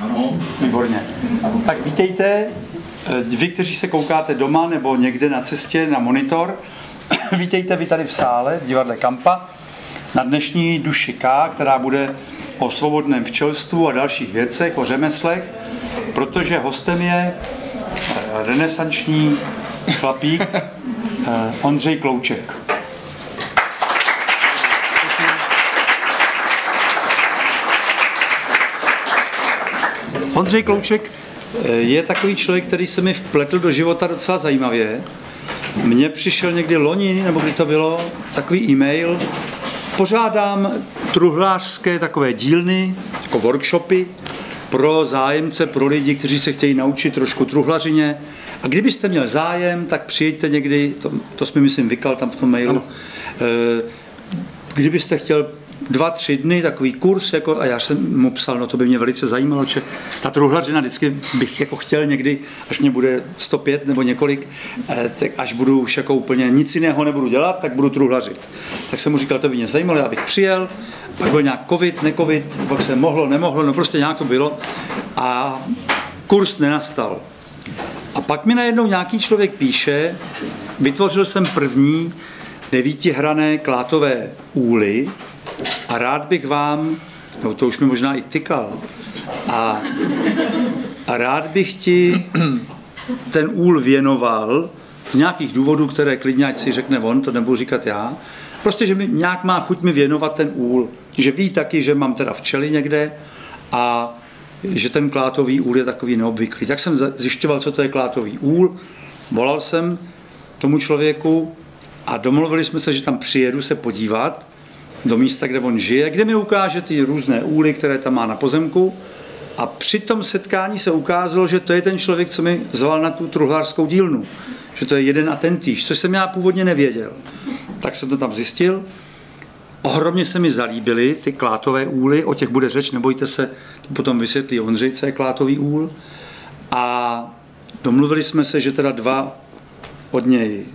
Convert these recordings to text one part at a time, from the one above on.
Ano. Výborně. Tak vítejte, vy, kteří se koukáte doma nebo někde na cestě na monitor, vítejte vy tady v sále, v divadle Kampa, na dnešní Duši K, která bude o svobodném včelstvu a dalších věcech, o řemeslech, protože hostem je renesanční chlapík Ondřej Klouček. Ondřej Klouček je takový člověk, který se mi vpletl do života docela zajímavě. Mně přišel někdy loni, nebo kdy to bylo, takový e-mail. Pořádám truhlářské takové dílny, jako workshopy pro zájemce, pro lidi, kteří se chtějí naučit trošku truhlařině. A kdybyste měl zájem, tak přijďte někdy, to jsme myslím vykal tam v tom mailu, kdybyste chtěl 2-3 dny takový kurz, jako, a já jsem mu psal, no to by mě velice zajímalo, že ta truhlařina vždycky bych jako chtěl někdy, až mě bude 105 nebo několik, tak až budu už jako úplně nic jiného nebudu dělat, tak budu truhlařit. Tak jsem mu říkal, to by mě zajímalo, já bych přijel, pak byl nějak covid, necovid, pak se mohlo, nemohlo, no prostě nějak to bylo a kurz nenastal. A pak mi najednou nějaký člověk píše, vytvořil jsem první 9hrané klátové úly, a rád bych vám, no to už mi možná i tykal, a rád bych ti ten úl věnoval z nějakých důvodů, které klidně ať si řekne on, to nebudu říkat já, prostě, že mi nějak má chuť mi věnovat ten úl, že ví taky, že mám teda včely někde a že ten klátový úl je takový neobvyklý. Tak jsem zjišťoval, co to je klátový úl, volal jsem tomu člověku a domluvili jsme se, že tam přijedu se podívat do místa, kde on žije, kde mi ukáže ty různé úly, které tam má na pozemku. A při tom setkání se ukázalo, že to je ten člověk, co mi zval na tu truhlářskou dílnu. Že to je jeden a ten týž, což jsem já původně nevěděl. Tak jsem to tam zjistil. Ohromně se mi zalíbily ty klátové úly, o těch bude řeč, nebojte se, to potom vysvětlí Ondřej, co je klátový úl. A domluvili jsme se, že teda 2 od něj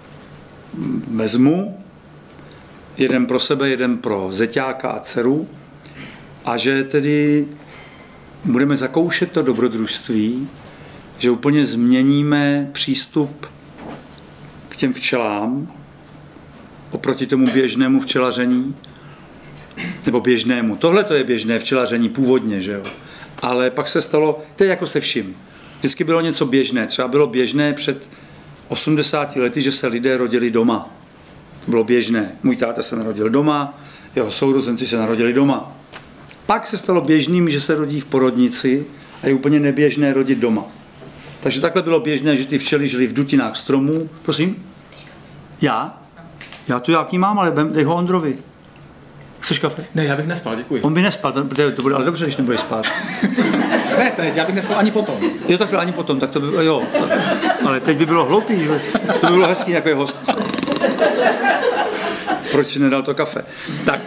vezmu, jeden pro sebe, jeden pro zeťáka a dceru a že tedy budeme zakoušet to dobrodružství, že úplně změníme přístup k těm včelám oproti tomu běžnému včelaření, nebo běžnému. Tohle to je běžné včelaření původně, že jo? Ale pak se stalo, to je jako se vším. Vždycky bylo něco běžné. Třeba bylo běžné před 80 lety, že se lidé rodili doma. Bylo běžné. Můj táta se narodil doma, jeho sourozenci se narodili doma. Pak se stalo běžným, že se rodí v porodnici a je úplně neběžné rodit doma. Takže takhle bylo běžné, že ty včely žili v dutinách stromů. Prosím? Já? Já tu jaký mám, ale dej ho Ondrovi. Chceš kafe? Ne, já bych nespal, děkuji. On by nespal, to bude ale dobře, když nebude spát. Ne, teď, já bych nespal ani potom. Jo, takhle ani potom, tak to by bylo, jo. Ale teď by bylo hloupý, to by bylo hezký nějaký host. Proč si nedal to kafe? Tak.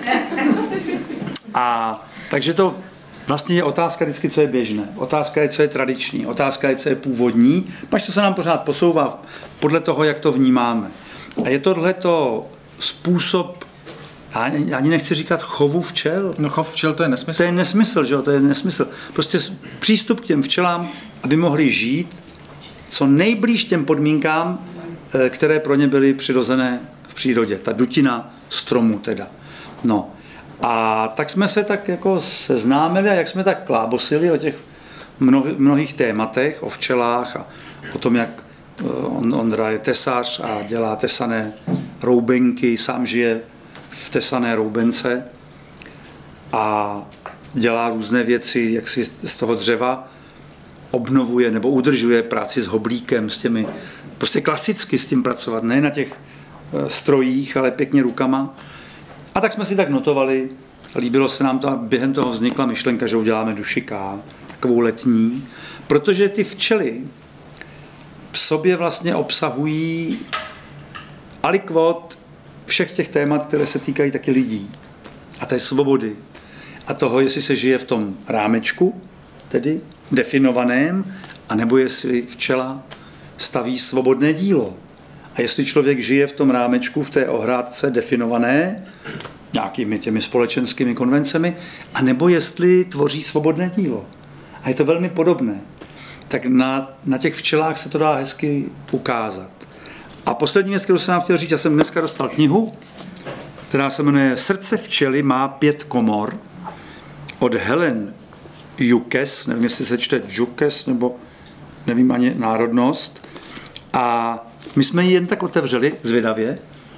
A takže to vlastně je otázka vždycky, co je běžné. Otázka je, co je tradiční. Otázka je, co je původní. Pač to se nám pořád posouvá podle toho, jak to vnímáme. A je tohleto způsob, ani nechci říkat chovu včel. No chov včel, to je nesmysl. To je nesmysl, že jo, to je nesmysl. Prostě přístup k těm včelám, aby mohli žít co nejblíž těm podmínkám, které pro ně byly přirozené v přírodě. Ta dutina stromů teda. No. A tak jsme se tak jako seznámili a jak jsme tak klábosili o těch mnohých tématech, o včelách a o tom, jak Ondra je tesař a dělá tesané roubenky, sám žije v tesané roubence a dělá různé věci, jak si z toho dřeva obnovuje nebo udržuje práci s hoblíkem, s těmi, prostě klasicky s tím pracovat, ne na těch strojích, ale pěkně rukama. A tak jsme si tak notovali, líbilo se nám to a během toho vznikla myšlenka, že uděláme Duši K, takovou letní, protože ty včely v sobě vlastně obsahují alikvot všech těch témat, které se týkají taky lidí a té svobody a toho, jestli se žije v tom rámečku, tedy definovaném, anebo jestli včela staví svobodné dílo. A jestli člověk žije v tom rámečku, v té ohrádce definované nějakými těmi společenskými konvencemi, anebo jestli tvoří svobodné dílo. A je to velmi podobné. Tak na těch včelách se to dá hezky ukázat. A poslední věc, kterou jsem vám chtěl říct, já jsem dneska dostal knihu, která se jmenuje Srdce včely má 5 komor od Helen Jukes, nevím, jestli se čte Jukes, nebo nevím ani národnost. A my jsme ji jen tak otevřeli zvědavě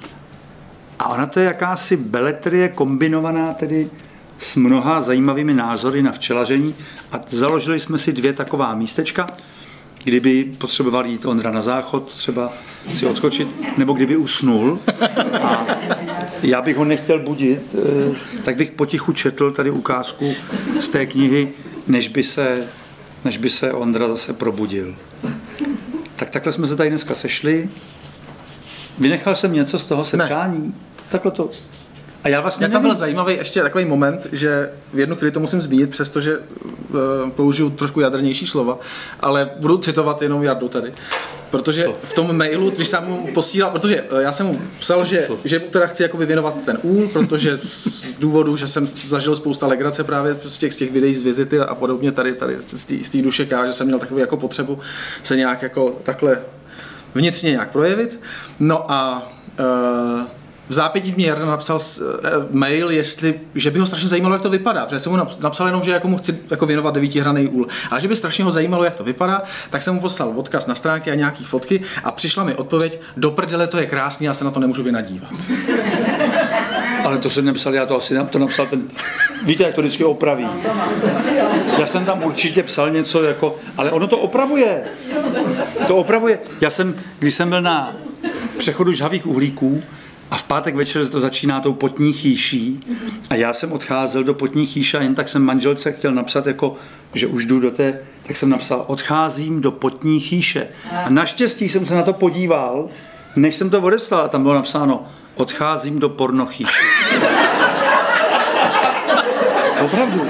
a ona to je jakási beletrie kombinovaná tedy s mnoha zajímavými názory na včelaření a založili jsme si 2 taková místečka, kdyby potřeboval jít Ondra na záchod, třeba si odskočit, nebo kdyby usnul a já bych ho nechtěl budit, tak bych potichu četl tady ukázku z té knihy, než by se Ondra zase probudil. Tak takhle jsme se tady dneska sešli. Vynechal jsem něco z toho setkání? Ne. Takhle to. A já vlastně tam byl zajímavý ještě takový moment, že v jednu chvíli to musím zmínit, přestože použiju trošku jadrnější slova, ale budu citovat jenom Jardu tady. Protože v tom mailu, když jsem mu posílal, protože já jsem mu psal, že mu teda chci jakoby věnovat ten úl, protože z důvodu, že jsem zažil spousta legrace právě z těch videí z vizity a podobně tady z té duše že jsem měl takovou jako potřebu se nějak jako takhle vnitřně nějak projevit. No a v zápětí mě Jarda napsal mail, že by ho strašně zajímalo, jak to vypadá, protože jsem mu napsal jenom, že jako mu chci jako věnovat 9hranný úl, ale že by strašně ho zajímalo, jak to vypadá, tak jsem mu poslal odkaz na stránky a nějaký fotky a přišla mi odpověď, do prdele, to je krásný, já se na to nemůžu vynadívat. Ale to jsem nepsal, já to asi to napsal ten, víte, jak to vždycky opraví. Já jsem tam určitě psal něco jako, ale ono to opravuje. To opravuje. Když jsem byl na přechodu žhavých uhlíků, a v pátek večer to začíná tou potní chýší a já jsem odcházel do potní chýše a jen tak jsem manželce chtěl napsat, jako, že už jdu tak jsem napsal, odcházím do potní chýše. A naštěstí jsem se na to podíval, než jsem to odeslal a tam bylo napsáno, odcházím do pornochýše. Opravdu.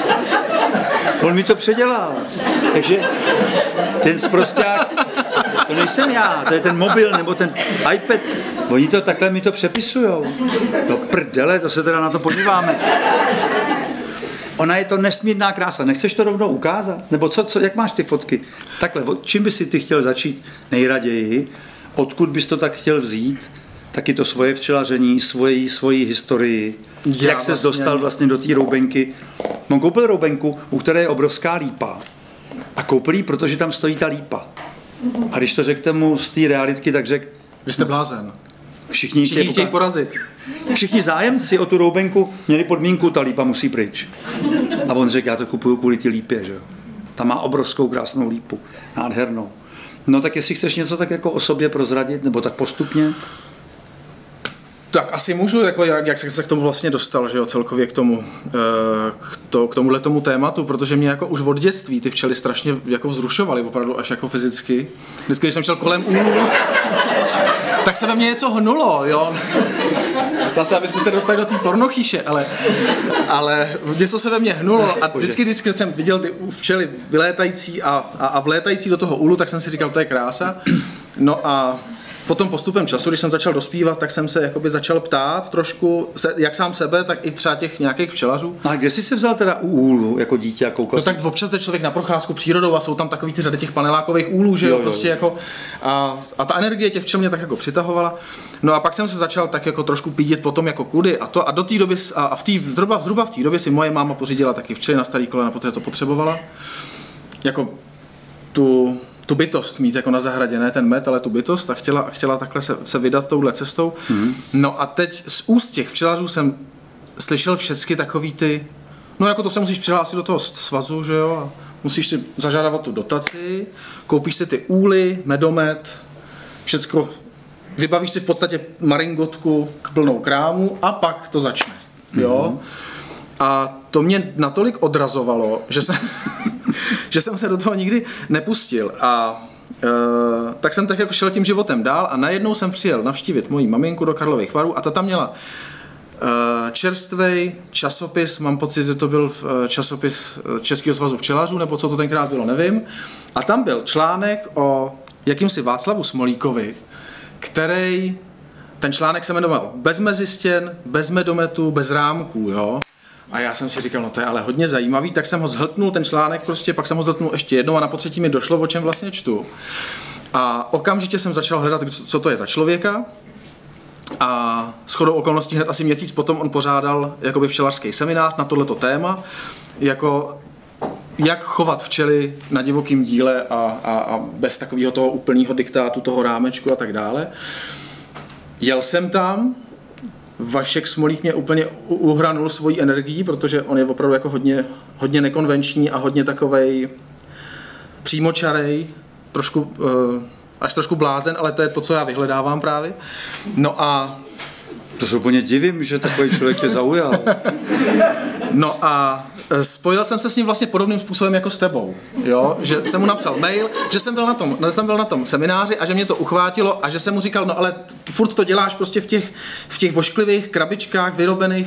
On mi to předělal. Takže ten sprosťák, to nejsem já, to je ten mobil nebo ten iPad. Oni to takhle mi to přepisujou. No prdele, to se teda na to podíváme. Ona je to nesmírná krása. Nechceš to rovnou ukázat? Nebo jak máš ty fotky? Takhle, čím by si ty chtěl začít nejraději? Odkud bys to tak chtěl vzít? Taky to svoje včelaření, svoji historii. Jak ses dostal vlastně do té roubenky? On koupil roubenku, u které je obrovská lípa. A koupil ji, protože tam stojí ta lípa. A když to řekl mu z té realitky, tak řekl... Vy jste blázen. Všichni chtějí porazit. Všichni zájemci o tu roubenku měli podmínku, ta lípa musí pryč. A on řekl, já to kupuju kvůli ty lípě, že jo. Ta má obrovskou krásnou lípu, nádhernou. No tak jestli chceš něco tak jako o sobě prozradit, nebo tak postupně? Tak asi můžu, jako jak se k tomu vlastně dostal, že jo, celkově k tomuhle tématu, protože mě jako už od dětství ty včely strašně jako vzrušovaly, opravdu až jako fyzicky. Vždycky, když jsem šel kolem úlu, tak se ve mně něco hnulo, jo. Zase, aby jsme se dostali do té pornochýše, ale něco se ve mně hnulo a vždycky jsem viděl ty včely vylétající a vlétající do toho úlu, tak jsem si říkal, to je krása. No a potom postupem času, když jsem začal dospívat, tak jsem se jakoby začal ptát trošku, jak sám sebe, tak i třeba těch nějakých včelařů. A kde jsi se vzal teda u úlu jako dítě a koukal? No tak občas jde člověk na procházku přírodou a jsou tam takový ty řady těch panelákových úlů, že jo, prostě jako a ta energie těch včel mě tak jako přitahovala. No a pak jsem se začal tak jako trošku pídit potom jako kudy a do té doby zhruba v té době si moje máma pořídila taky včely na starý kolena, protože to potřebovala. Jako tu bytost mít jako na zahradě, ne ten med, ale tu bytost a chtěla takhle se vydat touhle cestou. Mm. No a teď z úst těch včelařů jsem slyšel všechny takový ty, no jako to se musíš přihlásit do toho svazu, že jo, a musíš si zažádat tu dotaci, koupíš si ty úly, medomet, všecko, vybavíš si v podstatě maringotku k plnou krámu a pak to začne, jo. Mm. A to mě natolik odrazovalo, že jsem se do toho nikdy nepustil a tak jsem tak jako šel tím životem dál a najednou jsem přijel navštívit moji maminku do Karlových Varů a ta tam měla čerstvej časopis, mám pocit, že to byl časopis Českého svazu včelařů, nebo co to tenkrát bylo, nevím. A tam byl článek o jakýmsi Václavu Smolíkovi, ten článek se jmenoval Bez mezistěn, bez medometu, bez rámků, jo. A já jsem si říkal, no to je ale hodně zajímavý, tak jsem ho zhltnul, ten článek prostě, pak jsem ho zhltnul ještě jednou a na potřetí mi došlo, o čem vlastně čtu. A okamžitě jsem začal hledat, co to je za člověka. A shodou okolností hned asi měsíc potom on pořádal jakoby včelařský seminář na tohleto téma, jako jak chovat včely na divokém díle a bez takového toho úplného diktátu, toho rámečku a tak dále. Jel jsem tam, Vašek Smolík mě úplně uhranul svojí energií, protože on je opravdu jako hodně nekonvenční a hodně takovej přímočarej, trošku, až trošku blázen, ale to je to, co já vyhledávám právě. No a... To se úplně divím, že takový člověk tě zaujal. No a spojil jsem se s ním vlastně podobným způsobem jako s tebou, jo? Že jsem mu napsal mail, že jsem byl na tom semináři a že mě to uchvátilo a že jsem mu říkal, no ale furt to děláš prostě v těch vošklivých krabičkách vyrobených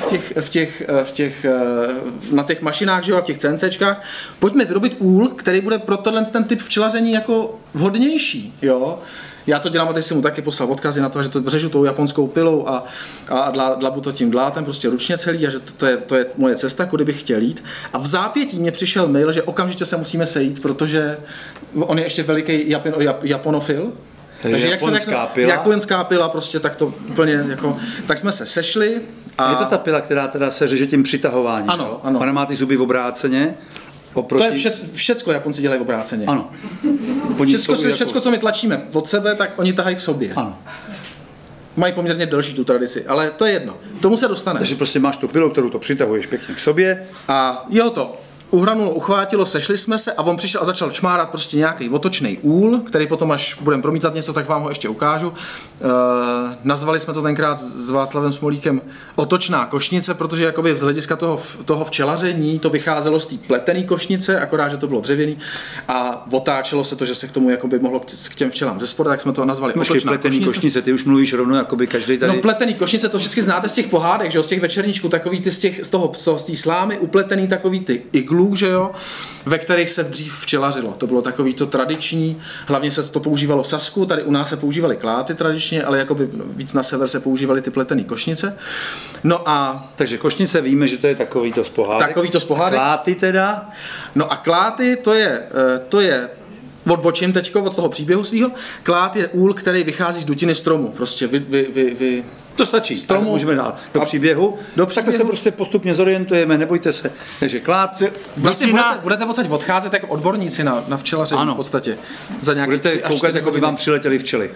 na těch mašinách, že jo, a v těch CNCčkách. Pojďme vyrobit úl, který bude pro ten typ včelaření jako vhodnější, jo? Já to dělám a teď jsem mu taky poslal odkazy na to, že to řežu tou japonskou pilou a dlabu to tím dlátem prostě ručně celý a že to je moje cesta, kudy bych chtěl jít. A v zápětí mě přišel mail, že okamžitě se musíme sejít, protože on je ještě veliký japonofil. Takže jak se řekne, japonská pila prostě, tak to úplně jako, tak jsme se sešli. A... Je to ta pila, která teda se řeže tím přitahováním, ano, ano. Ona má ty zuby obráceně. Oproti... To je všecko Japonci dělají obráceně. Ano. Všecko, co my tlačíme od sebe, tak oni tahají k sobě. Ano. Mají poměrně delší tu tradici, ale to je jedno. Tomu se dostane. Takže prostě máš tu pilu, kterou to přitahuješ pěkně k sobě. A jeho to uhranulo, uchvátilo, sešli jsme se a on přišel a začal čmárat prostě nějaký otočný úl, který potom, až budeme promítat něco, tak vám ho ještě ukážu. Nazvali jsme to tenkrát s Václavem Smolíkem otočná košnice, protože jakoby z hlediska toho včelaření to vycházelo z té pletené košnice, akorát, že to bylo dřevěný a otáčelo se to, že se k tomu jakoby mohlo k těm včelám ze spoda, tak jsme to nazvali otočná pletený košnice. Ty už mluvíš rovnou, jakoby každý tady. No pletený košnice, to vždycky znáte z těch pohádek, že jo, z těch večerníčků, takový ty z té slámy, upletený takový ty iglů, že jo, ve kterých se dřív včelařilo. To bylo takový to tradiční, hlavně se to používalo v Sasku, tady u nás se používaly kláty tradičně, ale jakoby víc na sever se používaly ty pletené košnice. No a... Takže košnice víme, že to je takový to z pohádek. Takový to z pohádek. Kláty teda? No a kláty, to je odbočím teďko od toho příběhu svýho. Klát je úl, který vychází z dutiny stromu. Prostě to stačí, stromu, můžeme dál. Do příběhu. Takhle se prostě postupně zorientujeme, nebojte se. Takže klát... Vlastně budete odsaď odcházet jako odborníci na včelaření v podstatě. Za nějaký budete koukat, jako by vám přiletěli včely.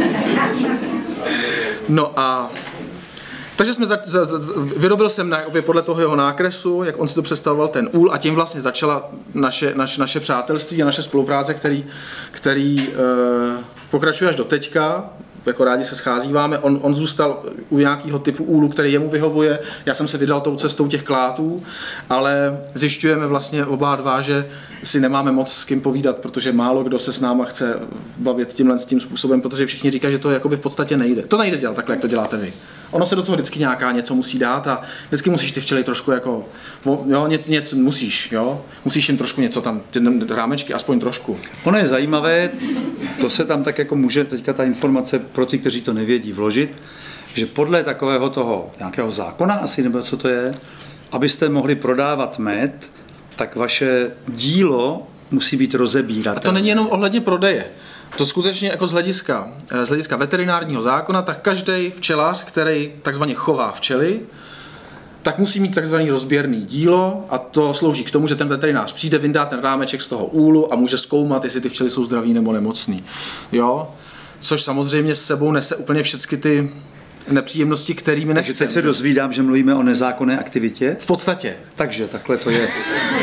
No a... Takže vyrobil jsem podle toho jeho nákresu, jak on si to představoval ten úl a tím vlastně začala naše přátelství a naše spolupráce, který pokračuje až do teďka. Jako rádi se scházíváme. On zůstal u nějakého typu úlu, který jemu vyhovuje. Já jsem se vydal tou cestou těch klátů, ale zjišťujeme vlastně oba dva, že si nemáme moc s kým povídat, protože málo kdo se s náma chce bavit tím způsobem, protože všichni říkají, že to jakoby v podstatě nejde. To nejde dělat takhle, jak to děláte vy. Ono se do toho vždycky něco musí dát a vždycky musíš ty včely trošku jako, jo, něco musíš, jo, musíš jim trošku něco tam, ty rámečky, aspoň trošku. Ono je zajímavé, to se tam tak jako může teďka ta informace pro ty, kteří to nevědí, vložit, že podle takového toho nějakého zákona asi, nebo co to je, abyste mohli prodávat med, tak vaše dílo musí být rozebíratelné. A to není jenom ohledně prodeje. To skutečně jako z hlediska veterinárního zákona, tak každý včelař, který takzvaně chová včely, tak musí mít takzvaný rozběrný dílo a to slouží k tomu, že ten veterinář přijde, vyndá ten rámeček z toho úlu a může zkoumat, jestli ty včely jsou zdraví nebo nemocný. Jo? Což samozřejmě s sebou nese úplně všechny ty nepříjemnosti, kterými nechceme. Takže teď se dozvídám, že mluvíme o nezákonné aktivitě? V podstatě. Takže takhle to je.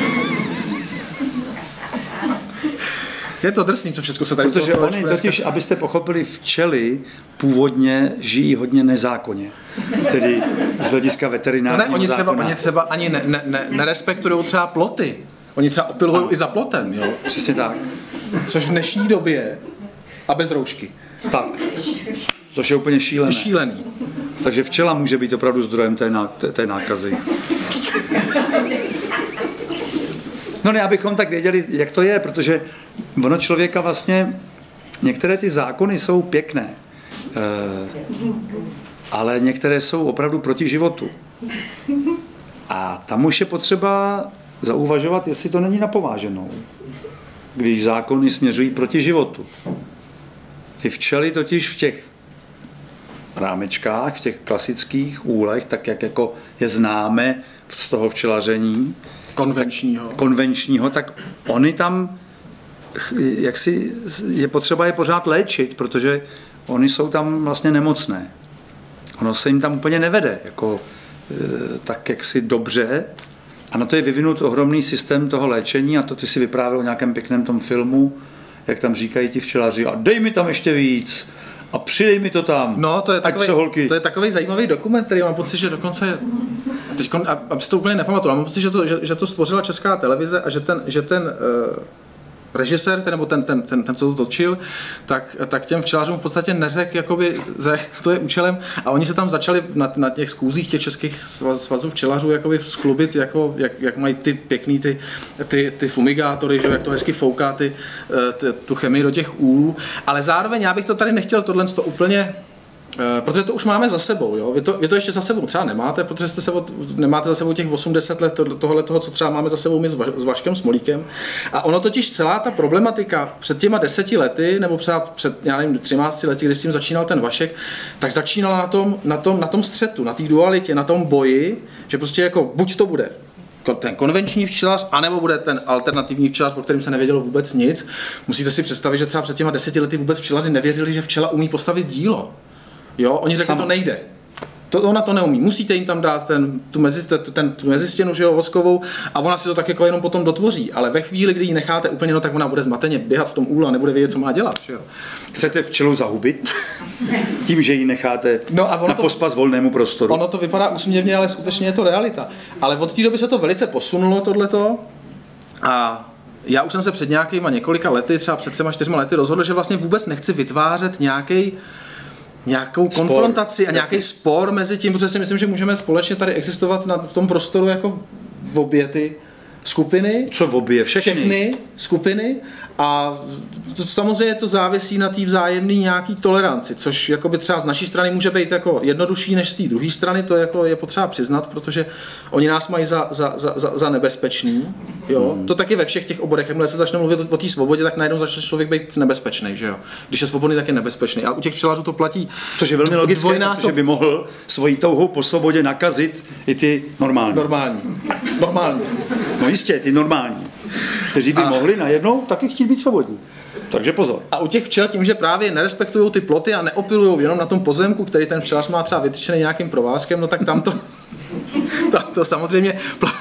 Je to drsný, co všechno se tady... Protože oni totiž, abyste pochopili, včely původně žijí hodně nezákonně. Tedy z hlediska veterinárního zákona. Oni třeba ani nerespektují třeba ploty. Oni třeba opilují i za plotem, jo? Přesně tak. Což v dnešní době a bez roušky. Tak. Což je úplně šílené. Šílený. Takže včela může být opravdu zdrojem té nákazy. No ne, abychom tak věděli, jak to je, protože ono člověka vlastně, některé ty zákony jsou pěkné, ale některé jsou opravdu proti životu. A A tam už je potřeba zauvažovat, jestli to není napováženou, když zákony směřují proti životu. Ty včely totiž v těch rámečkách, v těch klasických úlech, tak jak jako je známe z toho včelaření konvenčního, tak oni tam jaksi je potřeba je pořád léčit, protože oni jsou tam vlastně nemocné. Ono se jim tam úplně nevede, jako tak jaksi dobře. A na to je vyvinut ohromný systém toho léčení a to ty si vyprávěl o nějakém pěkném tom filmu, jak tam říkají ti včelaři a dej mi tam ještě víc a přidej mi to tam. No, to je takový zajímavý dokument, který mám pocit, že dokonce teď, aby si to úplně nepamatoval, mám pocit, že to stvořila Česká televize a že ten režisér, nebo ten, co to točil, tak těm včelařům v podstatě neřekl, jakoby, to je účelem a oni se tam začali na těch schůzích těch českých svazů včelařů jakoby sklubit, jako, jak mají ty pěkný ty fumigátory, že, jak to hezky fouká tu chemii do těch úlů, ale zároveň já bych to tady nechtěl tohle úplně, protože to už máme za sebou, jo? Vy to ještě za sebou třeba nemáte, protože nemáte za sebou těch 80 let toho, co třeba máme za sebou my s Vaškem Smolíkem. A ono totiž celá ta problematika před těma 10 lety, nebo třeba před, já nevím, 13 lety, když s tím začínal ten Vašek, tak začínala na tom střetu, na té dualitě, na tom boji, že prostě jako buď to bude ten konvenční včelař, anebo bude ten alternativní včelař, o kterém se nevědělo vůbec nic. Musíte si představit, že třeba před těma 10 lety vůbec včelaři nevěřili, že včela umí postavit dílo. Jo, oni řekli, to nejde. Ona to neumí. Musíte jim tam dát tu mezistěnu, že jo, voskovou a ona si to tak jako jenom potom dotvoří. Ale ve chvíli, kdy ji necháte úplně, tak ona bude zmateně běhat v tom úlu a nebude vědět, co má dělat. Že jo. Chcete včelu zahubit? Tím, že ji necháte na pospas volnému prostoru. Ono to vypadá úsměvně, ale skutečně je to realita. Ale od té doby se to velice posunulo, tohleto. A já už jsem se před několika lety, třeba před 3-4 lety rozhodl, že vlastně vůbec nechci vytvářet nějakou konfrontaci a nějaký spor mezi tím, protože si myslím, že můžeme společně tady existovat v tom prostoru jako v obě ty skupiny. Co v obě? Všechny skupiny a samozřejmě to závisí na té vzájemné nějaký toleranci, což jakoby třeba z naší strany může být jako jednodušší než z té druhé strany, to jako je potřeba přiznat, protože oni nás mají za nebezpečný. Jo? To taky ve všech těch oborech, jakmile se začne mluvit o té svobodě, tak najednou začne člověk být nebezpečný, že jo? Když je svobodný, tak je nebezpečný. A u těch včelařů to platí. Což je velmi logické, protože by mohl svojí touhou po svobodě nakazit i ty normální. Normální. No jistě, ty normální, kteří by mohli najednou taky chtít být svobodní. Takže pozor. A u těch včel tím, že právě nerespektují ty ploty a neopilujou jenom na tom pozemku, který ten včelař má třeba vytyčený nějakým provázkem, no tak tam to samozřejmě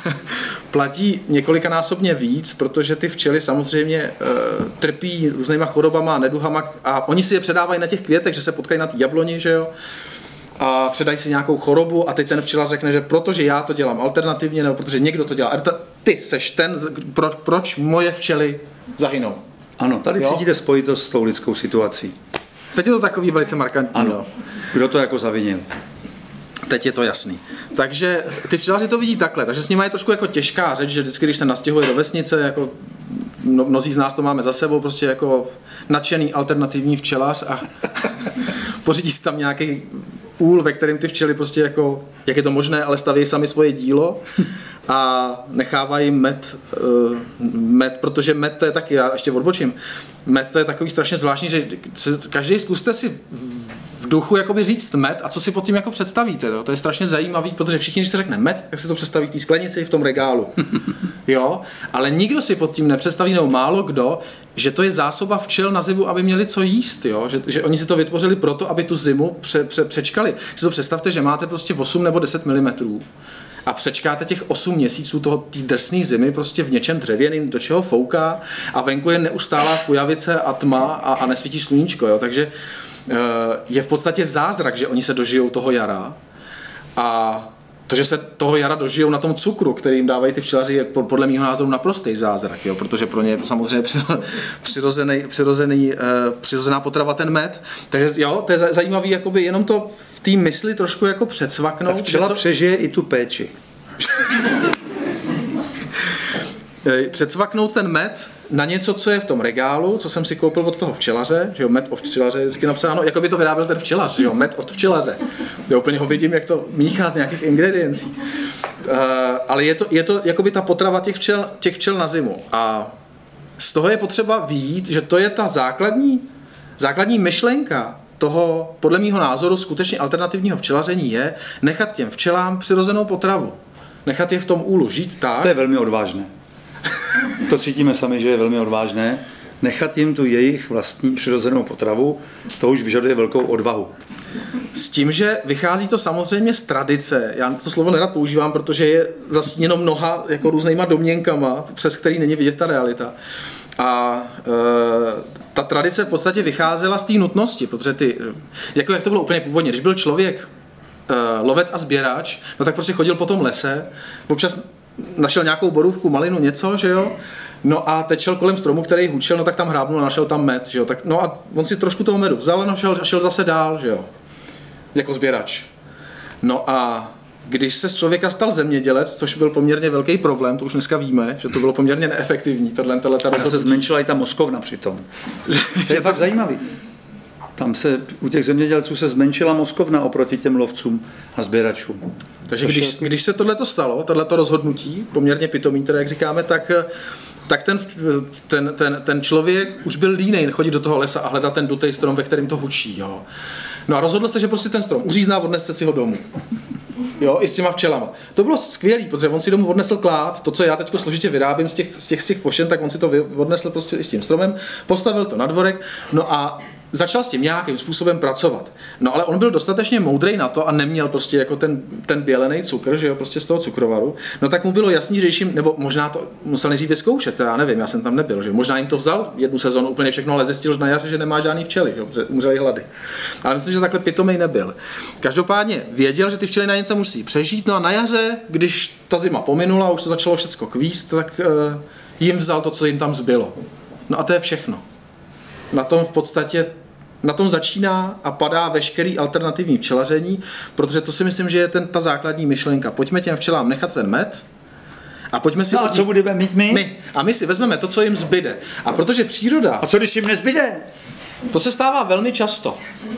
platí několikanásobně víc, protože ty včely samozřejmě trpí různýma chorobama, neduhama a oni si je předávají na těch květech, že se potkají na té jabloni, že jo? A předají si nějakou chorobu a teď ten včelař řekne, že protože já to dělám alternativně, nebo protože někdo to dělá. Ty seš ten, proč moje včely zahynou. Ano, tady cítíte spojitost s tou lidskou situací. Teď je to takový velice markantní. Ano. Kdo to jako zavinil? Teď je to jasný. Takže ty včelaři to vidí takhle, takže s nimi je trošku jako těžká řeč, že vždycky, když se nastěhuje do vesnice, jako mnozí z nás to máme za sebou, prostě jako nadšený alternativní včelař a pořídí si tam nějaký úl, ve kterém ty včely prostě jako, jak je to možné, ale staví sami svoje dílo a nechávají med, protože med to je taky, já ještě odbočím, med to je takový strašně zvláštní, že každý zkuste si v duchu jakoby říct med a co si pod tím jako představíte, jo? To je strašně zajímavý, protože všichni, když se řekne med, tak si to představí v té sklenici v tom regálu, jo, ale nikdo si pod tím nepředstaví, nebo málo kdo, že to je zásoba včel na zimu, aby měli co jíst, jo? Že oni si to vytvořili proto, aby tu zimu přečkali. Si to představte, že máte prostě 8 nebo 10 mm a přečkáte těch 8 měsíců té drsné zimy prostě v něčem dřevěným, do čeho fouká a venku je neustálá fujavice a tma a nesvítí sluníčko, jo? Takže je v podstatě zázrak, že oni se dožijou toho jara a to, že se toho jara dožijou na tom cukru, který jim dávají ty včelaři, je podle mého názoru naprostý zázrak, jo? Protože pro ně je to samozřejmě přirozená potrava ten med. Takže jo, to je zajímavý, jakoby jenom to v té mysli trošku jako předsvaknout. Ta včela přežije i tu péči. Předsvaknout ten med na něco, co je v tom regálu, co jsem si koupil od toho včelaře, že jo, med od včelaře je vždycky napsáno, jako by to vyráběl ten včelař, že jo, med od včelaře. Já úplně ho vidím, jak to míchá z nějakých ingrediencí. Ale je to jakoby ta potrava těch včel na zimu. A z toho je potřeba vyjít, že to je ta základní myšlenka toho, podle mýho názoru, skutečně alternativního včelaření je nechat těm včelám přirozenou potravu. Nechat je v tom úlu žít tak. To je velmi odvážné. To cítíme sami, že je velmi odvážné. Nechat jim tu jejich vlastní přirozenou potravu, to už vyžaduje velkou odvahu. S tím, že vychází to samozřejmě z tradice. Já to slovo nerad používám, protože je zastíněno mnoha jako různýma domněnkama, přes který není vidět ta realita. A ta tradice v podstatě vycházela z té nutnosti, protože jak to bylo úplně původně, když byl člověk lovec a sběrač, no tak prostě chodil po tom lese, občas našel nějakou borůvku, malinu, něco, že jo, no a teď šel kolem stromu, který hučel, no tak tam hrábnul a našel tam med, že jo, tak, no a on si trošku toho medu vzal a šel zase dál, že jo, jako sběrač. No a když se z člověka stal zemědělec, což byl poměrně velký problém, to už dneska víme, že to bylo poměrně neefektivní. A se zmenšila i ta mozkovna přitom. To je fakt zajímavý. Tam se u těch zemědělců se zmenšila mozkovna oproti těm lovcům a sběračům. Takže když se tohleto stalo, tohleto rozhodnutí, poměrně pitomý, teda jak říkáme, tak ten člověk už byl línej chodit do toho lesa a hledat ten dutej strom, ve kterém to hučí. Jo. No a rozhodl se, že prostě ten strom uřízná, odnese si ho domů. Jo, i s těma včelama. To bylo skvělý, protože on si domů odnesl klád, to, co já teď složitě vyrábím z těch fošen, tak on si to odnesl prostě i s tím stromem, postavil to na dvorek, no a začal s tím nějakým způsobem pracovat. No ale on byl dostatečně moudrej na to a neměl prostě jako ten bělený cukr, že jo, prostě z toho cukrovaru. No tak mu bylo jasný, že jim, nebo možná to musel nejdřív vyzkoušet, já nevím, já jsem tam nebyl, že možná jim to vzal jednu sezonu úplně všechno, ale zjistil na jaře, že nemá žádný včely, že jo, umřeli hlady. Ale myslím, že takhle pitomej nebyl. Každopádně věděl, že ty včely na něco musí přežít, no a na jaře, když ta zima pominula a už to začalo všecko kvíst, tak jim vzal to, co jim tam zbylo. No a to je všechno. Na tom začíná a padá veškerý alternativní včelaření, protože to si myslím, že je ta základní myšlenka. Pojďme těm včelám nechat ten med a pojďme si... No a co budeme mít my? A my si vezmeme to, co jim zbyde. A protože příroda... A co když jim nezbyde? To se stává velmi často.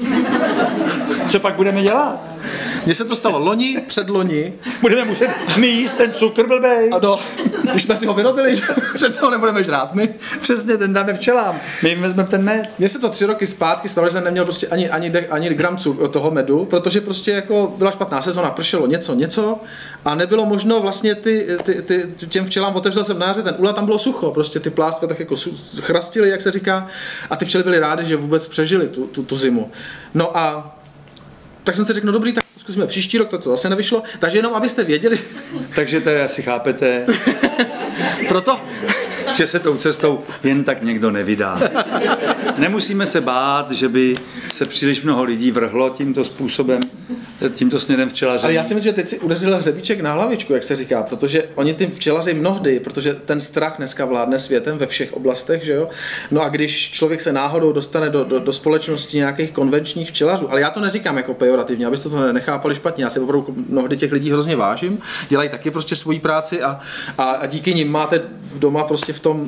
Co pak budeme dělat? Mně se to stalo loni, předloni. Budeme muset jíst ten cukr blbej. A když jsme si ho vyrobili, že přece ho nebudeme žrát my. Přesně, ten dáme včelám. My jim vezmeme ten med. Mně se to 3 roky zpátky stalo, že jsem neměl prostě ani gram toho medu, protože prostě jako byla špatná sezona, pršelo něco a nebylo možno vlastně těm včelám, otevřel jsem na jaře ten úl a tam bylo sucho, prostě ty plástve tak jako chrastily, jak se říká, a ty včely byly rády, že vůbec přežili tu zimu. No a tak jsem si řekl, no dobrý, tak zkusíme příští rok, to zase nevyšlo, takže jenom abyste věděli. Takže tady asi chápete, proto, že se tou cestou jen tak někdo nevydá. Nemusíme se bát, že by se příliš mnoho lidí vrhlo tímto způsobem, tímto směrem včelaření. Ale já si myslím, že teď si udeřil hřebíček na hlavičku, jak se říká, protože oni ty včelaři mnohdy, protože ten strach dneska vládne světem ve všech oblastech, že jo? No a když člověk se náhodou dostane do společnosti nějakých konvenčních včelařů, ale já to neříkám jako pejorativně, abyste to nechápali špatně, já si opravdu mnohdy těch lidí hrozně vážím, dělají taky prostě svoji práci a díky nim máte doma prostě v tom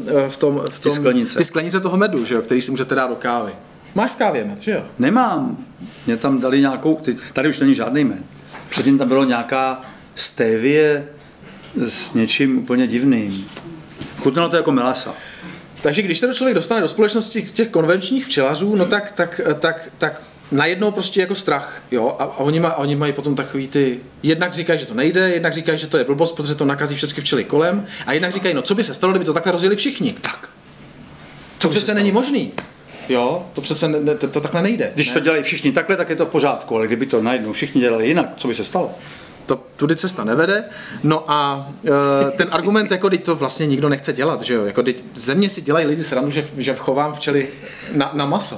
ty sklenice toho medu, že jo, který si můžete dát do kávy. Máš v kávě med, že jo? Nemám. Mě tam dali nějakou, tady už není žádný med. Předtím tam bylo nějaká stevie s něčím úplně divným. Chutnalo to jako melasa. Takže když se člověk dostane do společnosti těch konvenčních včelařů, no tak najednou prostě jako strach, jo, a oni mají potom takový ty, jednak říkají, že to nejde, jednak říkají, že to je blbost, protože to nakazí všechny včely kolem, a jednak říkají, no co by se stalo, kdyby to takhle rozjeli všichni. Tak. To přece není možný. Jo, to přece to takhle nejde. Když to dělají všichni takhle, tak je to v pořádku, ale kdyby to najednou všichni dělali jinak, co by se stalo? Tudy cesta nevede. No a ten argument, jako teď to vlastně nikdo nechce dělat, že jo, jako teď ze mě si dělají lidi srandu, že chovám včely na maso.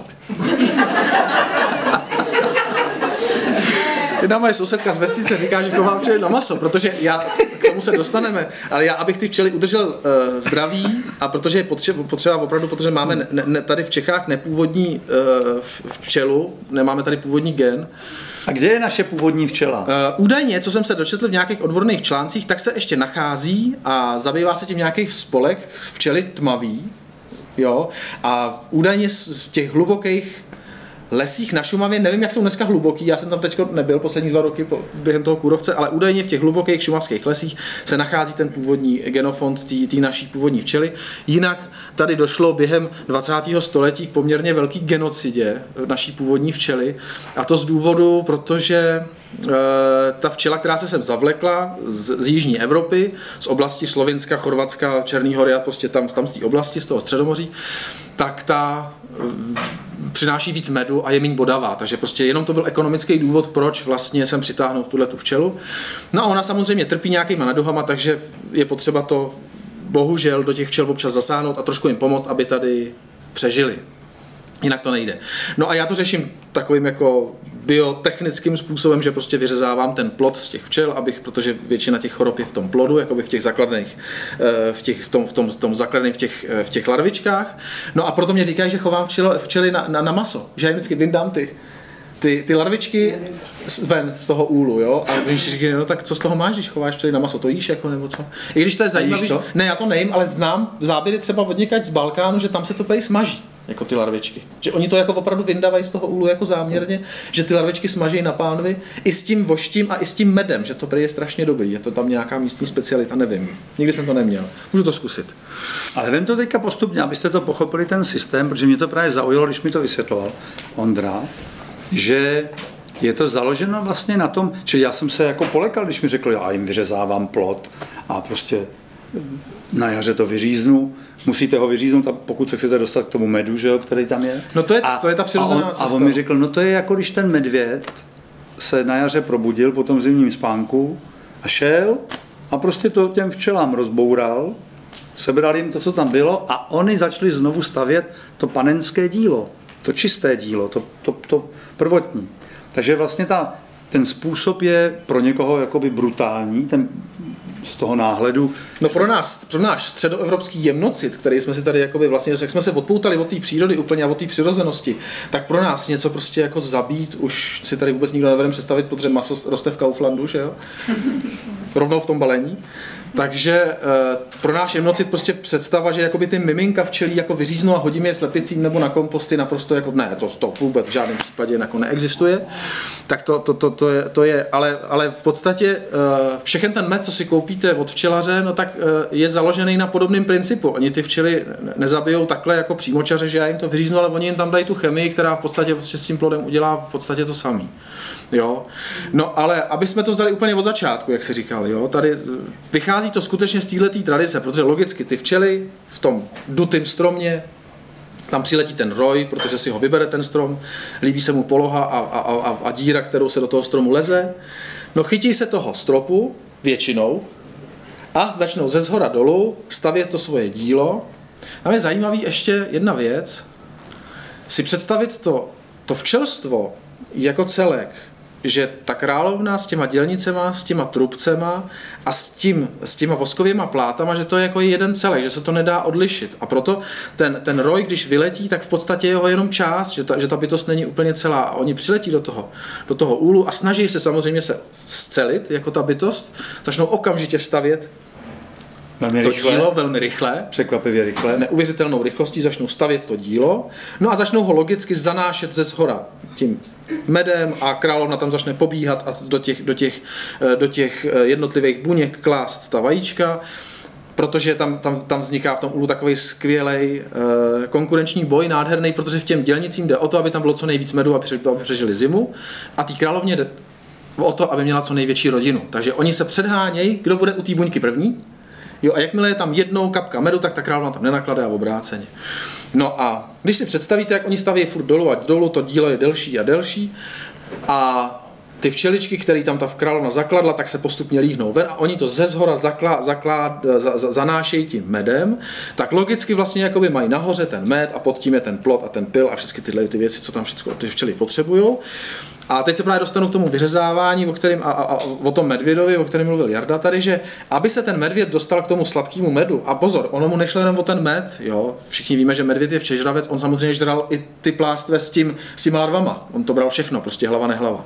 Jedna moje sousedka z vesnice říká, že chovám včely na maso, protože k tomu se dostaneme, ale já, abych ty včely udržel zdraví, a protože je potřeba opravdu, protože máme tady v Čechách nepůvodní včelu, nemáme tady původní gen. A kde je naše původní včela? Údajně, co jsem se dočetl v nějakých odborných článcích, tak se ještě nachází a zabývá se tím nějaký spolek včely tmavý, jo, a údajně v těch hlubokých lesích na Šumavě, nevím, jak jsou dneska hluboký, já jsem tam teď nebyl poslední 2 roky během toho kůrovce, ale údajně v těch hlubokých šumavských lesích se nachází ten původní genofond té naší původní včely. Jinak tady došlo během 20. století k poměrně velký genocidě naší původní včely, a to z důvodu, protože ta včela, která se sem zavlekla z jižní Evropy, z oblasti Slovinska, Chorvatska, Černý Hory a prostě tam z té oblasti, z toho Středomoří, tak ta přináší víc medu a je méně bodavá. Takže prostě jenom to byl ekonomický důvod, proč vlastně jsem přitáhnul tu včelu. No a ona samozřejmě trpí nějakýma neduhama, takže je potřeba to bohužel do těch včel občas zasáhnout a trošku jim pomoct, aby tady přežili. Jinak to nejde. No a já to řeším takovým jako biotechnickým způsobem, že prostě vyřezávám ten plod z těch včel, protože většina těch chorob je v tom plodu, jakoby v těch základných, v těch larvičkách. No a proto mě říkají, že chovám včely na maso, že já vždycky vyndám ty larvičky ven z toho úlu, jo? A když říkají, no tak co z toho máš, když chováš včely na maso, to jíš jako nebo co? I když to je zajímavý, ne, já to nejím, ale znám záběry třeba od někaď z Balkánu, že tam se to prej smaží. Jako ty larvičky. Že oni to jako opravdu vyndávají z toho úlu jako záměrně, že ty larvičky smaží na pánvi i s tím voštím a i s tím medem, že to prý je strašně dobrý. Je to tam nějaká místní specialita, nevím. Nikdy jsem to neměl. Můžu to zkusit. Ale vem to teďka postupně, abyste to pochopili ten systém, protože mě to právě zaujalo, když mi to vysvětloval Ondra, že je to založeno vlastně na tom, že já jsem se jako polekal, když mi řekl, já jim vyřezávám plot a prostě na jaře to vyříznu. Musíte ho vyříznout, pokud se chcete dostat k tomu medu, že jo, který tam je. No to je ta přirozená cesta. A on mi řekl, no to je jako když ten medvěd se na jaře probudil po tom zimním spánku a šel a prostě to těm včelám rozboural, sebral jim to, co tam bylo, a oni začali znovu stavět to panenské dílo, to čisté dílo, to prvotní. Takže vlastně ten způsob je pro někoho jakoby brutální, z toho náhledu. No pro náš středoevropský jemnocit, který jsme si tady jakoby vlastně, jak jsme se odpoutali od té přírody úplně a od té přirozenosti, tak pro nás něco prostě jako zabít, už si tady vůbec nikdo nevedeme představit, protože maso roste v Kauflandu, že jo? Rovnou v tom balení. Takže pro náš jemnocit prostě představa, že jakoby ty miminka včelí jako vyříznou a hodíme je slepicím nebo na komposty, naprosto jako ne, to vůbec v žádném případě jako neexistuje. Tak to je, ale v podstatě všechen ten med, co si koupíte od včelaře, no tak je založený na podobném principu. Oni ty včely nezabijou takhle jako přímočaře, že já jim to vyříznu, ale oni jim tam dají tu chemii, která v podstatě s tím plodem udělá v podstatě to samý. Jo. No ale aby jsme to vzali úplně od začátku, jak se říkali, jo, tady vychází to skutečně z této tradice, protože logicky ty včely v tom dutém stromě, tam přiletí ten roj, protože si ho vybere ten strom, líbí se mu poloha a díra, kterou se do toho stromu leze. No chytí se toho stropu většinou a začnou ze shora dolů stavět to svoje dílo. Tam je zajímavý ještě jedna věc, si představit to včelstvo jako celek, že ta královna s těma dělnicema, s těma trubcema a s těma voskovýma plátama, že to je jako jeden celek, že se to nedá odlišit. A proto ten roj, když vyletí, tak v podstatě je ho jenom část, že ta bytost není úplně celá. A oni přiletí do toho úlu a snaží se samozřejmě se scelit jako ta bytost, začnou okamžitě stavět dílo velmi rychle. Překvapivě rychle. Neuvěřitelnou rychlostí začnou stavět to dílo. No a začnou ho logicky zanášet ze shora tím medem a královna tam začne pobíhat a do těch jednotlivých buněk klást ta vajíčka, protože tam vzniká v tom úlu takový skvělej konkurenční boj, nádherný, protože v těm dělnicím jde o to, aby tam bylo co nejvíc medu, aby přežili zimu, a té královně jde o to, aby měla co největší rodinu. Takže oni se předhánějí, kdo bude u té buňky první. Jo, a jakmile je tam jednou kapka medu, tak ta královna tam nenakladá a obráceně. No a když si představíte, jak oni staví furt dolů a dolů, to dílo je delší a delší a ty včeličky, které tam ta královna zakladla, tak se postupně líhnou ven a oni to ze zhora zanášejí tím medem, tak logicky vlastně jakoby mají nahoře ten med a pod tím je ten plod a ten pil a všechny tyhle ty věci, co tam všechno ty včely potřebujou. A teď se právě dostanu k tomu vyřezávání, o tom medvědovi, o kterém mluvil Jarda tady, že aby se ten medvěd dostal k tomu sladkému medu, a pozor, ono mu nešlo jenom o ten med, jo, všichni víme, že medvěd je včežravec, on samozřejmě žral i ty plástve s těma larvama, on to bral všechno, prostě hlava nehlava.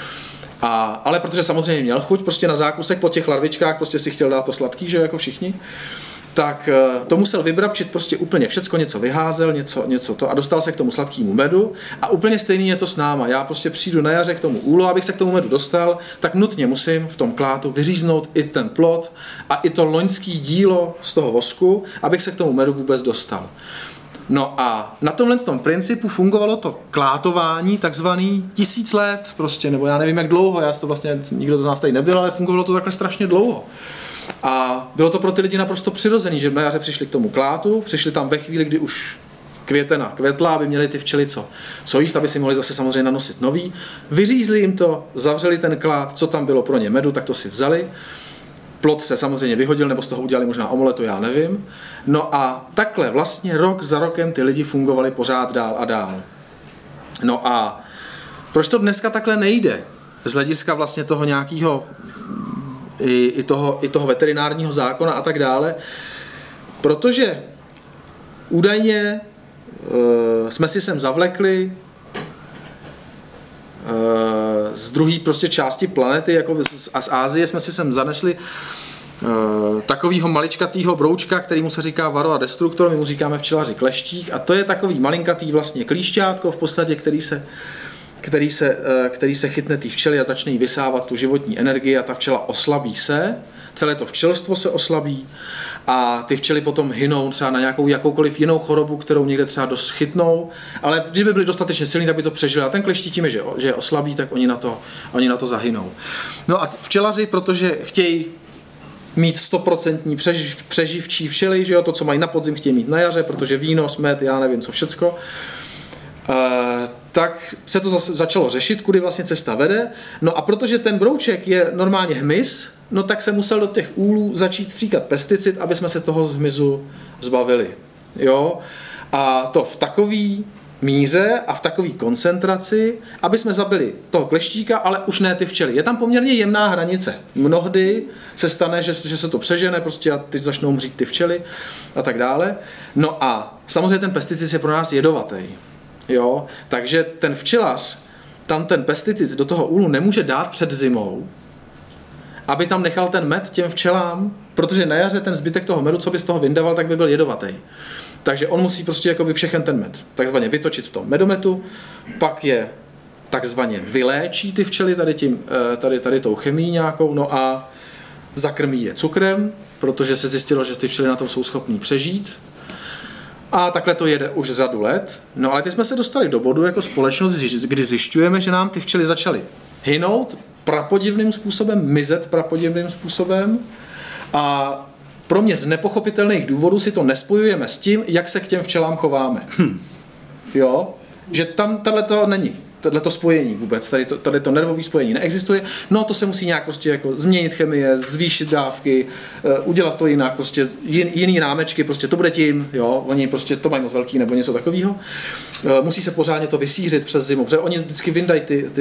Ale protože samozřejmě měl chuť prostě na zákusek po těch larvičkách, prostě si chtěl dát to sladký, že jako všichni. tak to musel vybrabčit prostě úplně všecko, něco vyházel, něco to a dostal se k tomu sladkému medu a úplně stejný je to s náma. Já prostě přijdu na jaře k tomu úlu, abych se k tomu medu dostal, tak nutně musím v tom klátu vyříznout i ten plot a i to loňský dílo z toho vosku, abych se k tomu medu vůbec dostal. No a na tomhle tom principu fungovalo to klátování takzvaný 1000 let prostě, nebo já nevím jak dlouho, já to vlastně, nikdo to z nás tady nebyl, ale fungovalo to takhle strašně dlouho. A bylo to pro ty lidi naprosto přirozený, že na jaře přišli k tomu klátu, přišli tam ve chvíli, kdy už květena kvetla, aby měli ty včely co jíst, aby si mohli zase samozřejmě nanosit nový. Vyřízli jim to, zavřeli ten klát, co tam bylo pro ně medu, tak to si vzali. Plot se samozřejmě vyhodil, nebo z toho udělali možná omoletu, já nevím. No a takhle vlastně rok za rokem ty lidi fungovali pořád dál a dál. No a proč to dneska takhle nejde? Z hlediska vlastně toho nějakého i toho veterinárního zákona a tak dále. Protože údajně jsme si sem zavlekli z druhé prostě části planety, jako z Ázie jsme si sem zanesli takovýho maličkatýho broučka, kterýmu se říká Varroa destructor, my mu říkáme včelaři kleštík a to je takový malinkatý vlastně klíšťátko v podstatě, který se chytne ty včely a začne jí vysávat tu životní energii a ta včela oslabí se, celé to včelstvo se oslabí a ty včely potom hynou třeba na nějakou jakoukoliv jinou chorobu, kterou někde třeba dost chytnou, ale když by byly dostatečně silní, tak by to přežili a ten kleští tím, že je oslabí, tak oni na to zahynou. No a včelaři, protože chtějí mít 100% přeživčí včely, že jo, to, co mají na podzim, chtějí mít na jaře, protože výnos, med, já nevím co všecko, tak se to začalo řešit, kudy vlastně cesta vede. No a protože ten brouček je normálně hmyz, no tak se musel do těch úlů začít stříkat pesticid, aby jsme se toho hmyzu zbavili. Jo? A to v takový míře a v takové koncentraci, aby jsme zabili toho kleštíka, ale už ne ty včely. Je tam poměrně jemná hranice. Mnohdy se stane, že se to přežene prostě a teď začnou mřít ty včely a tak dále. No a samozřejmě ten pesticid je pro nás jedovatý. Jo? Takže ten včelař tam ten pesticid do toho úlu nemůže dát před zimou, aby tam nechal ten med těm včelám, protože na jaře ten zbytek toho medu, co by z toho vyndaval, tak by byl jedovatý. Takže on musí prostě jakoby všechen ten med takzvaně vytočit v tom medometu, pak je takzvaně vyléčí ty včely tady tou chemií nějakou, no a zakrmí je cukrem, protože se zjistilo, že ty včely na tom jsou schopný přežít. A takhle to jede už řadu let. No ale teď jsme se dostali do bodu jako společnost, kdy zjišťujeme, že nám ty včely začaly hynout prapodivným způsobem, mizet prapodivným způsobem a pro mě z nepochopitelných důvodů si to nespojujeme s tím, jak se k těm včelám chováme. Jo? Že tam tohleto není. Tohleto spojení vůbec, tady to nervové spojení neexistuje, no to se musí nějak prostě jako změnit chemie, zvýšit dávky, udělat to jinak, prostě jiný rámečky, prostě to bude tím, jo, oni prostě to mají moc velký nebo něco takového. Musí se pořádně to vysířit přes zimu, protože oni vždycky vyndají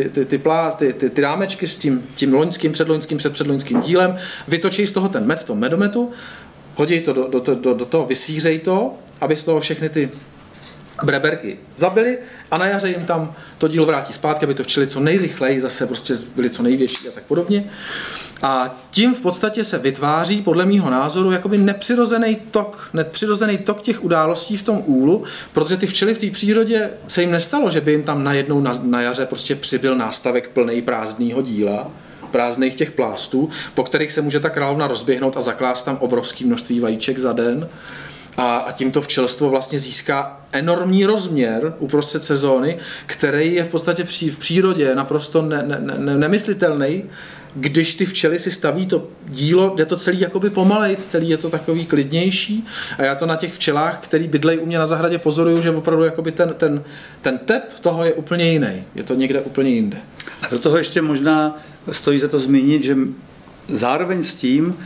ty rámečky s tím loňským, předloňským dílem, vytočí z toho ten med, to medometu, hodí to do toho, vysířej to, aby z toho všechny ty breberky zabili a na jaře jim tam to dílo vrátí zpátky, aby to včely co nejrychleji zase prostě byly co největší a tak podobně. A tím v podstatě se vytváří, podle mýho názoru, jakoby nepřirozený tok těch událostí v tom úlu, protože ty včely v té přírodě se jim nestalo, že by jim tam najednou na jaře prostě přibyl nástavek plnej prázdného díla, prázdných těch plástů, po kterých se může ta královna rozběhnout a zaklást tam obrovské množství vajíček za den. A tímto včelstvo vlastně získá enormní rozměr uprostřed sezóny, který je v podstatě v přírodě naprosto nemyslitelný, když ty včely si staví to dílo, jde to celý jakoby pomalej, celý je to takový klidnější a já to na těch včelách, který bydlejí u mě na zahradě, pozoruju, že opravdu jakoby ten tep toho je úplně jiný, je to někde úplně jinde. A do toho ještě možná stojí za to zmínit, že zároveň s tím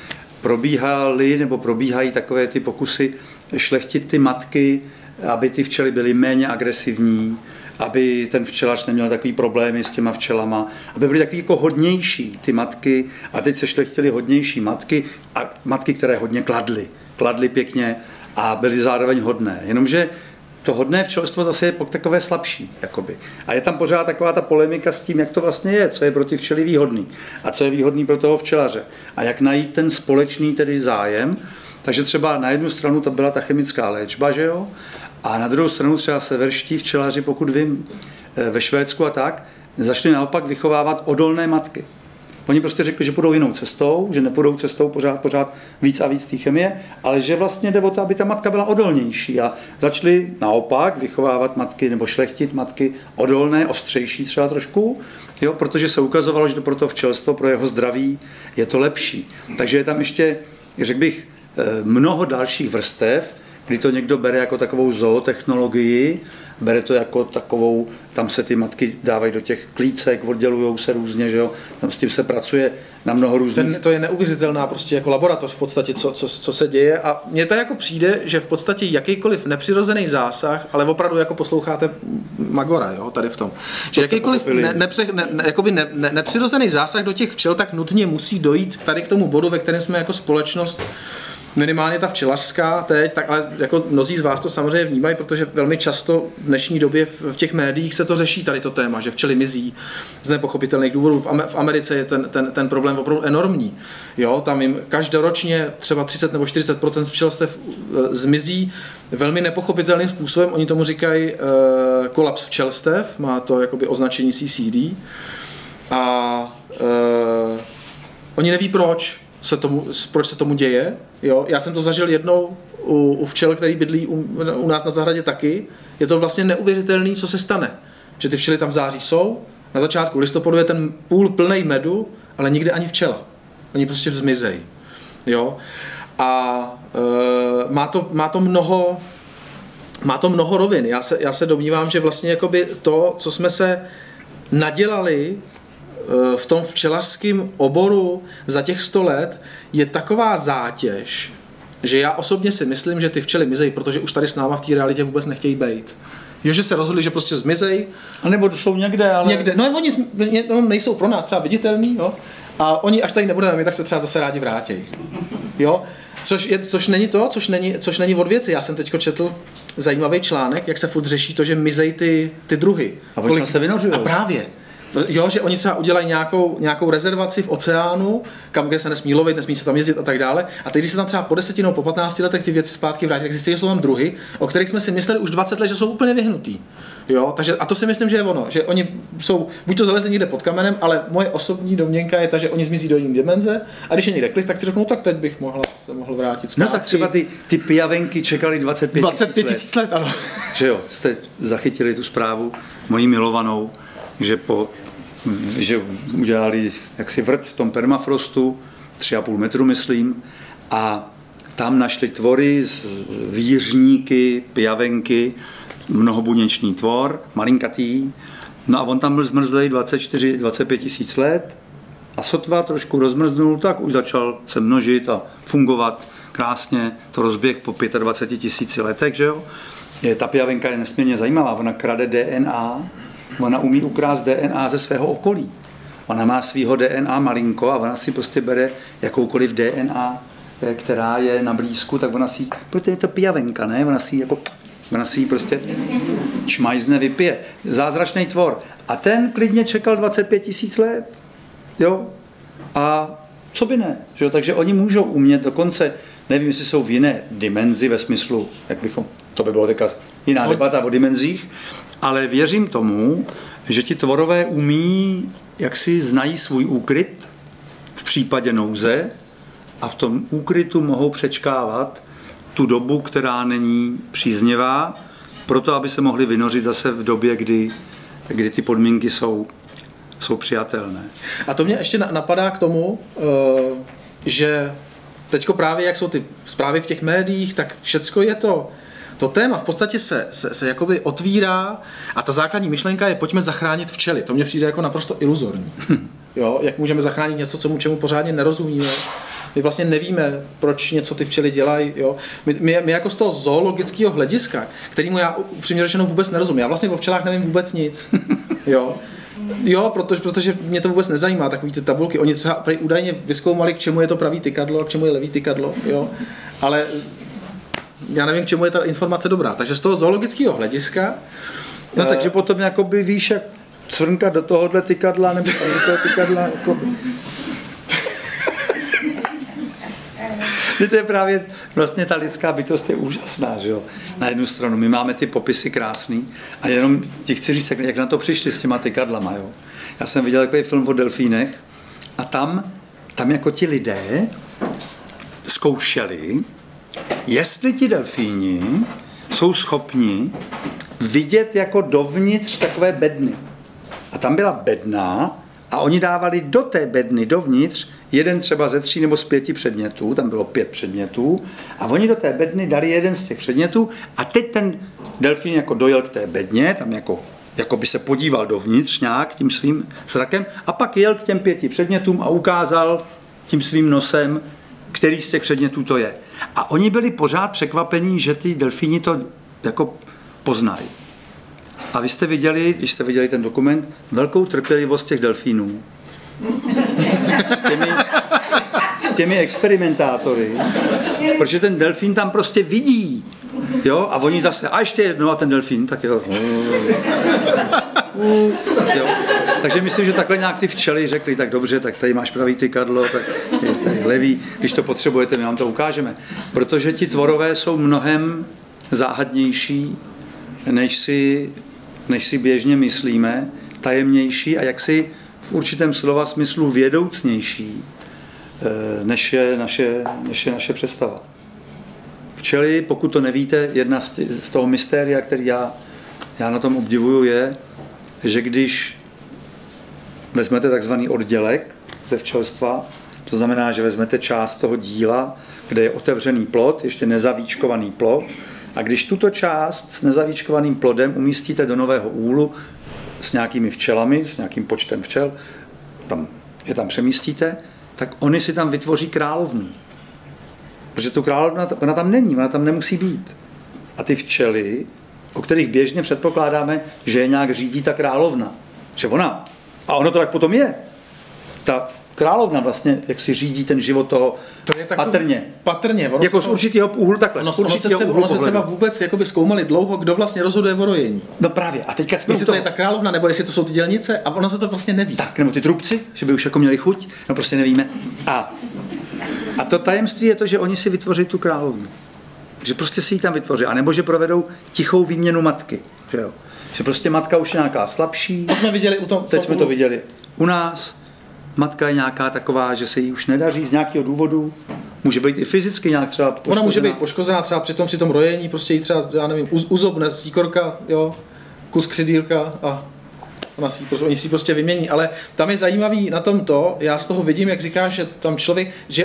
probíhají takové ty pokusy šlechtit ty matky, aby ty včely byly méně agresivní, aby ten včelař neměl takový problémy s těma včelama, aby byly takový jako hodnější ty matky a teď se šlechtily hodnější matky a matky, které hodně kladly pěkně a byly zároveň hodné. Jenomže to hodné včelstvo zase je takové slabší. Jakoby. A je tam pořád taková ta polemika s tím, jak to vlastně je, co je pro ty včely výhodný a co je výhodný pro toho včelaře. A jak najít ten společný tedy zájem, Takže třeba na jednu stranu to byla ta chemická léčba, že jo? A na druhou stranu třeba severští včelaři, pokud vím, ve Švédsku a tak, začali naopak vychovávat odolné matky. Oni prostě řekli, že půjdou jinou cestou, že nepůjdou cestou pořád víc a víc té chemie, ale že vlastně jde o to, aby ta matka byla odolnější. A začali naopak vychovávat matky nebo šlechtit matky odolné, ostřejší třeba trošku, jo, protože se ukazovalo, že to pro to včelstvo, pro jeho zdraví je to lepší. Takže je tam ještě, řekl bych, mnoho dalších vrstev, kdy to někdo bere jako takovou zootechnologii, bere to jako takovou, tam se ty matky dávají do těch klícek, oddělujou se různě, že jo, tam s tím se pracuje na mnoho různých. To je neuvěřitelná prostě jako laboratoř v podstatě, co se děje a mně tady jako přijde, že v podstatě jakýkoliv nepřirozený zásah, ale opravdu jako posloucháte Magora, jo, tady v tom, že jakýkoliv nepřirozený zásah do těch včel, tak nutně musí dojít tady k tomu bodu, ve kterém jsme jako společnost, minimálně ta včelařská teď, tak ale jako mnozí z vás to samozřejmě vnímají, protože velmi často v dnešní době v těch médiích se to řeší tady to téma, že včely mizí z nepochopitelných důvodů. V Americe je ten problém opravdu enormní. Jo, tam jim každoročně třeba 30 nebo 40% včelstev zmizí velmi nepochopitelným způsobem. Oni tomu říkají kolaps včelstev, má to jakoby označení CCD. A oni neví proč se tomu děje. Jo? Já jsem to zažil jednou u včel, který bydlí u nás na zahradě taky. Je to vlastně neuvěřitelné, co se stane. Že ty včely tam v září jsou, na začátku listopadu je ten půl plnej medu, ale nikde ani včela. Oni prostě zmizejí. Jo? A má to mnoho rovin. Já se domnívám, že vlastně jakoby to, co jsme se nadělali v tom včelařském oboru za těch 100 let, je taková zátěž, že já osobně si myslím, že ty včely mizejí, protože už tady s náma v té realitě vůbec nechtějí bejt. Jo, že se rozhodli, že prostě zmizejí. A nebo to jsou někde, ale... Někde. No oni nejsou pro nás třeba viditelný, jo? A oni, až tady nebudeme, tak se třeba zase rádi vrátí. Jo? Což není od věci. Já jsem teďko četl zajímavý článek, jak se furt řeší to, že mizejí ty druhy. A proč se vynořují? A právě. Jo, že oni třeba udělají nějakou rezervaci v oceánu, kde se nesmí lovit, nesmí se tam jezdit a tak dále. A teď, když se tam třeba po 10 nebo po 15 letech ty věci zpátky vrátí, tak zjistí, že jsou tam druhy, o kterých jsme si mysleli už 20 let, že jsou úplně vyhnutý. Jo, takže a to si myslím, že je ono, že oni jsou buď to zalezli někde pod kamenem, ale moje osobní domněnka je ta, že oni zmizí do jiné dimenze a když je někde klid, tak si řeknou, tak teď bych se mohl vrátit zpátky. No tak třeba ty pijavenky čekali 25 000 let, ano. Že jo, jste zachytili tu zprávu mojí milovanou, že udělali jaksi vrt v tom permafrostu, 3,5 metru, myslím, a tam našli tvory, výřníky, pijavenky, mnohobuněčný tvor, malinkatý, no a on tam byl zmrzlej 24-25 tisíc let a sotva trošku rozmrznul, tak už začal se množit a fungovat krásně, to rozběh po 25 tisíci letech, že jo. Ta pijavenka je nesmírně zajímavá, ona krade DNA, ona umí ukrást DNA ze svého okolí. Ona má svýho DNA malinko a ona si prostě bere jakoukoliv DNA, která je na blízku, tak ona si, protože je to pijavenka, ne? Ona si prostě čmajzne, vypije. Zázračný tvor. A ten klidně čekal 25 tisíc let. Jo? A co by ne? Že jo? Takže oni můžou umět dokonce, nevím, jestli jsou v jiné dimenzi ve smyslu, jak bychom, to by bylo teďka jiná debata o dimenzích, ale věřím tomu, že ti tvorové umí, jak si znají svůj úkryt v případě nouze a v tom úkrytu mohou přečkávat tu dobu, která není příznivá, proto aby se mohli vynořit zase v době, kdy ty podmínky jsou přijatelné. A to mě ještě napadá k tomu, že teďko právě, jak jsou ty zprávy v těch médiích, tak všecko je to téma v podstatě se jakoby otvírá a ta základní myšlenka je pojďme zachránit včely. To mně přijde jako naprosto iluzorní. Jo? Jak můžeme zachránit něco, čemu pořádně nerozumíme. My vlastně nevíme, proč něco ty včely dělají. Jo? My jako z toho zoologického hlediska, kterému já upřímně řečeno vůbec nerozumím. Já vlastně o včelách nevím vůbec nic. Jo, protože mě to vůbec nezajímá, takový ty tabulky. Oni třeba údajně vyzkoumali, k čemu je to pravý tykadlo a k čemu je levý tykadlo. Jo? Ale já nevím, k čemu je ta informace dobrá. Takže z toho zoologického hlediska... No takže potom jakoby víš, jak cvrnka do tohohle tykadla nebo do toho tykadla. Jakoby. To je právě vlastně ta lidská bytost je úžasná, že jo. Na jednu stranu my máme ty popisy krásný a jenom ti chci říct, jak na to přišli s těma tykadlama, jo. Já jsem viděl takový film o delfínech a tam jako ti lidé zkoušeli, jestli ti delfíni jsou schopni vidět jako dovnitř takové bedny. A tam byla bedna a oni dávali do té bedny dovnitř jeden třeba ze 3 nebo z 5 předmětů, tam bylo 5 předmětů a oni do té bedny dali jeden z těch předmětů a teď ten delfín jako dojel k té bedně, tam jako by se podíval dovnitř nějak tím svým zrakem a pak jel k těm 5 předmětům a ukázal tím svým nosem, který z těch předmětů to je. A oni byli pořád překvapení, že ty delfíni to jako poznají. A vy jste viděli, když jste viděli ten dokument, velkou trpělivost těch delfínů. S těmi experimentátory, protože ten delfín tam prostě vidí. Jo? A oni zase, a ještě jednou a ten delfín, tak jo. Jo. Takže myslím, že takhle nějak ty včely řekli, tak dobře, tak tady máš pravý tykadlo, tak je tady levý, když to potřebujete, my vám to ukážeme. Protože ti tvorové jsou mnohem záhadnější, než si běžně myslíme, tajemnější a jaksi v určitém slova smyslu vědoucnější, než je naše představa. Včely, pokud to nevíte, jedna z toho mystéria, který já na tom obdivuju, je, že když vezmete takzvaný oddělek ze včelstva, to znamená, že vezmete část toho díla, kde je otevřený plod, ještě nezavíčkovaný plod, a když tuto část s nezavíčkovaným plodem umístíte do nového úlu s nějakými včelami, s nějakým počtem včel, je tam přemístíte, tak oni si tam vytvoří královnu. Protože tu královna, ona tam není, ona tam nemusí být. A ty včely, o kterých běžně předpokládáme, že je nějak řídí ta královna. Že ona. A ono to tak potom je. Ta královna vlastně, jak si řídí ten život toho to je patrně. Ono jako z určitého úhlu takhle. Ono se třeba vůbec zkoumali dlouho, kdo vlastně rozhoduje o rojení. No právě. A teďka jsme jestli to je ta královna, nebo jestli to jsou ty dělnice, a ono se to vlastně neví. Tak, nebo ty trubci, že by už jako měli chuť, no prostě nevíme. A to tajemství je to, že oni si vytvoří tu královnu. Že prostě si ji tam vytvoří. A nebo že provedou tichou výměnu matky. Že jo? Že prostě matka už je nějaká slabší. To jsme viděli Teď jsme to viděli u nás. Matka je nějaká taková, že se jí už nedaří z nějakého důvodu. Může být i fyzicky nějak třeba poškozená. Ona může být poškozená třeba při tom rojení, prostě jí třeba, já nevím, uzobne síkorka, jo, kus křidýlka a oni si prostě vymění. Ale tam je zajímavý na tom to, já z toho vidím, jak říkáš, že tam člověk, že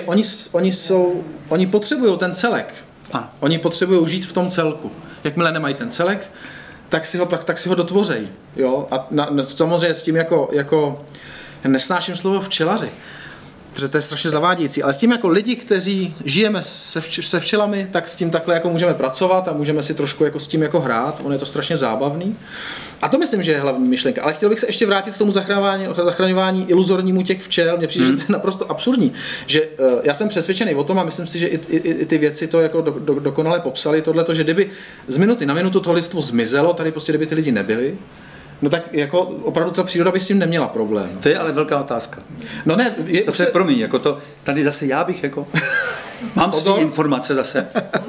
oni potřebují ten celek. Oni potřebují žít v tom celku. Jakmile nemají ten celek, tak si ho dotvořejí. Jo? A samozřejmě s tím jako nesnáším slovo včelaři, protože to je strašně zavádějící, ale s tím jako lidi, kteří žijeme se včelami, tak s tím takhle jako můžeme pracovat a můžeme si trošku jako s tím jako hrát, on je to strašně zábavný. A to myslím, že je hlavní myšlenka. Ale chtěl bych se ještě vrátit k tomu zachraňování iluzornímu těch včel. Mně přijde, že to je naprosto absurdní. Že já jsem přesvědčený o tom a myslím si, že i ty věci to jako dokonale popsali tohleto, že kdyby z minuty na minutu toho lidstvo zmizelo, tady prostě kdyby ty lidi nebyli, no tak jako opravdu ta příroda by s tím neměla problém. To je ale velká otázka. No ne, promiň, jako to, tady zase já bych jako, mám si informace zase,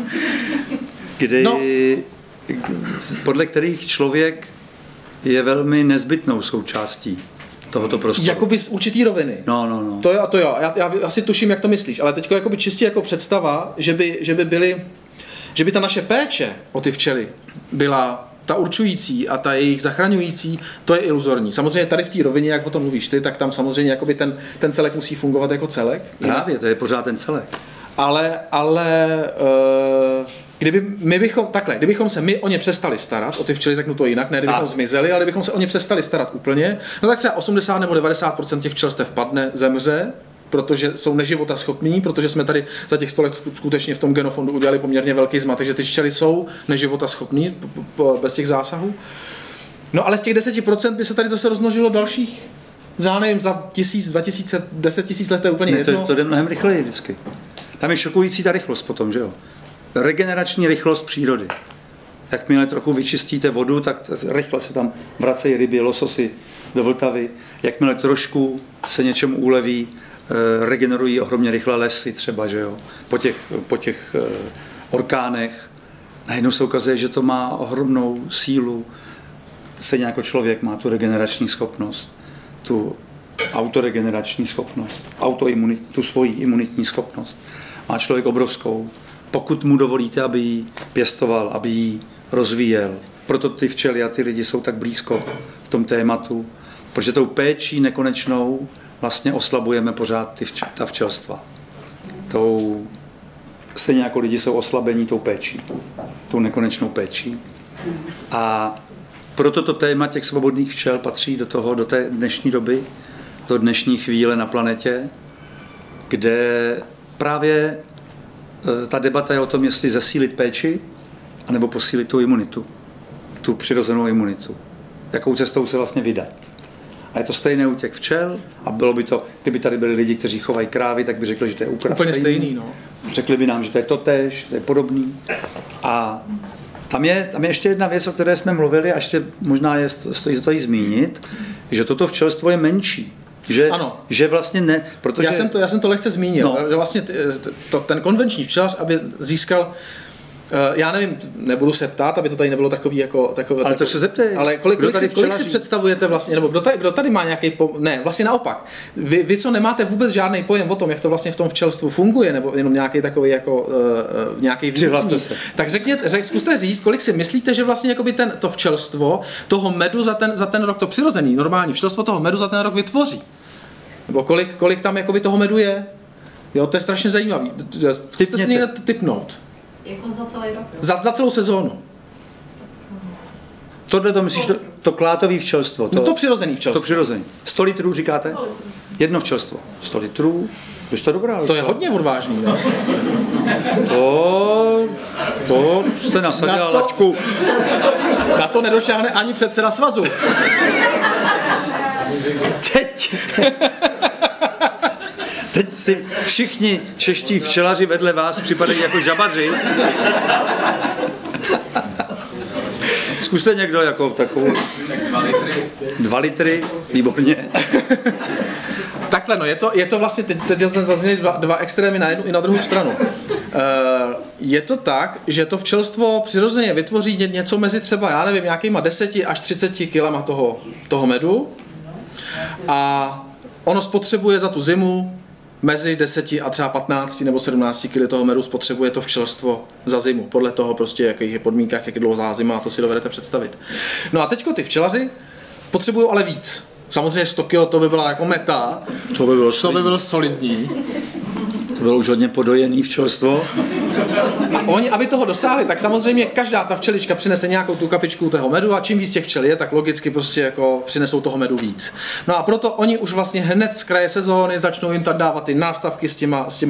podle kterých člověk je velmi nezbytnou součástí tohoto prostoru. Jakoby z určitý roviny. No. To jo. Já asi tuším, jak to myslíš, ale teď jakoby čistě jako představa, že by ta naše péče o ty včely byla ta určující a ta jejich zachraňující, to je iluzorní. Samozřejmě tady v té rovině, jak o tom mluvíš ty, tak tam samozřejmě jakoby ten celek musí fungovat jako celek. Právě, to je pořád ten celek. Ale kdybychom se my o ně přestali starat, o ty včely řeknu to jinak, ne kdybychom zmizeli, ale kdybychom se o ně přestali starat úplně, no tak třeba 80 nebo 90% těch včelstev padne, zemře, protože jsou neživotaschopní, protože jsme tady za těch 100 let skutečně v tom genofondu udělali poměrně velký zmatek, že ty včely jsou neživotaschopní bez těch zásahů. No ale z těch 10% by se tady zase rozmnožilo dalších, já nevím, za 1000, 2000, 10 000 let, to je úplně jedno. To jde mnohem rychleji vždycky. Tam je šokující ta rychlost potom, že jo? Regenerační rychlost přírody. Jakmile trochu vyčistíte vodu, tak rychle se tam vracejí ryby, lososy do Vltavy. Jakmile trošku se něčemu uleví, regenerují ohromně rychle lesy třeba, že jo, po těch orkánech. Najednou se ukazuje, že to má ohromnou sílu. Stejně jako člověk má tu regenerační schopnost, tu autoregenerační schopnost, tu svoji imunitní schopnost. Má člověk obrovskou. Pokud mu dovolíte, aby ji pěstoval, aby ji rozvíjel. Proto ty včely a ty lidi jsou tak blízko v tom tématu, protože tou péčí nekonečnou vlastně oslabujeme pořád ta včelstva. Stejně jako lidi jsou oslabení tou péčí, tou nekonečnou péčí. A proto to téma těch svobodných včel patří do té dnešní doby, do dnešní chvíle na planetě, kde právě ta debata je o tom, jestli zesílit péči, anebo posílit tu imunitu, tu přirozenou imunitu. Jakou cestou se vlastně vydat. A je to stejné u těch včel a bylo by to, kdyby tady byli lidi, kteří chovají krávy, tak by řekli, že to je úplně stejný, no. Řekli by nám, že to je totéž, že to je podobný. A tam je ještě jedna věc, o které jsme mluvili a ještě možná stojí za to jí zmínit, že toto včelstvo je menší. Že vlastně ne, protože... Já jsem to lehce zmínil, no. Že vlastně ten konvenční včelař, aby získal, já nevím, nebudu se ptát, aby to tady nebylo takový jako... Ale to se zeptej. Ale kolik si představujete vlastně, nebo kdo tady má nějaký... Ne, vlastně naopak. Vy, co nemáte vůbec žádný pojem o tom, jak to vlastně v tom včelstvu funguje, nebo jenom nějaký takový jako... nějaký vnitřní, tak zkuste říct, kolik si myslíte, že vlastně jakoby to včelstvo toho medu za ten rok, to přirozený, normální včelstvo toho medu za ten rok vytvoří. Nebo kolik tam jakoby toho medu je? Jo, to je strašně zajímavý. Zkuste si někde tipnout. Jako za celý rok? Za celou sezónu. Tohle to myslíš, to klátový včelstvo? To přirozený včelstvo. To přirozený. 100 litrů říkáte? Jedno včelstvo. 100 litrů? To je to dobrá. To je hodně odvážný, ne? To jste nasadila laťku. Na to nedošáhne ani předseda svazu. Teď si všichni čeští včelaři vedle vás připadají jako žabaři. Zkuste někdo jako takovou... 2 litry, výborně. Takhle, no, je to vlastně, teď jsme zazněli dva extrémy na jednu i na druhou stranu. Je to tak, že to včelstvo přirozeně vytvoří něco mezi třeba, já nevím, nějakýma 10 až 30 kilama toho medu a ono spotřebuje za tu zimu mezi 10 a třeba 15 nebo 17 kg toho medu spotřebuje to včelstvo za zimu. Podle toho prostě, jakých je podmínkách, jak je dlouhá zima, to si dovedete představit. No a teďko ty včelaři potřebují ale víc. Samozřejmě 100 kg to by byla jako meta. To by bylo solidní. To bylo už hodně podojený včelstvo. A oni, aby toho dosáhli, tak samozřejmě každá ta včelička přinese nějakou tu kapičku toho medu a čím víc těch včel je, tak logicky prostě jako přinesou toho medu víc. No a proto oni už vlastně hned z kraje sezóny začnou jim tam dávat ty nástavky s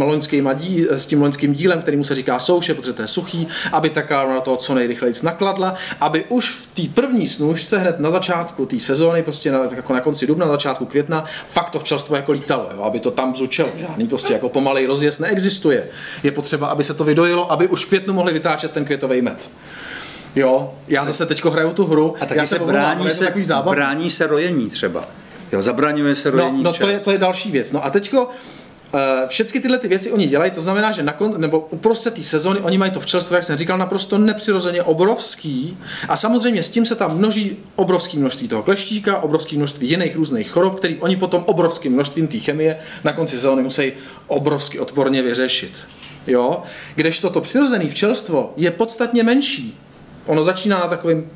tím loňským dílem, kterému se říká souše, protože to je suchý, aby ta kráva na toho co nejrychleji nakladla, aby už v té první snůžce hned na začátku té sezóny, prostě jako na konci dubna, na začátku května, fakt to včelstvo jako lítalo, jo, aby to tam zučelo. Žádný prostě jako pomalej rozjezd neexistuje. Je potřeba, aby se to vydojilo, aby už v květnu mohli vytáčet ten květový med. Jo, já zase teďko hraju tu hru. A taky brání se rojení třeba. Jo, zabraňuje se rojení. No to je další věc. No a teďko všechny tyhle ty věci oni dělají, to znamená, že nebo uprostřed té sezóny oni mají to včelstvo, jak jsem říkal, naprosto nepřirozeně obrovský a samozřejmě s tím se tam množí obrovské množství toho kleštíka, obrovské množství jiných různých chorob, který oni potom obrovským množstvím té chemie na konci sezóny musí obrovsky odporně vyřešit. Jo? Kdežto to přirozené včelstvo je podstatně menší. Ono začíná na takovým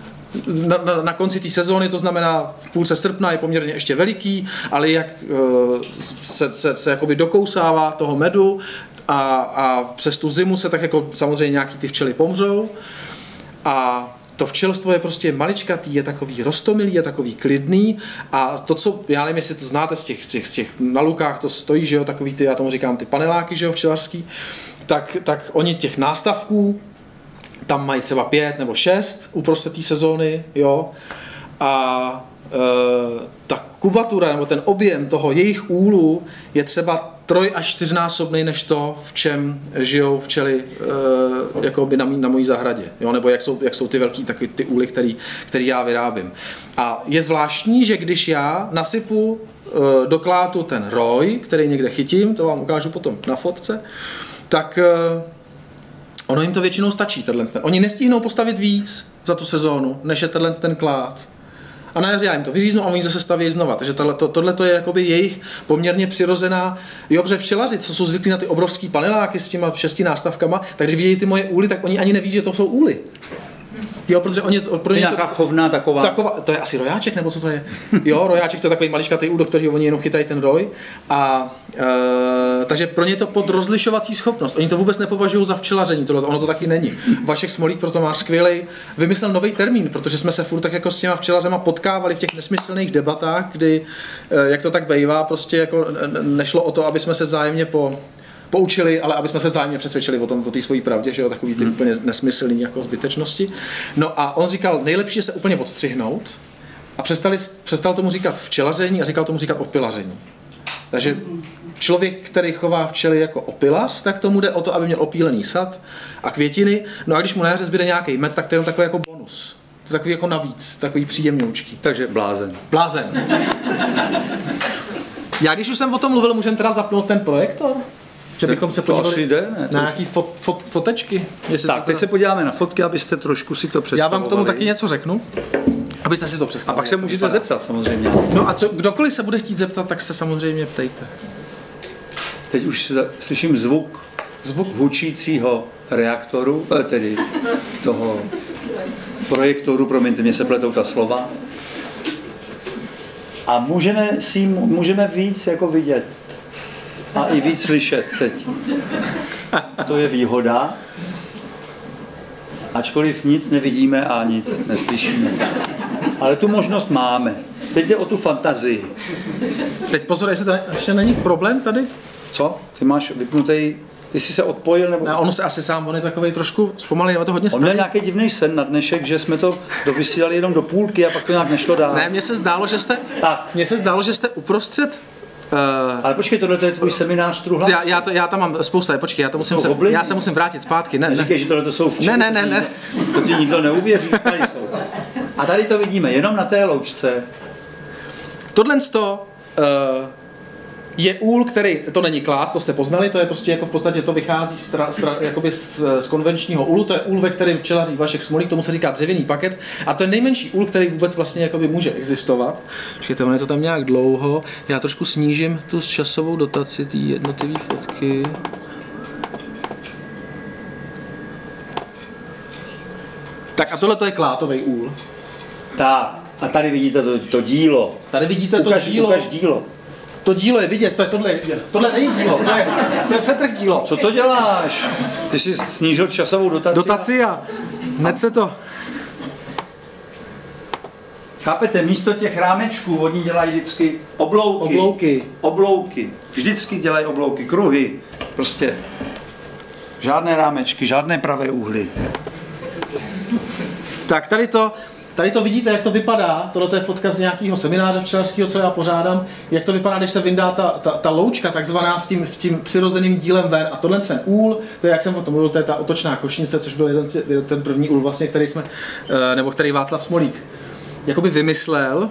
na konci té sezóny, to znamená v půlce srpna je poměrně ještě veliký, ale jak se jakoby dokousává toho medu a přes tu zimu se tak jako samozřejmě nějaký ty včely pomřou a to včelstvo je prostě maličkatý, je takový roztomilý, je takový klidný a to, co, já nevím, jestli to znáte z těch na lukách, to stojí, že jo, takový ty, já tomu říkám ty paneláky, že jo, včelařský, tak oni těch nástavků tam mají třeba 5 nebo 6 uprostřed té sezóny, jo, a ta kubatura nebo ten objem toho jejich úlu je třeba 3 až 4násobný než to, v čem žijou včely jakoby na mojí zahradě, jo? Nebo jak jsou ty velký taky ty úly, který já vyrábím. A je zvláštní, že když já nasypu do klátu ten roj, který někde chytím, to vám ukážu potom na fotce, tak ono jim to většinou stačí, Oni nestihnou postavit víc za tu sezónu, než je ten klát. A na jaře já jim to vyříznu a oni zase staví znova. Takže tohle je jakoby jejich poměrně přirozená. Jo, protože včelaři, co jsou zvyklí na ty obrovský paneláky s těma 6 nástavkama, tak když vidějí ty moje úly, tak oni ani neví, že to jsou úly. Jo, protože oni... To je nějaká chovná taková... To je asi rojáček, nebo co to je? Jo, rojáček to je takový maličkatý úl, do kterého oni jenom chytají ten roj. Takže pro ně je to pod rozlišovací schopnost. Oni to vůbec nepovažují za včelaření, ono to taky není. Vašek Smolík proto má skvělej, vymyslel nový termín, protože jsme se furt tak jako s těma včelařema potkávali v těch nesmyslných debatách, kdy, jak to tak bejvá, prostě jako nešlo o to, aby jsme se vzájemně poučili, ale aby jsme se vzájemně přesvědčili o té svojí pravdě, že jo, takový ty úplně nesmyslný jako zbytečnosti. No a on říkal, nejlepší je se úplně odstřihnout a přestal tomu říkat včelaření a říkal tomu říkat opilaření. Takže člověk, který chová včely jako opilař, tak tomu jde o to, aby měl opílený sad a květiny, no a když mu na jaře zbyde nějaký med, tak to je jenom takový jako bonus. To je takový jako navíc, takový příjemňoučký. Takže blázen. Blázen. Já když už jsem o tom mluvil, můžeme teda zapnout ten projektor? Že bychom se podívali na nějaký fotečky. Tak, teď se podíváme na fotky, abyste trošku si to představovali. Já vám k tomu taky něco řeknu, abyste si to představili. A pak se můžete zeptat samozřejmě. No a kdokoliv se bude chtít zeptat, tak se samozřejmě ptejte. Teď už slyším zvuk hučícího reaktoru, tedy toho projektoru, promiňte, mě se pletou ta slova. A můžeme víc jako vidět. A i víc slyšet teď. To je výhoda. Ačkoliv nic nevidíme a nic neslyšíme. Ale tu možnost máme. Teď jde o tu fantazii. Teď pozor, jestli to ještě není problém tady? Co? Ty máš vypnutý... Ty jsi se odpojil, nebo... Ne, ono se asi sám, on je takovej trošku zpomalý, nebo to hodně starý. On měl nějaký divný sen na dnešek, že jsme to dovysílali jenom do půlky a pak to nějak nešlo dál. Ne, mně se zdálo, že jste uprostřed. Ale počkej, tohle je tvůj seminář Truhlář? Já tam mám spousta, počkej, já se musím vrátit zpátky. Neříkej, že tohle jsou včely. Ne. To ti nikdo neuvěří, tady jsou. A tady to vidíme, jenom na té loučce. Tohle je úl, který, to není klát, to jste poznali, to je prostě jako v podstatě to vychází jakoby z konvenčního úlu, to je úl, ve kterém včelaří Vašek Smolík, tomu se říká dřevěný paket a to je nejmenší úl, který vůbec vlastně jakoby může existovat. Počkejte, ono je to tam nějak dlouho, já trošku snížím tu časovou dotaci, ty jednotlivé fotky. Tak a tohle to je klátový úl. Tak, a tady vidíte to dílo. Tady vidíte to dílo. Ukaž dílo. To dílo je vidět, tohle není dílo, to je přetrh dílo. Co to děláš? Ty jsi snížil časovou dotaci a hned se to... Chápete, místo těch rámečků oni dělají vždycky oblouky. Vždycky dělají oblouky, kruhy. Prostě žádné rámečky, žádné pravé úhly. Tak tady to vidíte, jak to vypadá. Tohle je fotka z nějakého semináře včelařského, co já pořádám. Jak to vypadá, když se vyndá ta loučka, takzvaná s tím přirozeným dílem ven. A tohle ten úl, to je, jak jsem o tom mluvil, to je ta otočná košnice, což byl ten první úl, vlastně, který Václav Smolík jakoby vymyslel.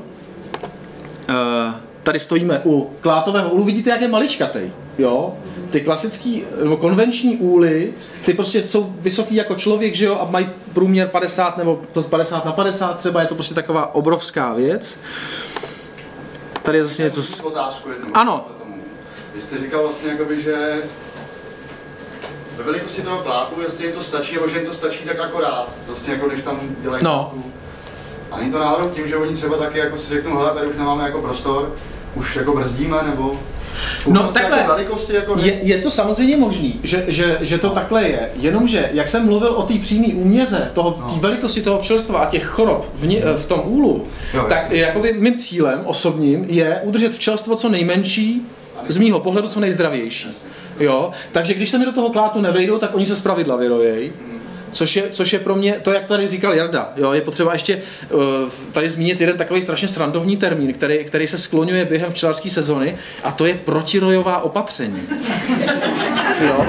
Tady stojíme u klátového úlu. Vidíte, jak je maličkatej, jo? Ty klasický nebo konvenční úly, ty prostě jsou vysoký jako člověk, že jo, a mají průměr 50 nebo 50x50 třeba, je to prostě taková obrovská věc. Tady je zase něco... Otázku jednu. Ano. Vy jste říkal vlastně jakoby, že ve velikosti toho klátu, jestli jim to stačí, nebo že jim to stačí tak akorát, vlastně jako když tam dělají klátu. A není to náhodou tím, že oni třeba taky jako si řeknou, hele, tady už nemáme jako prostor, už jako brzdíme, nebo... No takhle, je to samozřejmě možný, že to takhle je, jenomže jak jsem mluvil o té přímé úměře, té velikosti toho včelstva a těch chorob v tom úlu, tak jakoby mým cílem osobním je udržet včelstvo co nejmenší, z mýho pohledu co nejzdravější. Jo? Takže když se mi do toho klátu nevejdou, tak oni se zpravidla vyrojejí. Což je pro mě, to jak tady říkal Jarda, jo, je potřeba ještě tady zmínit jeden takový strašně srandovní termín, který se skloňuje během včelařské sezony, a to je protirojová opatření. Jo.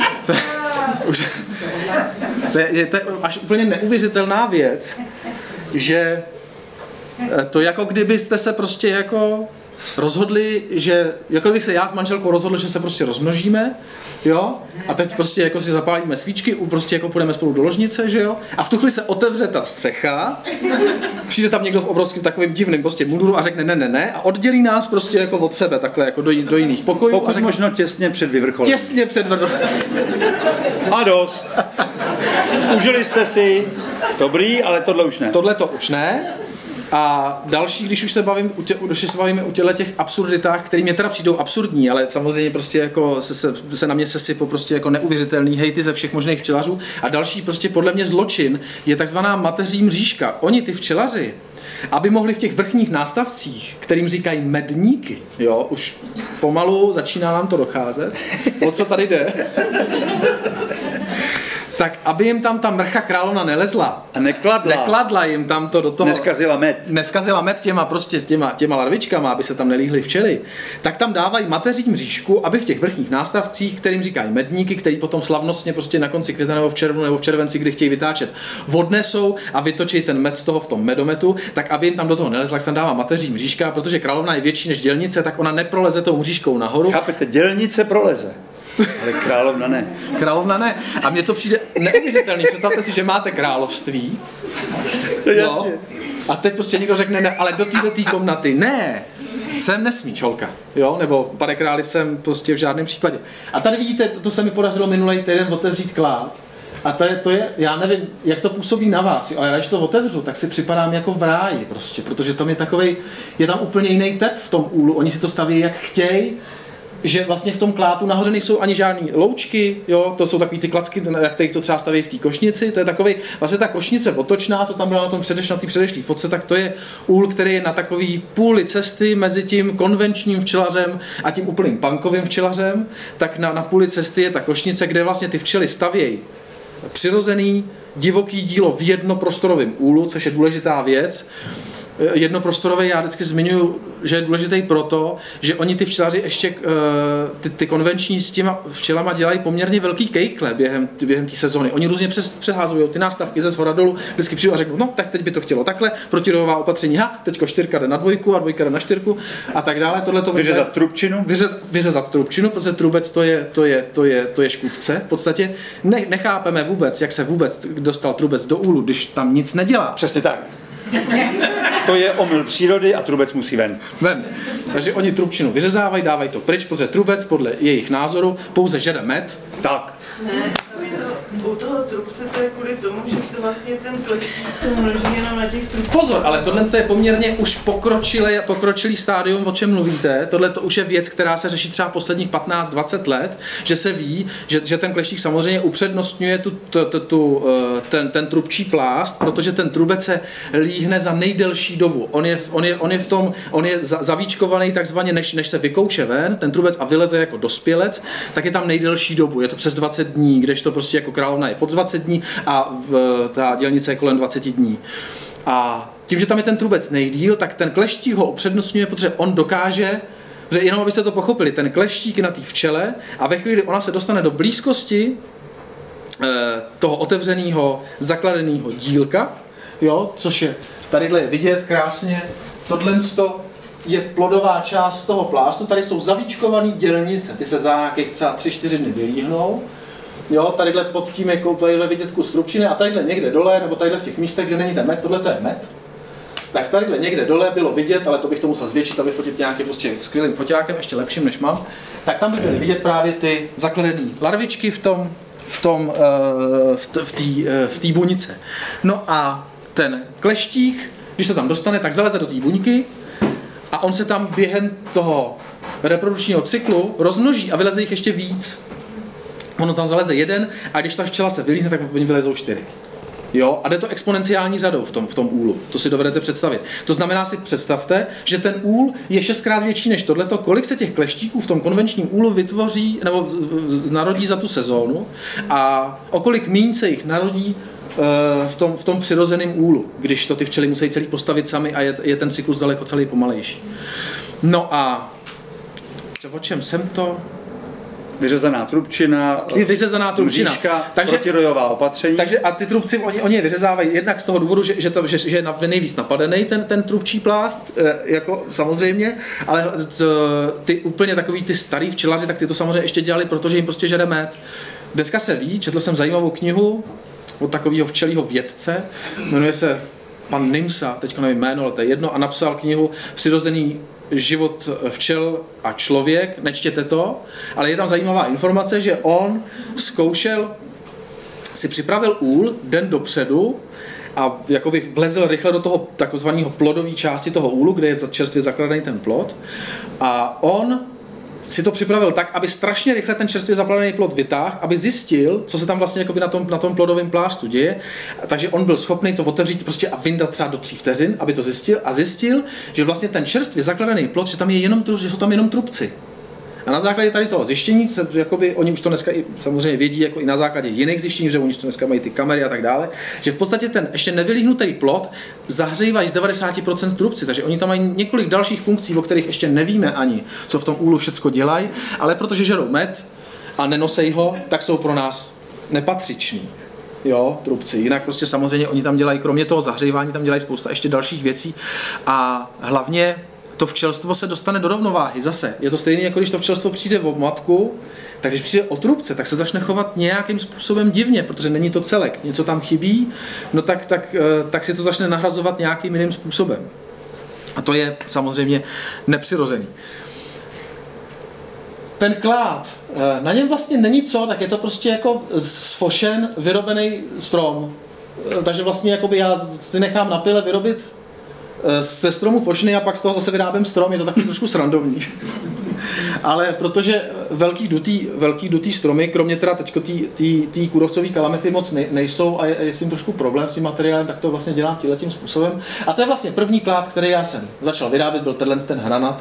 To je až úplně neuvěřitelná věc, že to jako kdybyste se prostě jako rozhodli, že jako bych se já s manželkou rozhodl, že se prostě rozmnožíme, jo, a teď prostě jako si zapálíme svíčky, prostě jako půjdeme spolu do ložnice, že jo, a v tu chvíli se otevře ta střecha, přijde tam někdo v obrovským takovým divným prostě munduru a řekne ne a oddělí nás prostě jako od sebe takhle jako do jiných pokojů. Pokud a řekne, možno těsně před vyvrcholením. Těsně před vyvrcholením. A dost. Užili jste si, dobrý, ale tohle už ne. Tohle to už ne. A další, když už se bavíme o těch absurditách, které mě teda přijdou absurdní, ale samozřejmě prostě jako se na mě sesypou prostě jako neuvěřitelný hejty ze všech možných včelařů. A další prostě podle mě zločin je takzvaná mateří mřížka. Oni ty včelaři, aby mohli v těch vrchních nástavcích, kterým říkají medníky, jo, už pomalu začíná nám to docházet, o co tady jde, tak aby jim tam ta mrcha královna nelezla. A nekladla jim tam to do toho. Neskazila med těma larvičkama, aby se tam nelíhly včely. Tak tam dávají mateří mřížku, aby v těch vrchních nástavcích, kterým říkají medníky, který potom slavnostně prostě na konci května nebo v červnu nebo v červenci, kdy chtějí vytáčet, odnesou a vytočí ten med z toho v tom medometu, tak aby jim tam do toho nelezla, tak se tam dává mateří mřížka, protože královna je větší než dělnice, tak ona neproleze tou mřížkou nahoru. Chápete, dělnice proleze. Ale královna ne. Královna ne. A mně to přijde neuvěřitelný. Představte si, že máte království. No, a teď prostě někdo řekne, ne, ale do té komnaty. Ne, sem nesmíš, holka. Jo? Nebo pane králi, sem prostě v žádném případě. A tady vidíte, to se mi podařilo minulý týden otevřít klád. A to je, já nevím, jak to působí na vás, jo? Ale když to otevřu, tak si připadám jako v ráji prostě, protože tam je takovej, je tam úplně jiný tep v tom úlu. Oni si to staví jak chtějí. Že vlastně v tom klátu nahoře nejsou ani žádný loučky, jo, to jsou takový ty klacky, jak kterých to třeba staví v té košnici, to je takový, vlastně ta košnice otočná, co tam byla na tom předešlý fotce, tak to je úl, který je na takový půli cesty mezi tím konvenčním včelařem a tím úplným punkovým včelařem, tak na půli cesty je ta košnice, kde vlastně ty včely stavějí přirozený divoký dílo v jednoprostorovém úlu, což je důležitá věc. Jednoprostorový já vždycky zmiňuji, že je důležitý proto, že oni ty včelaři ještě ty konvenční s těma včelama dělají poměrně velký kejkle během té sezony. Oni různě přeházují ty nástavky ze shora dolů, vždycky přijdu a řeknu, no tak teď by to chtělo takhle, protirojová opatření, teďko 4 jde na 2 a 2 jde na 4 a tak dále. Vyřezat trubčinu? Vyřezat trubčinu, protože trubec to je škůdce. V podstatě nechápeme vůbec, jak se vůbec dostal trubec do úlu, když tam nic nedělá. Přesně tak. To je omyl přírody a trubec musí ven. Takže oni trubčinu vyřezávají, dávají to pryč, protože trubec podle jejich názoru pouze žere med. Tak. Ne, u toho trubce to je kvůli tomu, že to vlastně ten kleštík se množí jenom na těch trubcích. Pozor, ale tohle je poměrně už pokročilý stádium, o čem mluvíte. Tohle to už je věc, která se řeší třeba posledních 15-20 let, že se ví, že ten kleštík samozřejmě upřednostňuje ten trubčí plást, protože ten trubec se líhne za nejdelší dobu. On je zavíčkovaný takzvaně, než se vykouše ven, ten trubec a vyleze jako dospělec, tak je tam nejdelší dobu. Je to přes 20 dní, kdežto prostě jako královna je pod 20 dní a ta dělnice je kolem 20 dní. A tím, že tam je ten trubec nejdýl, tak ten kleštík ho upřednostňuje, protože on dokáže, že jenom abyste to pochopili, ten kleštík je na té včele a ve chvíli, kdy ona se dostane do blízkosti toho otevřeného, zakladeného dílka, jo, což je tadyhle vidět krásně, tohle je plodová část toho plástu, tady jsou zavíčkované dělnice, ty se za nějakých třeba 3-4 dny vylíhnou. Jo, tadyhle pod tím je tadyhle vidět kus trubčiny a tadyhle někde dole, nebo tadyhle v těch místech, kde není ten med, tohle to je med. Tak tadyhle někde dole bylo vidět, ale to bych to musel zvětšit a vyfotit nějakým prostě skvělým foťákem, ještě lepším než mám. Tak tam by byly vidět právě ty zakladené larvičky v té buňce. No a ten kleštík, když se tam dostane, tak zaleze do té buňky a on se tam během toho reprodukčního cyklu rozmnoží a vyleze jich ještě víc. Ono tam zaleze jeden a když ta včela se vylíhne, tak oni vylezou 4. Jo, a jde to exponenciální řadou v tom úlu. To si dovedete představit. To znamená, si představte, že ten úl je 6krát větší než tohleto, kolik se těch kleštíků v tom konvenčním úlu vytvoří nebo narodí za tu sezónu a o kolik míň se jich narodí v tom přirozeném úlu, když to ty včely musí celý postavit sami a je ten cyklus daleko celý pomalejší. No a o čem jsem to? Vyřezaná trubčina, mřížka, protirojová opatření. Takže a ty trubci, oni je vyřezávají jednak z toho důvodu, že je nejvíc napadený ten trubčí plást, jako samozřejmě, ale ty úplně takový ty starý včelaři, tak ty to samozřejmě ještě dělali, protože jim prostě žere med. Dneska se ví, četl jsem zajímavou knihu od takového včelího vědce, jmenuje se pan Nimsa, teďka nevím jméno, ale to je jedno, a napsal knihu Přirozený život včel a člověk, nečtěte to, ale je tam zajímavá informace, že on si připravil úl den dopředu a jakoby vlezl rychle do toho takzvaného plodové části toho úlu, kde je čerstvě zakladaný ten plod, a on si to připravil tak, aby strašně rychle ten čerstvě zapladaný plod vytáhl, aby zjistil, co se tam vlastně jakoby na tom plodovém plástu děje. Takže on byl schopný to otevřít prostě a vyndat třeba do 3 vteřin, aby to zjistil, že vlastně ten čerstvě zakladaný plod, že jsou tam jenom trubci. A na základě tady toho zjištění, jakoby, oni už to dneska samozřejmě vědí jako i na základě jiných zjištění, že oni to dneska mají ty kamery a tak dále, že v podstatě ten ještě nevylíhnutý plod zahřívají z 90% trubci, takže oni tam mají několik dalších funkcí, o kterých ještě nevíme ani, co v tom úlu všecko dělají, ale protože žerou med a nenosej ho, tak jsou pro nás nepatřiční. Jo, trubci. Jinak prostě samozřejmě oni tam dělají, kromě toho zahřívání, tam dělají spousta ještě dalších věcí a hlavně to včelstvo se dostane do rovnováhy zase. Je to stejné, jako když to včelstvo přijde o matku, tak když přijde o trubce, tak se začne chovat nějakým způsobem divně, protože není to celek, něco tam chybí, no tak si to začne nahrazovat nějakým jiným způsobem. A to je samozřejmě nepřirozený. Ten klád, na něm vlastně není co, tak je to prostě jako sfošen, vyrobený strom. Takže vlastně jakoby já si nechám na pile vyrobit ze stromu fošny a pak z toho zase vyrábím strom, je to takový trošku srandovní. Ale protože velký dutý stromy, kromě teda teďko tý kůrovcový kalamity moc nejsou a je s tím trošku problém s tím materiálem, tak to vlastně dělám tímhletím způsobem. A to je vlastně první klád, který já jsem začal vyrábět, byl ten hranatý.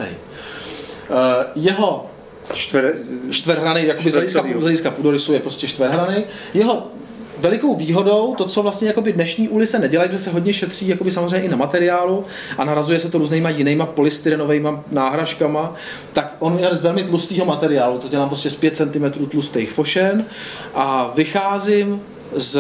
Jeho čtverhraný, jakoby z hlediska půdorysu je prostě čtverhraný. Jeho velikou výhodou, to, co vlastně jakoby dnešní úly se nedělají, protože se hodně šetří jakoby samozřejmě i na materiálu a narazuje se to různýma jinýma polystyrenovými náhražkama, tak on je z velmi tlustého materiálu, to dělám prostě z 5 cm tlustých fošen a vycházím z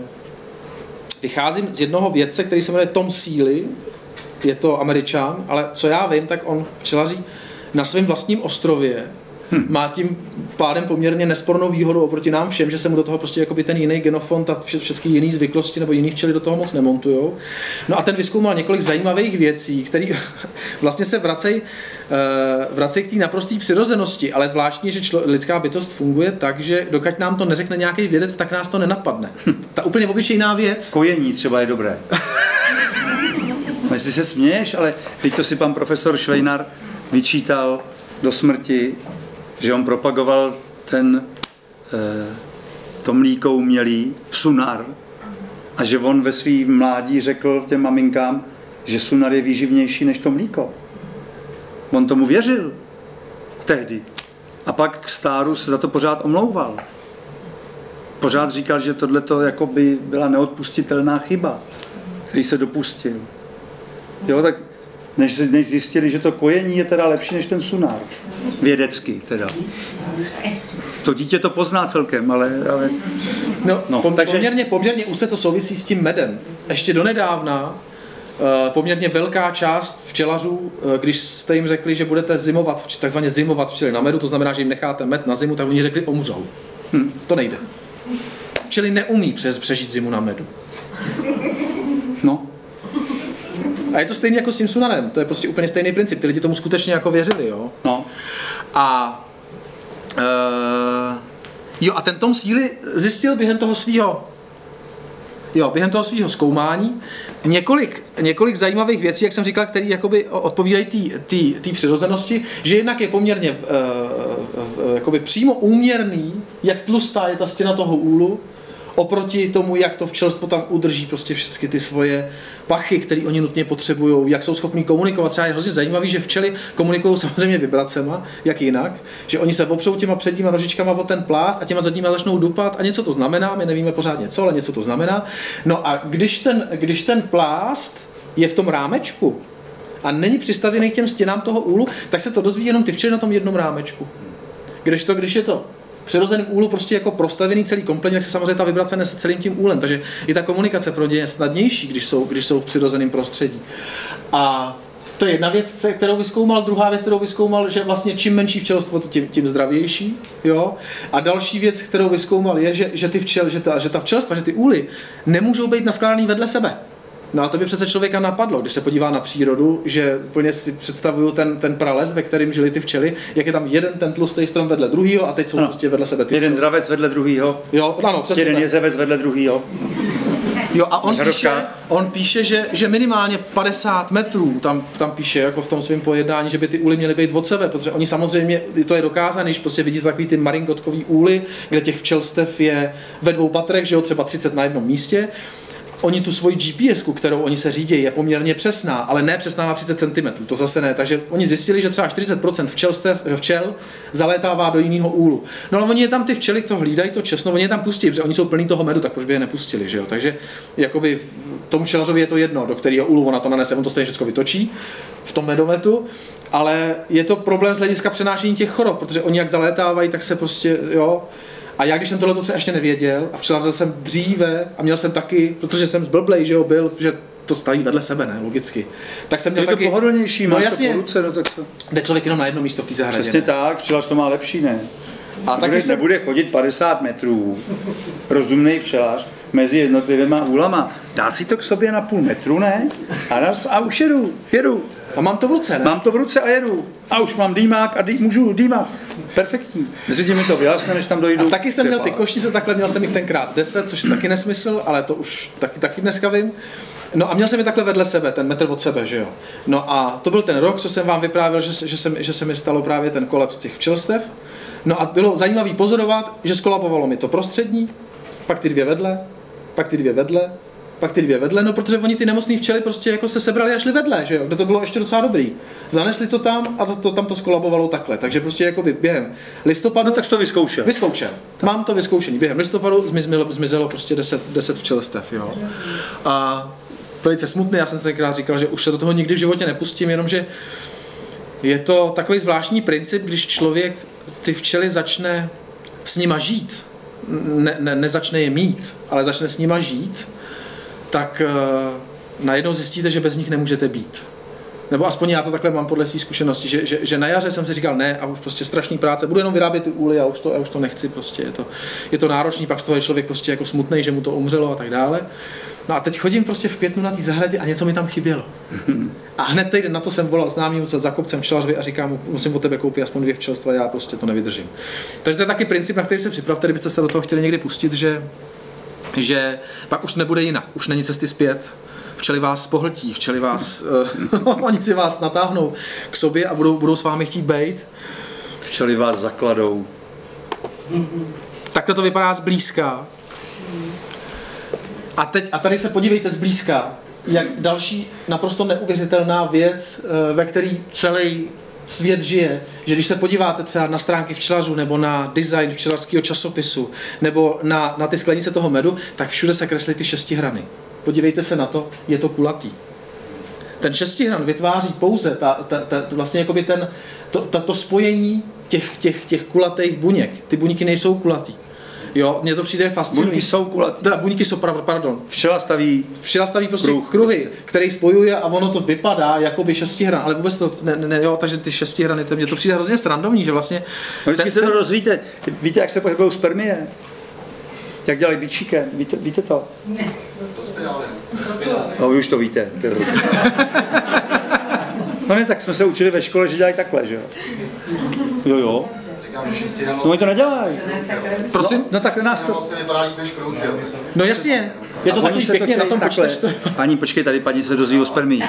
jednoho vědce, který se jmenuje Tom Seeley, je to Američan, ale co já vím, tak on včelaří na svém vlastním ostrově. Má tím pádem poměrně nespornou výhodu oproti nám všem, že se mu do toho prostě jakoby ten jiný genofond a všechny jiné zvyklosti nebo jiný včely do toho moc nemontujou. No a ten vyzkoumal několik zajímavých věcí, které vlastně se vracejí k té naprosté přirozenosti, ale zvláštně, že lidská bytost funguje tak, že dokud nám to neřekne nějaký vědec, tak nás to nenapadne. Ta úplně obyčejná věc. Kojení třeba je dobré. Ty se směješ, ale teď to si pan profesor Švejnar vyčítal do smrti, že on propagoval to mlíko umělý, sunar, a že on ve svým mládí řekl těm maminkám, že sunar je výživnější než to mlíko. On tomu věřil tehdy. A pak k stáru se za to pořád omlouval. Pořád říkal, že tohleto jako by byla neodpustitelná chyba, který se dopustil. Jo, tak než zjistili, že to kojení je teda lepší než ten sunár. Vědecky teda. To dítě to pozná celkem, ale... Poměrně už se to souvisí s tím medem. Ještě donedávna poměrně velká část včelařů, když jste jim řekli, že budete takzvaně zimovat včely na medu, to znamená, že jim necháte med na zimu, tak oni řekli omřou. To nejde. Včely neumí přežít zimu na medu. No. A je to stejné jako s tím sunarem, to je prostě úplně stejný princip, ty lidi tomu skutečně jako věřili, jo. No. A ten Tom Seeley zjistil během toho svého zkoumání několik zajímavých věcí, jak jsem říkal, které jakoby odpovídají té přirozenosti, že jednak je poměrně jakoby přímo úměrný, jak tlustá je ta stěna toho úlu Oproti tomu, jak to včelstvo tam udrží prostě všechny ty svoje pachy, které oni nutně potřebují, jak jsou schopní komunikovat. Třeba je hrozně zajímavý, že včely komunikují samozřejmě vibracema, jak jinak, že oni se opřou těma předníma nožičkama o ten plást a těma zadníma začnou dupat a něco to znamená, my nevíme pořádně co, ale něco to znamená. No a když ten plást je v tom rámečku a není přistavěný k těm stěnám toho úlu, tak se to dozví jenom ty včely na tom jednom rámečku. Když je to v přirozeném úlu prostě jako prostavený celý kompletně, tak se samozřejmě ta vibrace nese celým tím úlem, takže i ta komunikace pro ně je snadnější, když jsou v přirozeném prostředí. A to je jedna věc, kterou vyzkoumal. Druhá věc, kterou vyzkoumal, že vlastně čím menší včelstvo, tím zdravější. Jo? A další věc, kterou vyzkoumal, je, že ta včelstva, že ty úly nemůžou být naskládaný vedle sebe. No a to by přece člověka napadlo, když se podívá na přírodu, že úplně si představuju ten prales, ve kterém žili ty včely, jak je tam jeden ten tlustý strom vedle druhýho a teď jsou prostě vedle sebe ty jeden dravec vedle druhýho. Jo, ano, přesně. Jeden jezevec vedle druhýho. Jo, a on píše, že minimálně 50 metrů, tam píše jako v tom svém pojednání, že by ty úly měly být od sebe, protože oni samozřejmě, to je dokázané, když prostě vidíte takový ty maringotkový úly, kde těch včelstev je ve 2 patrech, že jo, třeba 30 na jednom místě. Oni tu svoji GPS-ku, kterou oni se řídí, je poměrně přesná, ale ne přesná na 30 cm, to zase ne. Takže oni zjistili, že třeba 40% včel zalétává do jiného úlu. No ale oni je tam ty včely, to hlídají to česno, oni je tam pustí, protože oni jsou plní toho medu, tak proč by je nepustili, že jo? Takže jakoby tomu včelařovi je to jedno, do kterého úlu ona to nanese, on to stejně všechno vytočí v tom medometu, ale je to problém z hlediska přenášení těch chorob, protože oni jak zalétávají, tak se prostě, jo. A já, když jsem tohle třeba ještě nevěděl a včelařil jsem dříve a měl jsem taky, protože jsem zblblej, že jo, byl, že to staví vedle sebe, ne, logicky. Tak jsem měl taky... Je to pohodlnější, no, má jasně, to po ruce, no tak co? Jde člověk jenom na jedno místo v té zahradě. Přesně tak, včelař to má lepší, ne? A taky nebude chodit 50 metrů, rozumnej včelař, mezi jednotlivýma úlama. Dá si to k sobě na půl metru, ne? A už jedu. A mám to v ruce, ne? Mám to v ruce a jedu. A už mám dýmák a můžu dýmat. Perfektní. Mezi tím mi to vyjasne, než tam dojdu. A taky jsem měl ty košnice takhle, měl jsem jich tenkrát 10, což je taky nesmysl, ale to už taky dneska vím. No a měl jsem je takhle vedle sebe, ten metr od sebe, že jo. No a to byl ten rok, co jsem vám vyprávěl, že se mi stalo právě ten kolaps těch včelstev. No a bylo zajímavý pozorovat, že skolabovalo mi to prostřední, pak ty 2 vedle, pak ty 2 vedle, pak ty 2 vedle, no protože oni ty nemocný včely prostě jako se sebrali a šli vedle, že jo, kde to bylo ještě docela dobrý. Zanesli to tam a tam to skolabovalo takhle, takže prostě jakoby během listopadu... No tak jsi to vyzkoušel. Mám to vyzkoušení, během listopadu zmizelo prostě 10 včelstev, jo. A velice smutný, já jsem si tenkrát říkal, že už se do toho nikdy v životě nepustím, jenomže je to takový zvláštní princip, když člověk ty včely začne s nima žít, nezačne je mít, ale začne s nima žít, tak najednou zjistíte, že bez nich nemůžete být. Nebo aspoň já to takhle mám podle svých zkušeností, že na jaře jsem si říkal ne a už prostě strašný práce, budu jenom vyrábět ty úly a už to nechci, prostě je to náročný, pak z toho je člověk prostě jako smutnej, že mu to umřelo a tak dále. No a teď chodím prostě v květnu na té zahradě a něco mi tam chybělo. A hned týden na to jsem volal známýmu za kopcem včelařovi a říkám mu, musím od tebe koupit aspoň 2 včelstva, já prostě to nevydržím. Takže to je taky princip, na který se připravte, kdybyste se do toho chtěli někdy pustit, že pak už nebude jinak, už není cesty zpět. Včely vás pohltí, včely vás, oni si vás natáhnou k sobě a budou s vámi chtít bejt. Včely vás zakladou. Takhle to vypadá zblízka. A tady se podívejte zblízka, jak další naprosto neuvěřitelná věc, ve který celý svět žije, že když se podíváte třeba na stránky včelařů nebo na design včelařského časopisu nebo na ty sklenice toho medu, tak všude se kreslí ty 6hrany. Podívejte se na to, je to kulatý. Ten 6hran vytváří pouze vlastně jakoby to spojení těch kulatých buněk. Ty buňky nejsou kulatý. Jo, mně to přijde fascinující. Buňky jsou kulatý. Buňky jsou, pardon. Včela staví prostě kruhy, který spojuje a ono to vypadá jakoby 6hran, ale vůbec to jo, takže ty 6hrany, mně to přijde hrozně srandovní, že vlastně... No, vždycky se to dozvíte. Víte, jak se pohybují spermie? Jak dělají bičíkem? Víte to? Ne. No, vy už to víte. No ne, tak jsme se učili ve škole, že dělají takhle, že jo? Jo. No oni to nedělají. Prosím? No tak nás to... Vlastně vypadá líp než kruh, že jo? No jasně. Je to takový pěkně na tom počteš. Paní, počkej, tady paní se dozví o spermii.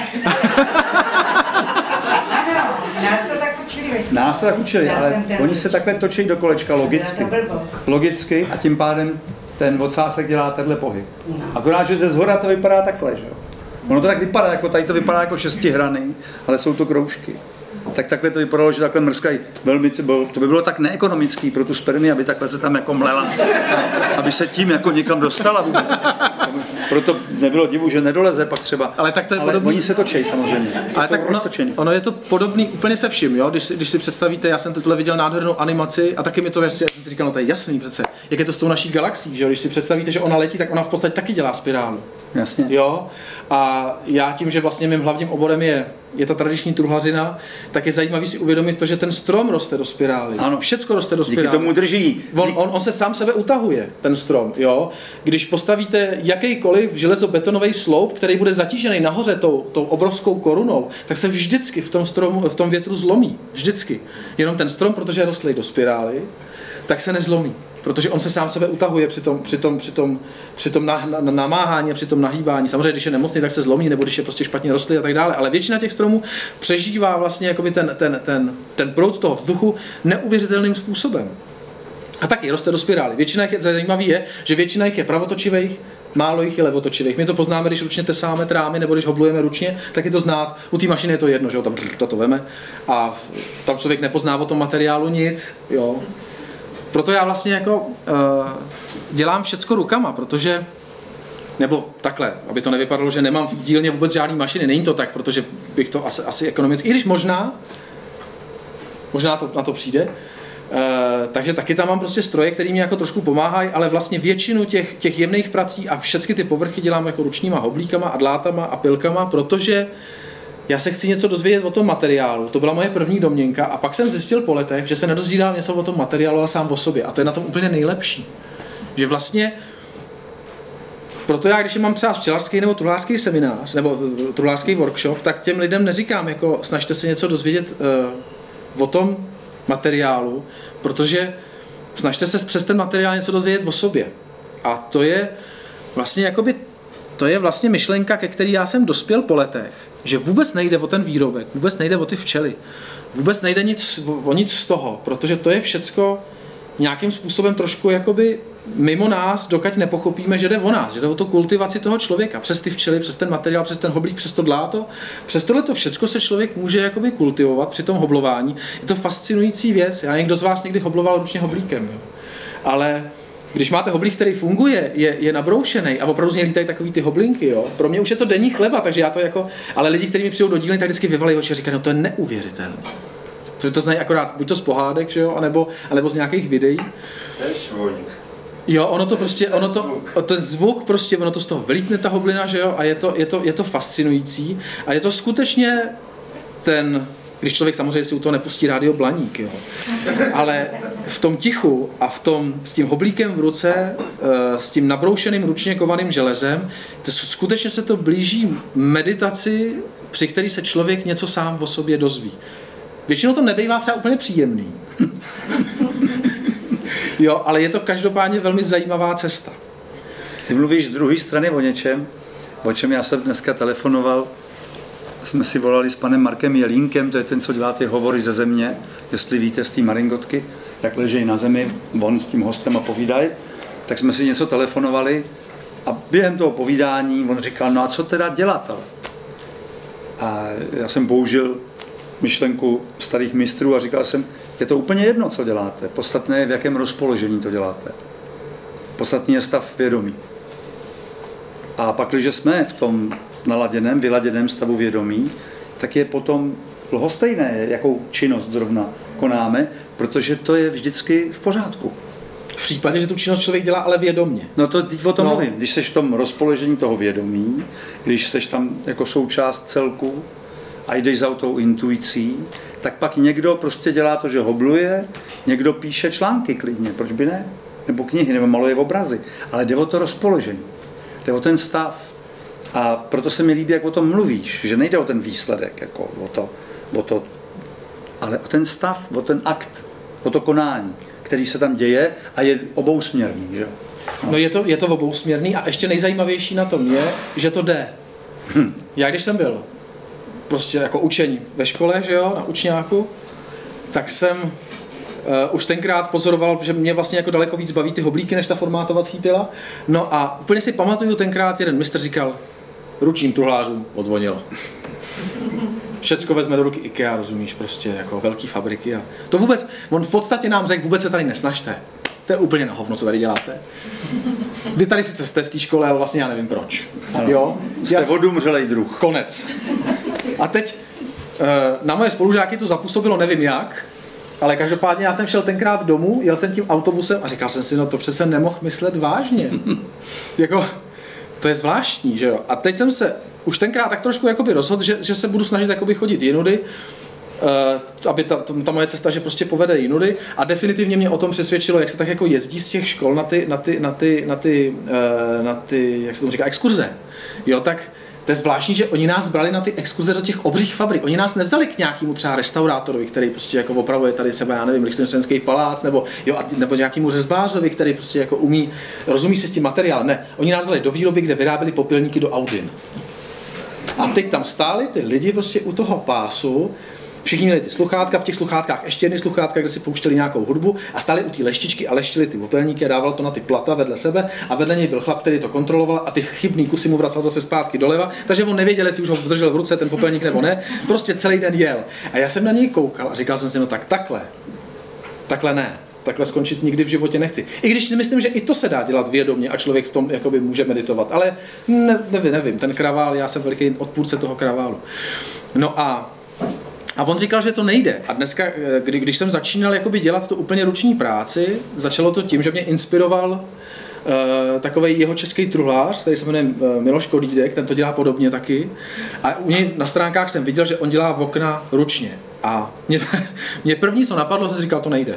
Nás to tak učili, ale oni se takhle točí do kolečka logicky a tím pádem ten ocásek dělá tenhle pohyb. Akorát, že ze zhora to vypadá takhle, že jo. Ono to tak vypadá, jako tady to vypadá jako 6 hrany, ale jsou to kroužky. Tak takhle to vypadalo, že takhle mrskají. To by bylo tak neekonomický pro tu spermii, aby takhle se tam jako mlela, aby se tím jako někam dostala vůbec. Proto nebylo divu, že nedoleze pak třeba. Ale tak to je podobný. Oni se točejí samozřejmě. Ale tak ono je to podobný úplně se vším, jo? Když si představíte, já jsem tohle viděl nádhernou animaci a taky mi to ještě říkal, no to je jasný přece, jak je to s tou naší galaxií, že jo? Když si představíte, že ona letí, tak ona v podstatě taky dělá spirálu. Jasně. Jo? A já tím, že vlastně mým hlavním oborem je ta tradiční truhlařina, tak je zajímavý si uvědomit to, že ten strom roste do spirály. Ano. Všecko roste do spirály. Díky tomu drží. On se sám sebe utahuje, ten strom. Jo? Když postavíte jakýkoliv železobetonový sloup, který bude zatížený nahoře tou obrovskou korunou, tak se vždycky v tom větru zlomí. Vždycky. Jenom ten strom, protože je rostlý do spirály, tak se nezlomí. Protože on se sám sebe utahuje při tom namáhání, při tom nahýbání. Samozřejmě, když je nemocný, tak se zlomí, nebo když je prostě špatně rostlý a tak dále. Ale většina těch stromů přežívá vlastně jakoby ten proud toho vzduchu neuvěřitelným způsobem. A taky roste do spirály. Většina jich zajímavý je, že většina jich je pravotočivých, málo jich je levotočivých. My to poznáme, když ručně tesáme trámy nebo když hoblujeme ručně, tak je to znát. U té mašiny je to jedno, že jo, tam to veme a tam člověk nepozná o tom materiálu nic, jo. Proto já vlastně jako dělám všecko rukama, protože, nebo takhle, aby to nevypadalo, že nemám v dílně vůbec žádný mašiny, není to tak, protože bych to asi ekonomicky, i když možná to, na to přijde, takže taky tam mám prostě stroje, které mi jako trošku pomáhají, ale vlastně většinu těch jemných prací a všechny ty povrchy dělám jako ručníma hoblíkama a dlátama a pilkama, protože já se chci něco dozvědět o tom materiálu. To byla moje první domněnka a pak jsem zjistil po letech, že se nedozvídám něco o tom materiálu, ale sám o sobě. A to je na tom úplně nejlepší. Že vlastně proto já, když mám třeba včelařský nebo truhlářský seminář nebo truhlářský workshop, tak těm lidem neříkám, jako snažte se něco dozvědět o tom materiálu, protože snažte se přes ten materiál něco dozvědět o sobě. A to je vlastně jakoby to je vlastně myšlenka, ke který já jsem dospěl po letech, že vůbec nejde o ten výrobek, vůbec nejde o ty včely, vůbec nejde o nic z toho, protože to je všecko nějakým způsobem trošku jakoby mimo nás, dokud nepochopíme, že jde o nás, že jde o tu kultivaci toho člověka, přes ty včely, přes ten materiál, přes ten hoblík, přes to dláto, přes tohleto všecko se člověk může jakoby kultivovat při tom hoblování. Je to fascinující věc, já někdo z vás někdy hobloval ručně hoblíkem, jo. Ale když máte hoblík, který funguje, je nabroušený a opravdu z něj lítají takový ty hoblinky, jo. Pro mě už je to denní chleba, takže já to jako, ale lidi, kteří mi přijdou do dílny, tak vždycky vyvalají oči a říkají, no to je neuvěřitelné. To znají akorát buď to z pohádek, že jo, anebo z nějakých videí. To je švoník. Jo, ten zvuk prostě, ono to z toho vylítne ta hoblina, že jo, a je to fascinující a je to skutečně když člověk samozřejmě si u toho nepustí rádio Blaník, jo. Ale v tom tichu a s tím hoblíkem v ruce, s tím nabroušeným ručně kovaným železem, skutečně se to blíží meditaci, při který se člověk něco sám o sobě dozví. Většinou to nebývá třeba úplně příjemný. Jo, ale je to každopádně velmi zajímavá cesta. Ty mluvíš z druhé strany o čem já jsem dneska telefonoval. Jsme si volali s panem Markem Jelínkem, to je ten, co dělá ty hovory ze země, jestli víte z té maringotky, jak ležejí na zemi, on s tím hostem a povídají. Tak jsme si něco telefonovali a během toho povídání on říkal, no a co teda dělat? A já jsem použil myšlenku starých mistrů a říkal jsem, je to úplně jedno, co děláte. Podstatné je, v jakém rozpoložení to děláte. Podstatný je stav vědomí. A pak, když jsme v tom naladěném, vyladěném stavu vědomí, tak je potom lhostejné, jakou činnost zrovna konáme, protože to je vždycky v pořádku. V případě, že tu činnost člověk dělá ale vědomě. No to teď o tom mluvím. Když seš v tom rozpoložení toho vědomí, když seš tam jako součást celku a jdeš za tou intuicí, tak pak někdo prostě dělá to, že hobluje, někdo píše články klidně, proč by ne? Nebo knihy, nebo maluje obrazy. Ale jde o to rozpoložení, jde o ten stav. A proto se mi líbí, jak o tom mluvíš, že nejde o ten výsledek, jako o to, ale o ten stav, o ten akt, o to konání, který se tam děje a je obousměrný. Že? No je to obousměrný a ještě nejzajímavější na tom je, že to jde. Já když jsem byl prostě jako učení ve škole, že jo, na učňáku, tak jsem už tenkrát pozoroval, že mě vlastně jako daleko víc baví ty hoblíky, než ta formátovací pila. No a úplně si pamatuju tenkrát, jeden mistr říkal, ručním truhlářům odzvonilo. Všecko vezme do ruky IKEA, rozumíš, prostě jako velký fabriky a to vůbec, on v podstatě nám řekl, vůbec se tady nesnažte. To je úplně na hovno, co tady děláte. Vy tady sice jste v té škole, ale vlastně já nevím proč. Ano. Jo? Jste odumřelej druh. Konec. A teď na moje spolužáky to zapůsobilo nevím jak, ale každopádně já jsem šel tenkrát domů, jel jsem tím autobusem a říkal jsem si, no to přece nemohl myslet vážně. Jako, to je zvláštní, že jo. A teď jsem se už tenkrát tak trošku jakoby rozhodl, že se budu snažit jakoby chodit jinudy, aby ta moje cesta, že prostě povede jinudy a definitivně mě o tom přesvědčilo, jak se tak jako jezdí z těch škol na ty jak se tomu říká, exkurze. Jo, tak to je zvláštní, že oni nás brali na ty exkurze do těch obřích fabrik. Oni nás nevzali k nějakému třeba restaurátorovi, který prostě jako opravuje tady třeba, já nevím, Lichtenštejnský palác, nebo nějakému řezbářovi, který prostě jako rozumí si s tím materiálem. Ne, oni nás dali do výroby, kde vyráběli popelníky do Audin. A teď tam stáli ty lidi prostě u toho pásu, všichni měli ty sluchátka, v těch sluchátkách ještě jedny sluchátka, kde si pouštěli nějakou hudbu a stáli u té leštičky a leštili ty popelníky a dával to na ty plata vedle sebe a vedle něj byl chlap, který to kontroloval a ty chybný kusy mu vracel zase zpátky doleva, takže on nevěděl, jestli už ho držel v ruce ten popelník nebo ne, prostě celý den jel. A já jsem na něj koukal a říkal jsem si, no tak takhle ne. Takhle skončit nikdy v životě nechci. I když si myslím, že i to se dá dělat vědomě a člověk v tom jakoby může meditovat. Ale nevím, ten kravál, já jsem veliký odpůrce toho kraválu. No a on říkal, že to nejde. A dneska, když jsem začínal jakoby dělat tu úplně ruční práci, začalo to tím, že mě inspiroval takovej jeho český truhlář, který se jmenuje Miloš Kodídek, ten to dělá podobně taky. A u něj na stránkách jsem viděl, že on dělá okna ručně. A mě první, co napadlo, jsem říkal, to nejde.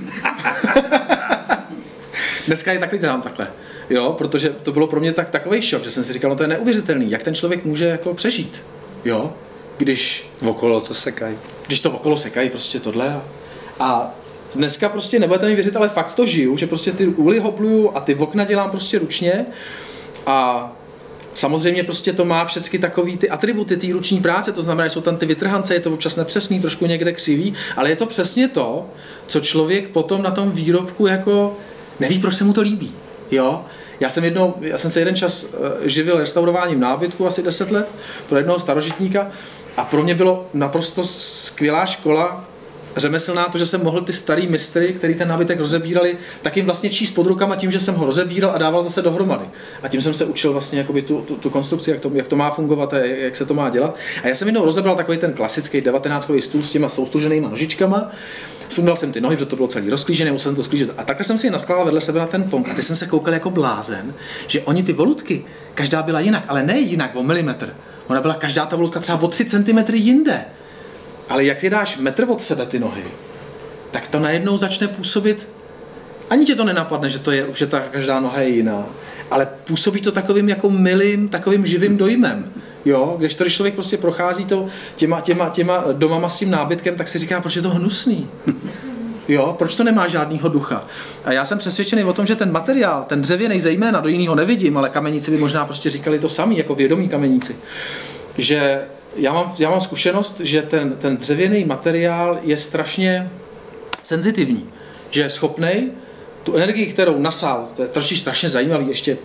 Dneska je taky dělám takhle. Jo, protože to bylo pro mě takovej šok, že jsem si říkal, no to je neuvěřitelný, jak ten člověk může jako přežít. Jo, když okolo to sekají. Když to okolo sekají, prostě tohle. A dneska prostě nebudete mi věřit, ale fakt to žiju, že prostě ty úly hobluju a ty okna dělám prostě ručně. A samozřejmě prostě to má všechny takový ty atributy té ruční práce, to znamená, že jsou tam ty vytrhance, je to občas nepřesný, trošku někde křivý, ale je to přesně to, co člověk potom na tom výrobku jako neví, proč se mu to líbí. Jo? Já jsem se jeden čas živil restaurováním nábytku, asi 10 let, pro jednoho starožitníka a pro mě bylo naprosto skvělá škola řemeslná to, že jsem mohl ty starý mistry, který ten nábytek rozebírali, tak jim vlastně číst pod rukama tím, že jsem ho rozebíral a dával zase dohromady. A tím jsem se učil vlastně jakoby tu konstrukci, jak to má fungovat a jak se to má dělat. A já jsem jednou rozebral takový ten klasický 19kový stůl s těma soustruženýma nožičkama. Sundal jsem ty nohy, protože to bylo celý rozklížené, musel jsem to sklížet. A takhle jsem si je naskládal vedle sebe na ten pong. A teď jsem se koukal jako blázen, že oni ty volutky, každá byla jinak, ale ne jinak o milimetr. Ona byla každá ta volutka třeba o 3 cm jinde. Ale jak si dáš metr od sebe ty nohy, tak to najednou začne působit, ani tě to nenapadne, že ta každá noha je jiná, ale působí to takovým jako milým, takovým živým dojmem. Jo, když člověk prostě prochází těma domama s tím nábytkem, tak si říká, proč je to hnusný. Jo, proč to nemá žádnýho ducha. A já jsem přesvědčený o tom, že ten materiál, ten dřevěný zejména, do jiného nevidím, ale kameníci by možná prostě říkali to samý, jako vědomí kameníci, že já mám zkušenost, že ten dřevěný materiál je strašně senzitivní, že je schopnej tu energii, kterou nasál, to je trošku strašně zajímavý ještě,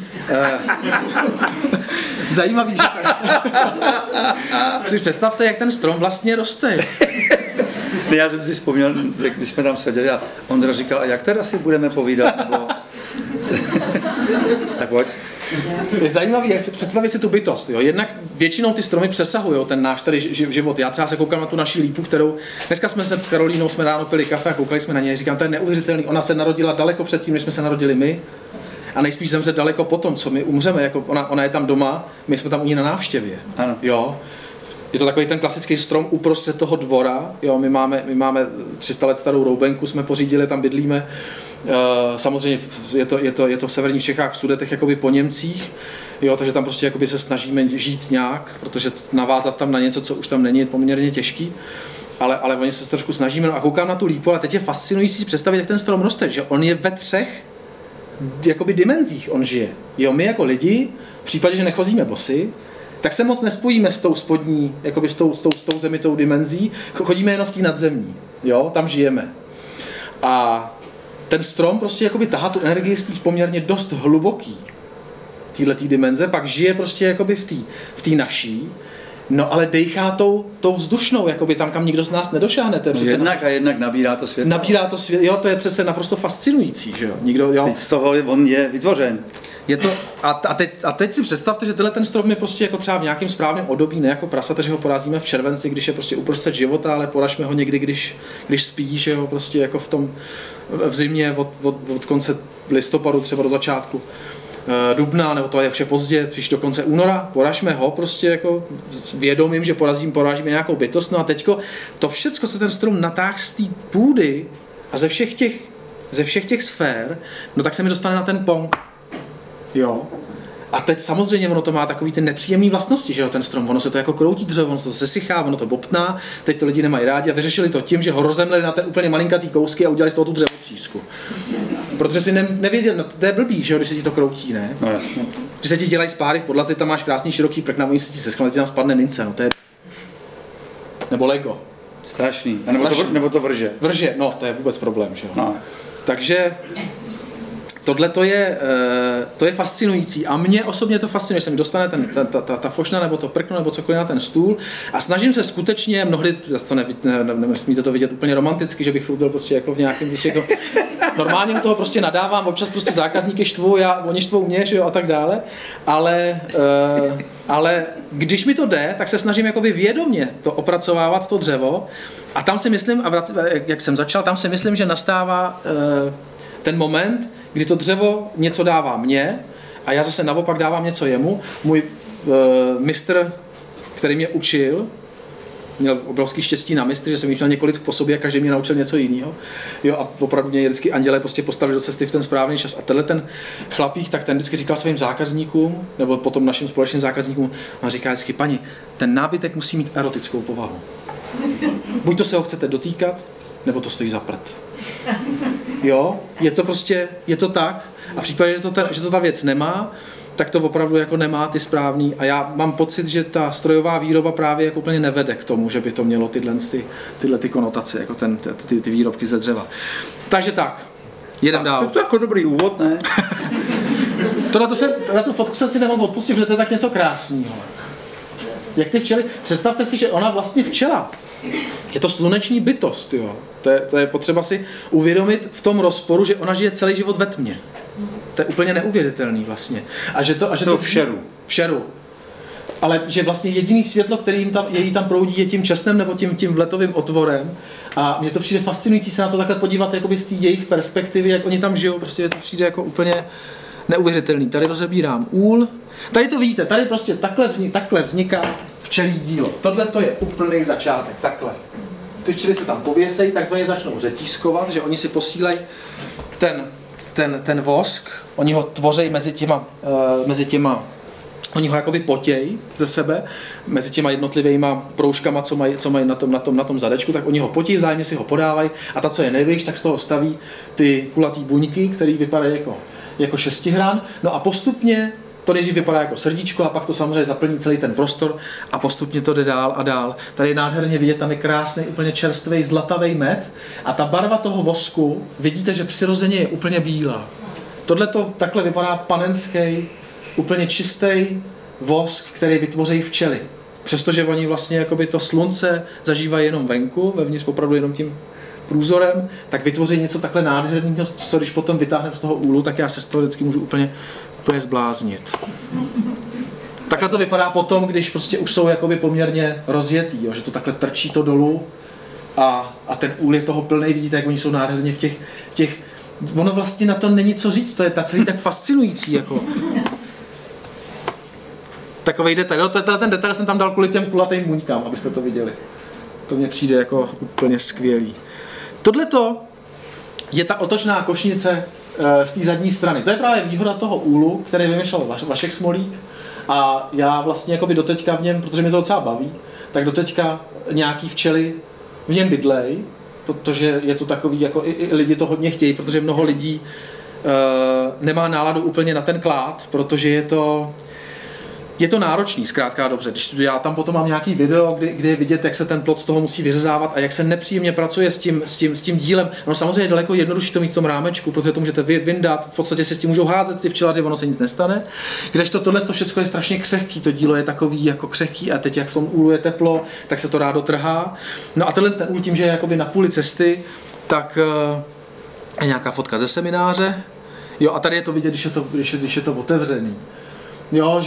zajímavý, že si představte, jak ten strom vlastně roste. Já jsem si vzpomněl, když jsme tam seděli a Ondra říkal, a jak teda si budeme povídat, nebo... Tak pojď. Je zajímavý, jak si představit si tu bytost. Jo? Jednak většinou ty stromy přesahují ten náš tady život. Já třeba se koukám na tu naši lípu, kterou dneska jsme se s Karolínou jsme ráno pili kafe a koukali jsme na něj. Říkám, to je neuvěřitelný. Ona se narodila daleko předtím, než jsme se narodili my. A nejspíš zemře daleko potom, co my umřeme. Jako ona je tam doma, my jsme tam u ní na návštěvě. Ano. Jo? Je to takový ten klasický strom uprostřed toho dvora. Jo? My máme 300 let starou roubenku, jsme pořídili, tam bydlíme. Samozřejmě je to v severních Čechách, v Sudetech jakoby po Němcích, jo, takže tam prostě jakoby se snažíme žít nějak, protože navázat tam na něco, co už tam není, je poměrně těžký, ale oni se trošku snažíme. No a koukám na tu lípu, ale teď je fascinující si představit, jak ten strom roste, že on je ve 3 jakoby dimenzích, on žije. Jo, my jako lidi, v případě, že nechodíme bosy, tak se moc nespojíme s tou spodní, jakoby s tou zemitou dimenzí, chodíme jenom v té nadzemní, jo, tam žijeme. A ten strom prostě jakoby tahá tu energii z té poměrně dost hluboký téhletý dimenze, pak žije prostě jakoby v té naší, no ale dejchá tou vzdušnou, jakoby tam, kam nikdo z nás nedošáhne. To je přece jednak nabírá to světlo. Nabírá to světlo, jo, to je přece naprosto fascinující, že jo. Nikdo, jo. Teď z toho on je vytvořen. Je to, a teď si představte, že tenhle ten strom je prostě jako třeba v nějakém správném období, ne jako prasata, že ho porazíme v červenci, když je prostě uprostřed života, ale poražme ho někdy, když spí, že jo, prostě jako v zimě od konce listopadu třeba do začátku dubna, nebo to je vše pozdě, příště do konce února, poražme ho prostě jako vědomím, že porážíme nějakou bytost. No a teďko to všecko, co ten strom natáhl z té půdy a ze všech těch sfér, no tak se mi dostane na ten pong. Jo. A teď samozřejmě ono to má takový ty nepříjemné vlastnosti, že jo, ten strom, ono se to jako kroutí dřevo, ono to sesychá, ono to bobtná, teď to lidi nemají rádi a vyřešili to tím, že ho rozemleli na té úplně malinkatý kousky a udělali z toho tu dřevotřísku. Protože si nevěděl, no to je blbý, že jo, když se ti to kroutí, ne? No jasně. Když se ti dělají spáry v podlaze, tam máš krásný široký prkna, oni se ti seschnou, ti tam spadne mince, no to je... Nebo Lego. Strašný. A nebo to vrže. Vrže, no to je vůbec problém, že jo. No. Takže tohle to je fascinující a mě osobně to fascinuje, že se mi dostane ta fošna nebo to prkno nebo cokoliv na ten stůl a snažím se skutečně, mnohdy, zase nesmíte to vidět úplně romanticky, že bych byl prostě jako v nějakém, když jako, normálně toho prostě nadávám, občas prostě zákazníky štvu, oni štvou mě, že jo, a tak dále, ale když mi to jde, tak se snažím jakoby vědomě to opracovávat, to dřevo a tam si myslím, jak jsem začal, tam si myslím, že nastává ten moment, kdy to dřevo něco dává mně a já zase naopak dávám něco jemu. Můj mistr, který mě učil, měl obrovský štěstí na mistry, že jsem jich měl několik po sobě a každý mě naučil něco jiného. Jo, a opravdu mě vždycky andělé prostě postavili do cesty v ten správný čas. A tenhle ten chlapík, tak ten vždycky říkal svým zákazníkům, nebo potom našim společným zákazníkům, on říká vždycky, paní, ten nábytek musí mít erotickou povahu. Buď to se ho chcete dotýkat, nebo to stojí za prd. Jo, je to prostě, je to tak. A v případě, že to ta věc nemá, tak to opravdu jako nemá ty správný. A já mám pocit, že ta strojová výroba právě jako úplně nevede k tomu, že by to mělo tyhle konotace, jako ty výrobky ze dřeva. Takže tak, jedem dál. To je jako dobrý úvod, ne? Tohle tu fotku jsem si nemohl odpustit, protože to je tak něco krásného. Jak ty včely, představte si, že ona vlastně včela. Je to sluneční bytost, jo. To je potřeba si uvědomit v tom rozporu, že ona žije celý život ve tmě. To je úplně neuvěřitelný vlastně. A že to v šeru. V šeru. Ale že vlastně jediný světlo, který jí tam proudí, je tím česnem nebo tím vletovým otvorem. A mně to přijde fascinující se na to takhle podívat jakoby z té jejich perspektivy, jak oni tam žijou. Prostě to přijde jako úplně neuvěřitelný. Tady rozebírám úl. Tady to vidíte, tady prostě takhle vzniká včelí dílo. Tohle to je úplný začátek, takhle. Ty včely se tam pověsejí, takzvaně začnou řetízkovat, že oni si posílají ten vosk, oni ho tvoří mezi těma oni ho jakoby potějí ze sebe, mezi těma jednotlivýma proužkama, co mají na tom zadečku, tak oni ho potí, vzájemně si ho podávají a ta, co je nejvíc, tak z toho staví ty kulatý buňky, které vypadají jako šestihran. No a postupně to nejdřív vypadá jako srdíčko a pak to samozřejmě zaplní celý ten prostor a postupně to jde dál a dál. Tady je nádherně vidět, tam je krásný, úplně čerstvý, zlatavý med a ta barva toho vosku, vidíte, že přirozeně je úplně bílá. Tohle to takhle vypadá panenský, úplně čistý vosk, který vytvoří včely. Přestože oni vlastně jakoby to slunce zažívají jenom venku, vevnitř opravdu jenom tím průzorem, tak vytvoří něco takhle nádherného, co když potom vytáhneme z toho úlu, tak já se z toho vždycky můžu úplně zbláznit. Takhle to vypadá potom, když prostě už jsou jakoby poměrně rozjetý, jo, že to takhle trčí to dolů a ten úl je toho plnej, vidíte, jak oni jsou nádherně v těch ono vlastně na to není co říct, to je celý tak fascinující, jako. Takovej detail, ten detail jsem tam dal kvůli těm kulatým buňkám, abyste to viděli. To mně přijde jako úplně skvělý. Tohleto je ta otočná košnice z té zadní strany. To je právě výhoda toho úlu, který vymýšlel Vašek Smolík a já vlastně jakoby doteďka v něm, protože mě to docela baví, tak doteďka nějaký včely v něm bydlej, protože je to takový, jako i lidi to hodně chtějí, protože mnoho lidí nemá náladu úplně na ten klád, protože je to je to náročný, zkrátka dobře. Když já tam potom mám nějaký video, kdy je vidět, jak se ten plot z toho musí vyřezávat a jak se nepříjemně pracuje s tím dílem. No samozřejmě je daleko jednodušší to mít v tom rámečku, protože to můžete vyndat, v podstatě si s tím můžou házet ty včelaři, ono se nic nestane. Kdežto tohle to všechno je strašně křehký, to dílo je takový jako křehký a teď jak v tom úlu je teplo, tak se to rádo trhá. No a tenhle ten úl tím, že je jakoby na půli cesty, tak je nějaká fotka ze semináře. Jo, a tady je to vidět, když je to otevřený. Jo,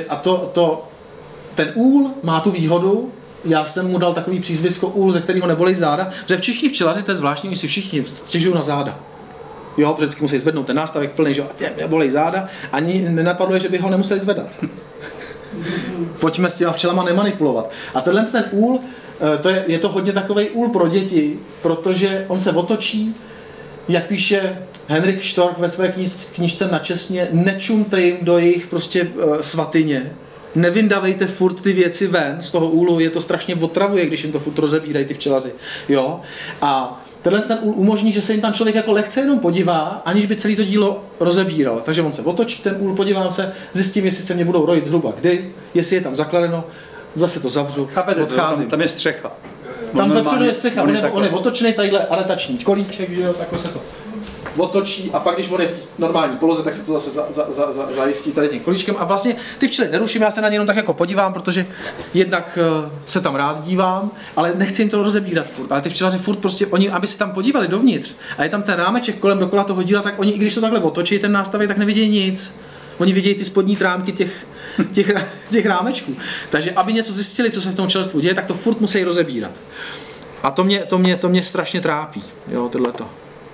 ten úl má tu výhodu, já jsem mu dal takový přízvisko úl, ze kterého nebolí záda, že všichni včelaři, to je zvláštní, oni si všichni stěžují na záda. Jo, protože vždycky musí zvednout ten nástavek plný, že a bolí záda, ani nenapadlo, že by ho nemuseli zvedat. Pojďme s těma včelama nemanipulovat. A tenhle ten úl, je to hodně takovej úl pro děti, protože on se otočí, jak píše Henrik Storch ve své knížce Na čestně, nečumte jim do jejich prostě svatyně. Nevyndavejte furt ty věci ven z toho úlu, je to strašně otravuje, když jim to furt rozebírají ty včelaři. Jo? A tenhle ten úl umožní, že se jim tam člověk jako lehce jenom podívá, aniž by celé to dílo rozebíral. Takže on se otočí ten úl, podívám se, zjistím, jestli se mě budou rojit zhruba kdy, jestli je tam zakladeno, zase to zavřu, odcházím. Tam je střecha. Tam vepředu je střecha, on je otočený, tadyhle adaptační kolíček, že jo, takhle se to otočí a pak, když on je v normální poloze, tak se to zase zajistí tady tím kolíčkem a vlastně ty včely neruším, já se na ně jenom tak jako podívám, protože jednak se tam rád dívám, ale nechci jim to rozebírat furt, ale ty včelaři furt prostě, oni, aby se tam podívali dovnitř a je tam ten rámeček kolem dokola toho díla, tak oni, i když to takhle otočí, ten nástavek, tak nevidí nic. Oni vidějí ty spodní trámky těch rámečků. Takže aby něco zjistili, co se v tom včelstvu děje, tak to furt musí rozebírat. A to mě strašně trápí, jo, tohleto.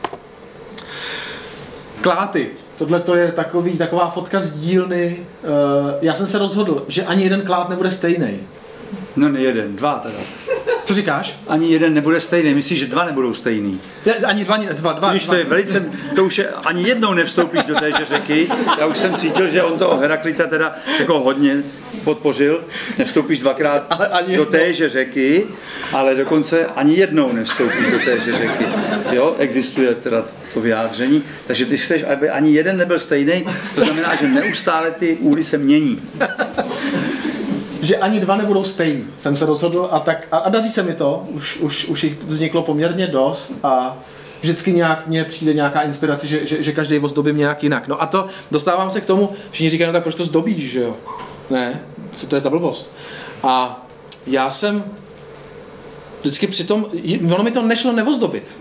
Kláty. Tohle je taková fotka z dílny. Já jsem se rozhodl, že ani jeden klát nebude stejný. No ne jeden, dva teda. Co říkáš? Ani jeden nebude stejný, myslíš, že dva nebudou stejný? Ani dva. Když to je velice, to už je, ani jednou nevstoupíš do téže řeky. Já už jsem cítil, že on toho Heraklita teda jako hodně podpořil. Nevstoupíš dvakrát do téže řeky, ale dokonce ani jednou nevstoupíš do téže řeky. Jo, existuje teda to vyjádření. Takže ty chceš, aby ani jeden nebyl stejný, to znamená, že neustále ty úly se mění. Že ani dva nebudou stejný, jsem se rozhodl a daří se mi to, už jich vzniklo poměrně dost a vždycky nějak mně přijde nějaká inspirace, že každý ozdobím nějak jinak. No a to dostávám se k tomu, všichni říkají, no tak proč to zdobíš, že jo? Ne, co to je za blbost. A já jsem vždycky přitom, ono mi to nešlo neozdobit.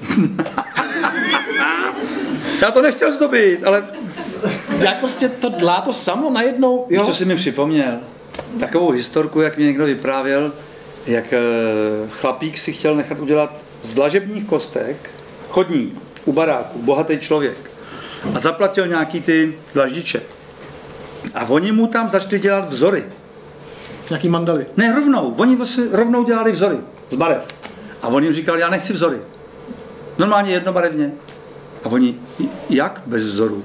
Já to nechtěl zdobit, ale... Jak prostě to dlá samo najednou, jo? Co jsi mi připomněl? Takovou historku, jak mi někdo vyprávěl, jak chlapík si chtěl nechat udělat z dlažebních kostek chodník u baráku, bohatý člověk. A zaplatil nějaký ty dlaždiče. A oni mu tam začali dělat vzory. Nějaký mandaly? Ne, rovnou. Oni rovnou dělali vzory z barev. A on jim říkal, já nechci vzory. Normálně jednobarevně. A oni, jak bez vzoru?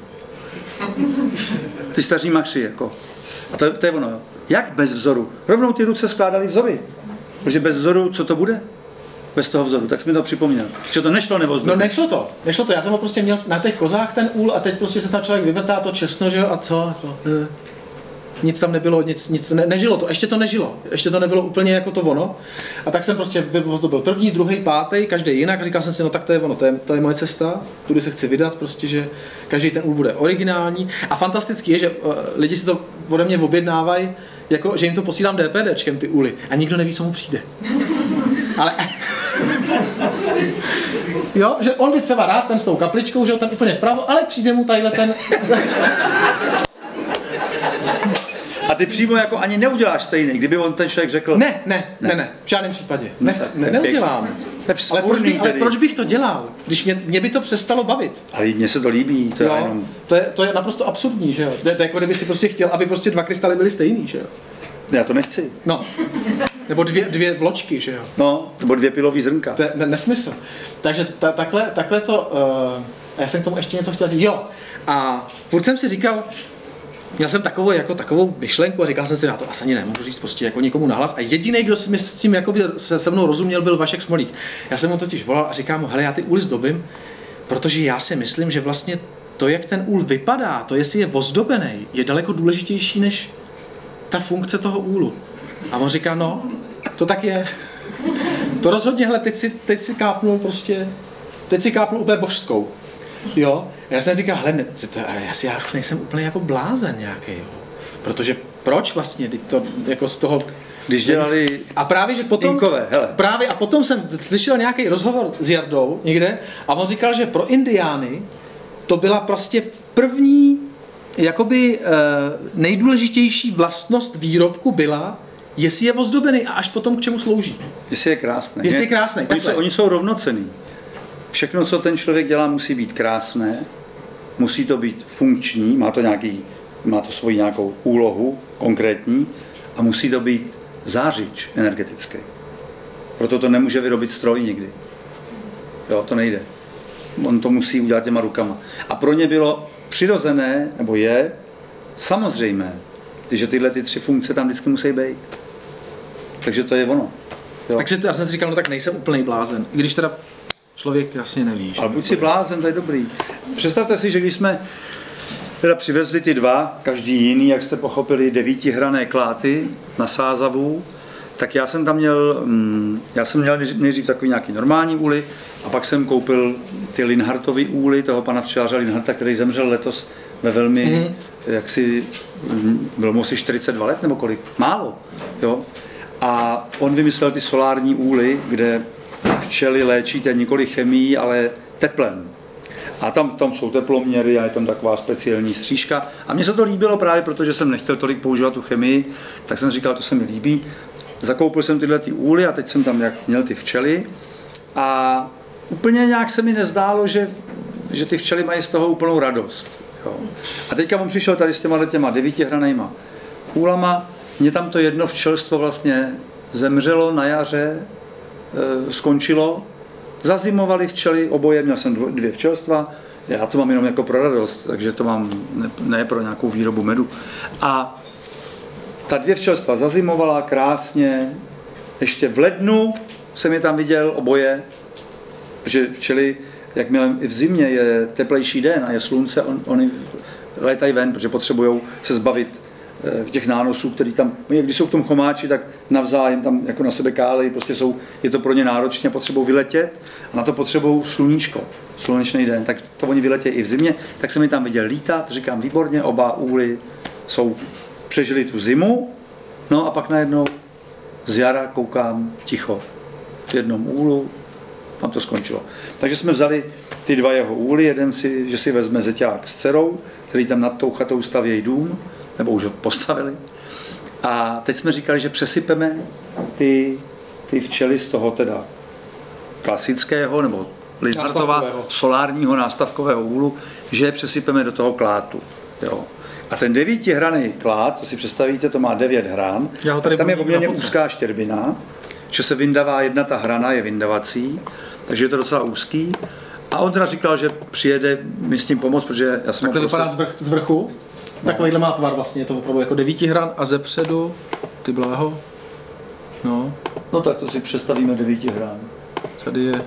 Ty staří machři, jako. A to je ono, jo. Jak bez vzoru? Rovnou ty ruce skládali vzory. Protože bez vzoru, co to bude? Bez toho vzoru, tak jsi mi to připomněl. Že to nešlo nebo zdobit? No nešlo to. Já jsem ho prostě měl na těch kozách ten úl a teď prostě se tam člověk vyvrtá to česno, že jo, a to. Nic tam nebylo, nežilo to, ještě to nebylo úplně jako to ono. A tak jsem prostě vyzdobil první, druhý, pátý, každý jinak a říkal jsem si, no tak to je ono, to je moje cesta, tudy se chci vydat, prostě, že každý ten úl bude originální. A fantastický je, že lidi si to ode mě objednávají, jako, že jim to posílám DPDčkem ty úly a nikdo neví, co mu přijde. Ale... Jo, že on by třeba rád ten s tou kapličkou, že ho tam úplně vpravo, ale přijde mu tadyhle ten... A ty přímo jako ani neuděláš stejný, kdyby on ten člověk řekl... Ne, v žádném případě. Neudělám. Ale proč bych to dělal, když mě by to přestalo bavit? Ale mně se to líbí, to je jenom... To je naprosto absurdní, že jo? To je jako kdyby si prostě chtěl, aby prostě dva krystaly byly stejný, že jo? Já to nechci. No. Nebo dvě vločky, že jo? No, nebo 2 pilový zrnka. To je nesmysl. Takže takhle to... já jsem k tomu ještě něco chtěl říct. Jo. A furt jsem si říkal, měl jsem takovou myšlenku a říkal jsem si, já to asi ani nemůžu říct prostě jako někomu nahlas. A jediný, kdo mi s tím se mnou rozuměl, byl Vašek Smolík. Já jsem mu totiž volal a říkám mu, hele, já ty úly zdobím, protože já si myslím, že vlastně to, jak ten úl vypadá, to, jestli je ozdobený, je daleko důležitější, než ta funkce toho úlu. A on říká, no, to tak je. To rozhodně, hele, teď si kápnul úplně božskou. Jo? Já jsem říkal, hele, já už nejsem úplně jako blázen nějaký, jo. Protože proč vlastně, to jako z toho... Když dělali a právě, že potom, inkové, hele. právě a potom jsem slyšel nějaký rozhovor s Jardou někde a on říkal, že pro indiány to byla prostě první, jakoby nejdůležitější vlastnost výrobku byla, jestli je ozdobený a až potom k čemu slouží. Jestli je krásný. Jestli je krásný, oni jsou rovnocenní. Všechno, co ten člověk dělá, musí být krásné, musí to být funkční, má to svoji nějakou úlohu konkrétní a musí to být zářič energetický. Proto to nemůže vyrobit stroj nikdy. Jo, to nejde. On to musí udělat těma rukama. A pro ně bylo přirozené, nebo je, samozřejmé, že tyhle ty 3 funkce tam vždycky musí být. Takže to je ono. Jo. Takže já jsem si říkal, no tak nejsem úplný blázen. I když teda člověk jasně neví. Ale buď si blázen, to je dobrý. Představte si, že když jsme teda přivezli ty 2, každý jiný, jak jste pochopili, 9hrané kláty na sázavu, tak já jsem měl nejdřív takový nějaký normální úly a pak jsem koupil ty Linhartovy úly, toho pana včelaře Linharta, který zemřel letos ve velmi, bylo mu asi 42 let nebo kolik, málo, jo. A on vymyslel ty solární úly, kde včely léčíte nikoli chemií, ale teplem. A tam jsou teploměry a je tam taková speciální střížka. A mně se to líbilo právě, protože jsem nechtěl tolik používat tu chemii, tak jsem říkal, to se mi líbí. Zakoupil jsem tyhle ty úly a teď jsem tam měl ty včely. A úplně nějak se mi nezdálo, že ty včely mají z toho úplnou radost. Jo. A teďka on přišel tady s těma 9hranejma úlama. Mně tam to jedno včelstvo vlastně zemřelo na jaře, skončilo. Zazimovali včely, oboje, měl jsem 2 včelstva, já to mám jenom jako pro radost, takže to mám ne pro nějakou výrobu medu. A ta 2 včelstva zazimovala krásně, ještě v lednu jsem je tam viděl oboje, protože včely, jakmile i v zimě je teplejší den a je slunce, oni létají ven, protože potřebují se zbavit těch nánosů, který tam, když jsou v tom chomáči, tak navzájem tam jako na sebe kálejí, prostě je to pro ně náročně, potřebují vyletět a na to potřebují sluníčko, slunečný den, tak to oni vyletějí i v zimě, tak jsem je tam viděl lítat, říkám výborně, oba úly přežili tu zimu, no a pak najednou z jara koukám ticho, v jednom úlu, tam to skončilo. Takže jsme vzali ty 2 jeho úly, že si vezme zeťák s dcerou, který tam nad tou chatou stavějí dům, nebo už ho postavili. A teď jsme říkali, že přesypeme ty včely z toho teda klasického nebo Linhartova solárního nástavkového úlu, že je přesypeme do toho klátu. Jo. A ten 9hraný klát, to si představíte, to má 9 hran. Tam je poměrně úzká štěrbina, že se vyndavá jedna ta hrana, je vyndavací, takže je to docela úzký. A on teda říkal, že přijede mi s tím pomoct, protože já jsem... Takhle vypadá z vrchu? No. Takovýhle má tvar vlastně, je to opravdu jako 9 hran a zepředu, ty bláho, no. No tak to si představíme 9 hran. Tady je,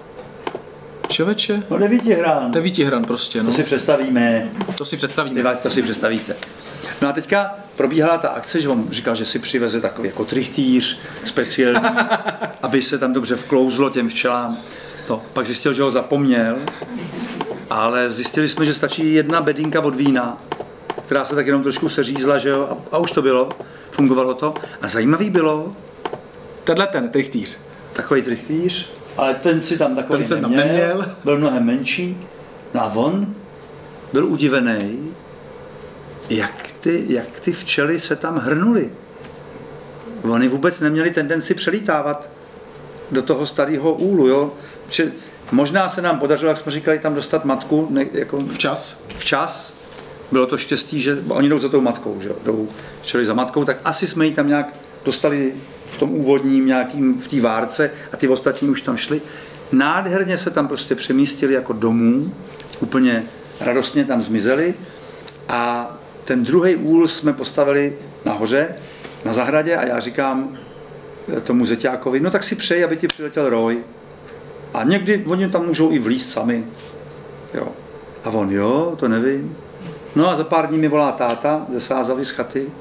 čověče? No 9 hran. 9 hran prostě, no. To si představíme. To si představíme. To si představíte. No a teďka probíhala ta akce, že on říkal, že si přiveze takový jako trichtýř speciální, aby se tam dobře vklouzlo těm včelám. To. Pak zjistil, že ho zapomněl, ale zjistili jsme, že stačí 1 bedínka od vína, která se tak jenom trošku seřízla, že jo, a už to bylo, fungovalo to. A zajímavý bylo... Ten trichtýř. Takový trichtýř, ale ten si tam takový neměl, byl mnohem menší. No a on byl udivený, jak ty včely se tam hrnuly. Oni vůbec neměli tendenci přelítávat do toho starého úlu, jo. Možná se nám podařilo, jak jsme říkali, tam dostat matku jako včas. Bylo to štěstí, že oni jdou za tou matkou, že jdou včely za matkou, tak asi jsme ji tam nějak dostali v tom úvodním nějakým, v té várce a ty ostatní už tam šli. Nádherně se tam prostě přemístili jako domů, úplně radostně tam zmizeli a ten druhý úl jsme postavili nahoře, na zahradě a já říkám tomu zeťákovi, no tak si přeji, aby ti přiletěl roj. A někdy oni tam můžou i vlízt sami. Jo. A on, jo, to nevím. No a za pár dní mi volá táta ze Sázavy z chaty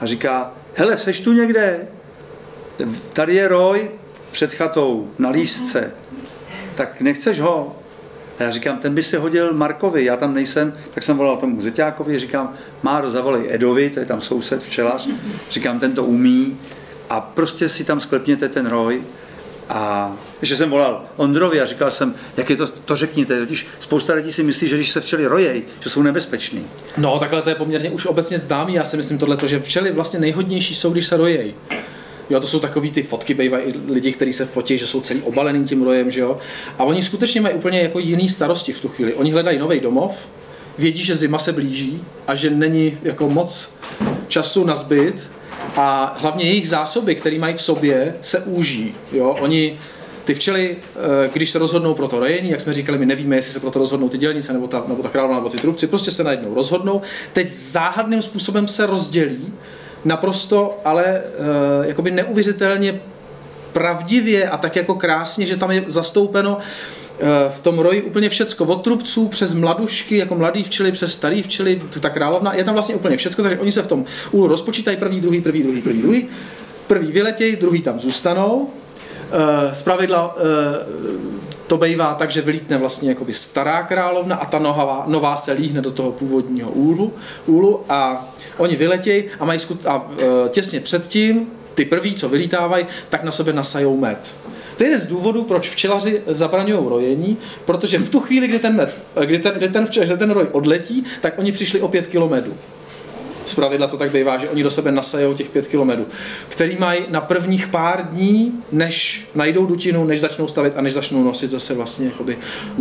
a říká, hele, seš tu někde? Tady je roj před chatou na lístce, tak nechceš ho? A já říkám, ten by se hodil Markovi, já tam nejsem, tak jsem volal tomu Zeťákovi, říkám, Máro, zavolej Edovi, to je tam soused, včelař, říkám, ten to umí a prostě si tam sklepněte ten roj. A ještě jsem volal Ondrovi a říkal jsem, jak je to řekněte, totiž spousta lidí si myslí, že když se včely rojej, že jsou nebezpeční. No, takhle to je poměrně už obecně známý, já si myslím tohleto, že včely vlastně nejhodnější jsou, když se rojej. Jo, to jsou takový ty fotky, bývají lidi, kteří se fotí, že jsou celý obalený tím rojem, že jo. A oni skutečně mají úplně jako jiný starosti v tu chvíli. Oni hledají nový domov, vědí, že zima se blíží a že není jako moc času na zbyt a hlavně jejich zásoby, které mají v sobě, se úží. Jo. Oni, ty včely, když se rozhodnou pro to rojení, jak jsme říkali, my nevíme, jestli se pro to rozhodnou ty dělnice, nebo ta královna, nebo ty trubci, prostě se najednou rozhodnou. Teď záhadným způsobem se rozdělí, naprosto, ale jakoby neuvěřitelně pravdivě a tak jako krásně, že tam je zastoupeno v tom roji úplně všecko, od trubců přes mladušky, jako mladý včely, přes starý včely, ta královna, je tam vlastně úplně všecko, takže oni se v tom úlu rozpočítají první, druhý, první vyletějí, druhý tam zůstanou. Zpravidla to bývá tak, že vylítne vlastně jakoby stará královna a ta nová se líhne do toho původního úlu a oni vyletějí a mají těsně předtím ty prví, co vylítávají, tak na sebe nasajou med. To je jeden z důvodů, proč včelaři zabraňují rojení, protože v tu chvíli, kdy ten roj odletí, tak oni přišli o 5 kg medu. Zpravidla to tak bývá, že oni do sebe nasajou těch 5 kg medu, který mají na prvních pár dní, než najdou dutinu, než začnou stavět a než začnou nosit zase vlastně jakoby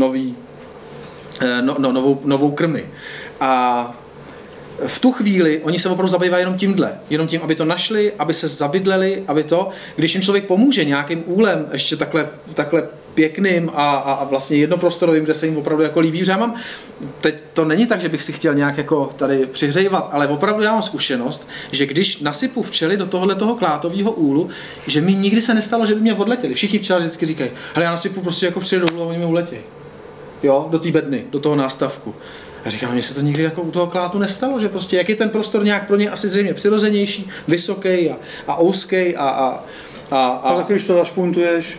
novou krmi. A v tu chvíli oni se opravdu zabývají jenom tím, aby to našli, aby se zabydleli, když jim člověk pomůže nějakým úlem, ještě takhle pěkným a vlastně jednoprostorovým, kde se jim opravdu jako líbí. Že já mám, teď to není tak, že bych si chtěl nějak jako tady přihřejvat, ale opravdu já mám zkušenost, že když nasypu včely do tohoto klátového úlu, že mi nikdy se nestalo, že by mě odletěli. Všichni včelaři vždycky říkají, hele, já nasypu prostě jako včely do úlu a oni mi uletějí. Jo, do té bedny, do toho nástavku. A říkám, mně se to nikdy jako u toho klátu nestalo, že prostě jak je ten prostor nějak pro ně asi zřejmě přirozenější, vysoký a úzký a tak když to zašpuntuješ.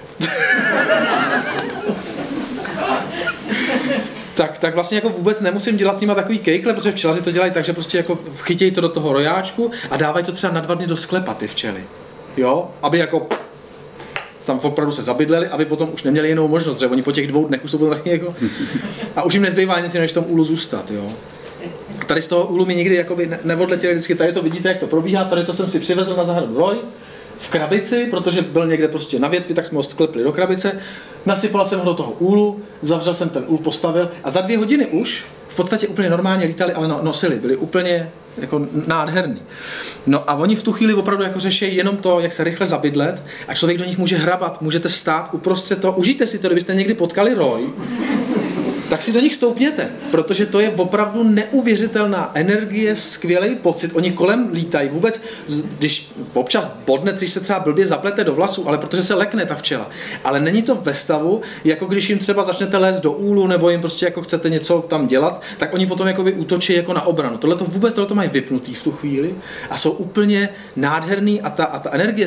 tak vlastně jako vůbec nemusím dělat s nima takový kejkle, protože včelaři to dělají tak, že prostě jako chytějí to do toho rojáčku a dávají to třeba na 2 dny do sklepa ty včely. Jo, aby jako tam opravdu se zabydleli, aby potom už neměli jinou možnost, že oni po těch 2 dnech už jsou taky jako a už jim nezbývá nic, než v tom úlu zůstat, jo. Tady z toho úlu mi nikdy jakoby neodletěli vždycky, tady to vidíte, jak to probíhá, tady to jsem si přivezl na zahradu roj v krabici, protože byl někde prostě na větvi, tak jsme ho sklepli do krabice, nasypal jsem ho do toho úlu, zavřel jsem ten úl, postavil a za 2 hodiny už v podstatě úplně normálně lítali, ale nosili, byli úplně jako nádherný. No a oni v tu chvíli opravdu jako řeší jenom to, jak se rychle zabydlet a člověk do nich může hrabat, můžete stát uprostřed toho, užijte si to, kdybyste někdy potkali roj, tak si do nich stoupněte, protože to je opravdu neuvěřitelná energie, skvělý pocit. Oni kolem lítají. Vůbec, když občas bodne, když se třeba blbě zaplete do vlasu, ale protože se lekne ta včela. Ale není to ve stavu, jako když jim třeba začnete lézt do úlu, nebo jim prostě jako chcete něco tam dělat, tak oni potom jakoby útočí jako na obranu. Tohleto mají vypnutý v tu chvíli a jsou úplně nádherný a ta energie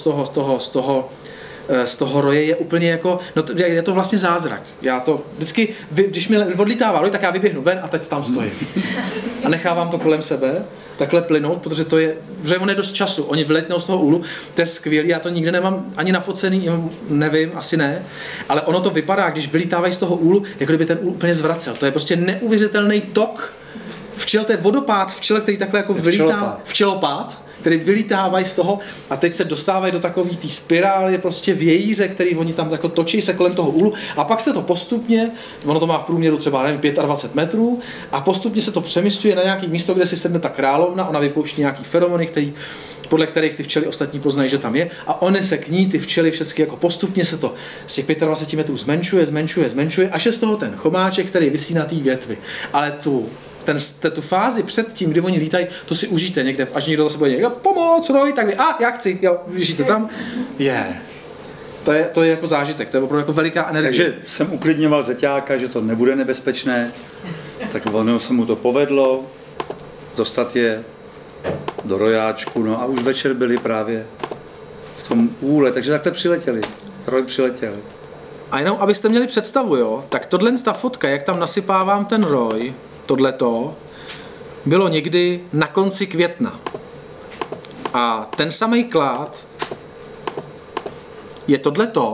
z toho roje je úplně jako, no je to vlastně zázrak. Já to vždycky, když mi odlítává roj, tak já vyběhnu ven a teď tam stojím. A nechávám to kolem sebe, takhle plynout, protože to je, že on je dost času, oni vyletnou z toho úlu, to je skvělý, já to nikdy nemám ani nafocený, nevím, asi ne, ale ono to vypadá, když vylítávají z toho úlu, jako kdyby ten úl úplně zvracel. To je prostě neuvěřitelný tok včel, to je vodopád včel, který takhle jako vylítá, včelopád, který vylítávají z toho a teď se dostávají do takový té spirály, prostě vějíře, který oni tam jako točí se kolem toho úlu a pak se to postupně, ono to má v průměru třeba nevím, 25 metrů a postupně se to přemysťuje na nějaký místo, kde si sedne ta královna, ona vypouští nějaký feromony, podle kterých ty včely ostatní poznají, že tam je a oni se k ní, ty včely všechny jako postupně se to z těch 25 metrů zmenšuje, až je z toho ten chomáček, který visí na té větvi. Ale tu fázi před tím, kdy oni lítají, to si užijte někde, až někdo zase bude někde, pomoc, roj, tak vy, já chci, jo, běžíte tam, To je jako zážitek, to je opravdu jako veliká energie. Takže jsem uklidňoval Zeťáka, že to nebude nebezpečné, tak ono se mu to povedlo, dostat je do rojáčku, no a už večer byli právě v tom úle, takže takhle přiletěli. Roj přiletěl. A jenom abyste měli představu, jo, tak tohle ta fotka, jak tam nasypávám ten roj, tohleto, bylo někdy na konci května. A ten samý klád je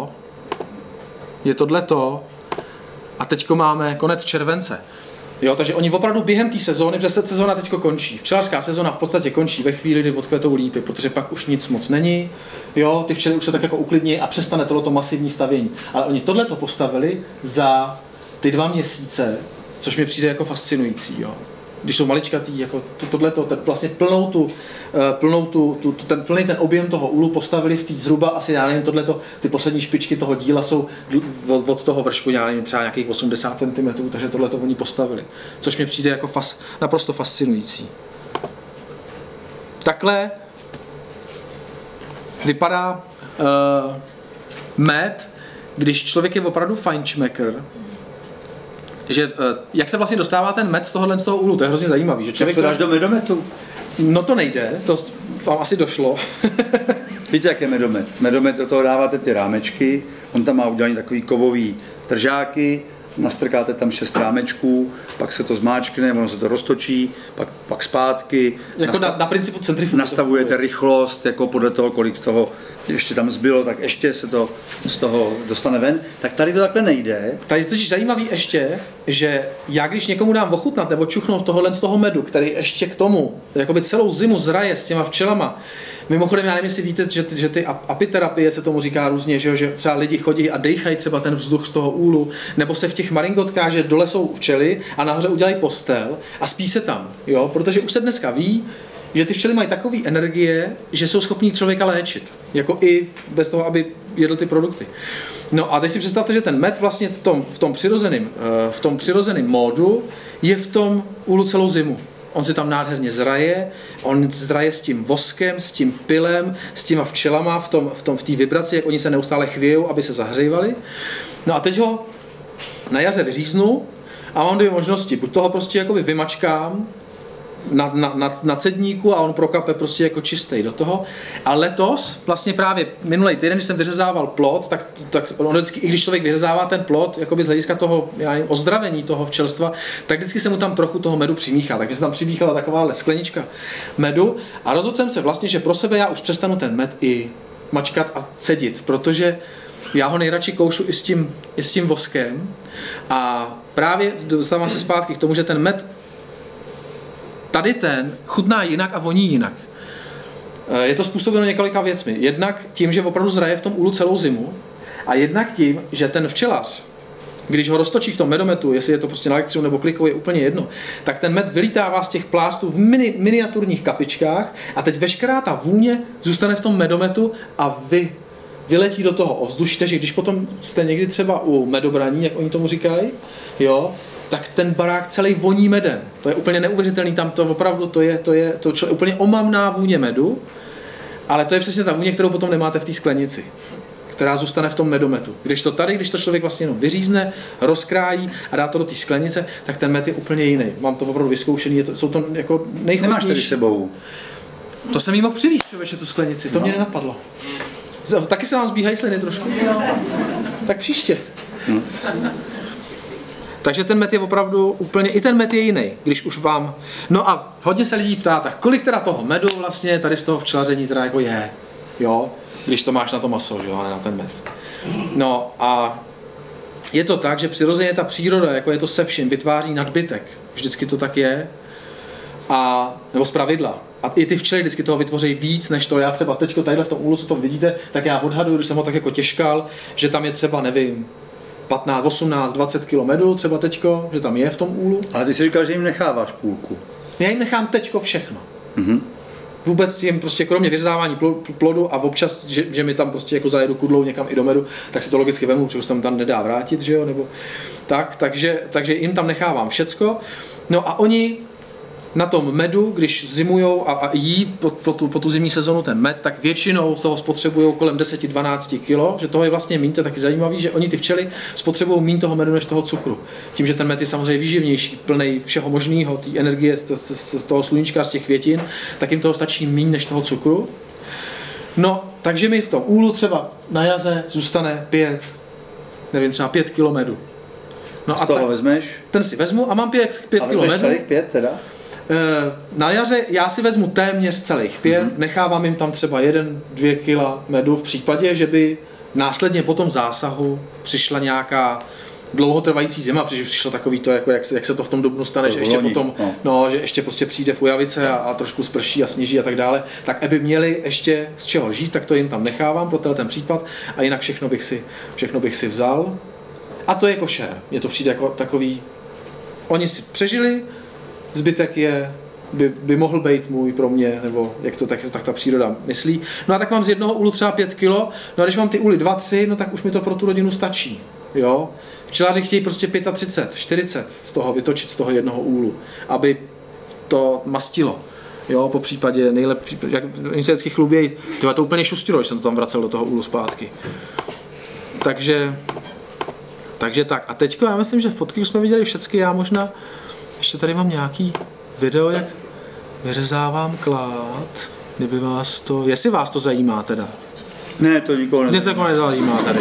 tohleto a teďko máme konec července. Jo, takže oni opravdu během té sezóny, protože sezóna teďko končí. Včelařská sezóna v podstatě končí ve chvíli, kdy odkvetou lípy, protože pak už nic moc není. Jo, ty včely už se tak jako uklidní a přestane tohleto masivní stavění. Ale oni tohleto postavili za ty 2 měsíce, což mi přijde jako fascinující, jo. Když jsou maličkatý, jako tohleto, vlastně plný ten objem toho úlu postavili v té zhruba asi, já nevím, tohleto, ty poslední špičky toho díla jsou od toho vršku, já nevím, třeba nějakých 80 cm, takže tohleto oni postavili. Což mi přijde jako naprosto fascinující. Takhle vypadá med, když člověk je opravdu fajnšmekr, že jak se vlastně dostává ten med z toho úlu, to je hrozně zajímavý. Že člověk to dáš do medometu? No to nejde, to vám asi došlo. Víte, jak je medomet? Medomet, do toho dáváte ty rámečky, on tam má udělaný takový kovový držáky, nastrkáte tam 6 rámečků, pak se to zmáčkne, ono se to roztočí, pak zpátky. Jako na principu centrifugy. Nastavujete rychlost, jako podle toho, kolik toho ještě tam zbylo, tak ještě se to z toho dostane ven. Tak tady to takhle nejde. Tady je totiž zajímavý ještě, že já když někomu dám ochutnat nebo čuchnout tohohle z toho medu, který ještě k tomu jakoby celou zimu zraje s těma včelama. Mimochodem, já nevím, jestli víte, že ty apiterapie se tomu říká různě, že třeba lidi chodí a dejchají třeba ten vzduch z toho úlu, nebo se v těch maringotkách, že dole jsou včely a nahoře udělají postel a spí se tam, jo, protože už se dneska ví, že ty včely mají takové energie, že jsou schopní člověka léčit, jako i bez toho, aby jedl ty produkty. No a teď si představte, že ten med vlastně v tom přirozeném módu je v tom úlu celou zimu. On si tam nádherně zraje, on zraje s tím voskem, s tím pilem, s těma včelama v té vibraci, jak oni se neustále chvějou, aby se zahřívali. No a teď ho na jaře vyříznu a mám 2 možnosti. Buď toho prostě jakoby vymačkám na cedníku a on prokape prostě jako čistý do toho. A letos, vlastně právě minulý týden, když jsem vyřezával plod, tak on vždycky, i když člověk vyřezává ten plod, jakoby z hlediska toho, já nevím, ozdravení toho včelstva, tak vždycky se mu tam trochu toho medu přimíchá. Takže se tam přimíchala taková sklenička medu a rozhodl jsem se vlastně, že pro sebe já už přestanu ten med i mačkat a cedit, protože já ho nejradši koušu i s tím voskem a právě dostávám se zpátky k tomu, že ten med tady ten chutná jinak a voní jinak. Je to způsobeno několika věcmi. Jednak tím, že opravdu zraje v tom úlu celou zimu a jednak tím, že ten včelař, když ho roztočí v tom medometu, jestli je to prostě na elektřinu nebo klikou, je úplně jedno, tak ten med vylítává z těch plástů v miniaturních kapičkách a teď veškerá ta vůně zůstane v tom medometu a vyletí do toho ovzduší, takže když potom jste někdy třeba u medobraní, jak oni tomu říkají, jo, tak ten barák celý voní medem. To je úplně neuvěřitelný, tam to opravdu, to je úplně omamná vůně medu, ale to je přesně ta vůně, kterou potom nemáte v té sklenici, která zůstane v tom medometu. Když to člověk vlastně jenom vyřízne, rozkrájí a dá to do té sklenice, tak ten med je úplně jiný. Mám to opravdu vyzkoušený, jsou to jako nejchutnější. Nemáš tady sebou? To jsem jí mohl přivést, člověče, tu sklenici, to mě nenapadlo. Taky se vám zbíhají sliny trošku? Tak příště. Takže ten med je opravdu úplně, i ten med je jiný, když už vám, no a hodně se lidí ptá, tak kolik teda toho medu vlastně tady z toho včelaření teda jako je, jo, když to máš na to maso, jo, ne na ten med. No a je to tak, že přirozeně ta příroda, jako je to se vším, vytváří nadbytek, vždycky to tak je, nebo zpravidla. A i ty včely vždycky toho vytvoří víc, než to já třeba teďko tadyhle v tom úlu, co to vidíte, tak já odhaduju, když jsem ho tak jako těžkal, že tam je třeba, nevím, 15, 18, 20 kg medu třeba teďko, že tam je v tom úlu. Ale ty si říkal, že jim necháváš půlku. Já jim nechám teďko všechno. Vůbec jim prostě kromě vyřezávání plodu a občas, že mi tam prostě jako zajedu kudlou někam i do medu, tak si to logicky vemu, protože se tam nedá vrátit, že jo, nebo tak, takže jim tam nechávám všecko. No a oni na tom medu, když zimujou a jí po tu zimní sezonu ten med, tak většinou z toho spotřebují kolem 10-12 kg, že toho je vlastně míň, to je taky zajímavý, že oni ty včely spotřebují míň toho medu než toho cukru. Tím, že ten med je samozřejmě výživnější, plný všeho možného, té energie z toho sluníčka, z těch květin, tak jim toho stačí míň než toho cukru. No, takže mi v tom úlu třeba na jaře zůstane 5 kg medu. No a toho vezmeš? Ten si vezmu a mám 5 kg medu. Celých 5 teda? Na jaře já si vezmu téměř celých 5, nechávám jim tam třeba 1-2 kg medu v případě, že by následně po tom zásahu přišla nějaká dlouhotrvající zima, protože přišlo takový to, jako jak se to v tom dubnu stane, že ještě potom, že ještě prostě přijde v ujavice a trošku sprší a sněží a tak dále, tak aby měli ještě z čeho žít, tak to jim tam nechávám pro ten případ a jinak všechno bych si vzal. A to je košer. Mně to přijde jako takový, oni si přežili, zbytek by mohl být můj pro mě, nebo jak to tak ta příroda myslí. No a tak mám z jednoho úlu třeba 5 kg, no a když mám ty úly 2-3, no tak už mi to pro tu rodinu stačí. Jo? Včelaři chtějí prostě 35, 40 z toho vytočit z toho jednoho úlu, aby to mastilo. Jo, po případě nejlepší, jak oni se vždycky chlubějí, to úplně šustilo, když jsem to tam vracel do toho úlu zpátky. Takže tak. A teďko já myslím, že fotky už jsme viděli všechny, já možná ještě tady mám nějaký video, jak vyřezávám klád, kdyby vás to, jestli vás to zajímá teda. Ne, to nikoho nezajímá. Dnes jako nezajímá tady.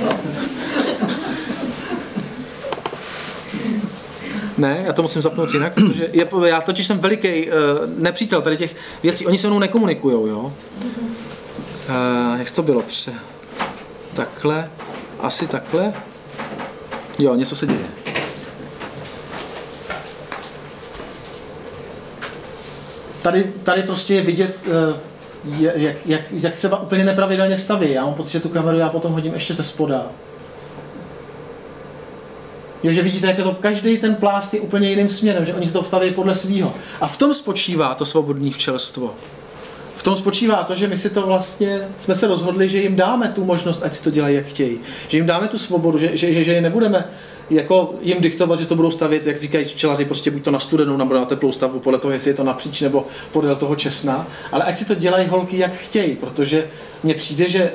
Ne, já to musím zapnout jinak, protože já totiž jsem veliký nepřítel tady těch věcí, oni se mnou nekomunikujou, jo. Jak to bylo? Takhle, asi takhle. Jo, něco se děje. Tady prostě je vidět, jak třeba úplně nepravidelně staví. Já mám pocit, že tu kameru já potom hodím ještě ze spoda. Jo, že vidíte, jak je to každý ten plást je úplně jiným směrem, že oni se to staví podle svýho. A v tom spočívá to svobodné včelstvo. V tom spočívá to, že my si to vlastně, jsme se rozhodli, že jim dáme tu možnost, ať si to dělají, jak chtějí. Že jim dáme tu svobodu, že je nebudeme jako jim diktovat, že to budou stavět, jak říkají včelaři, prostě buď to na studenou nebo na teplou stavbu, podle toho, jestli je to napříč nebo podél toho česna. Ale ať si to dělají holky, jak chtějí, protože mně přijde, že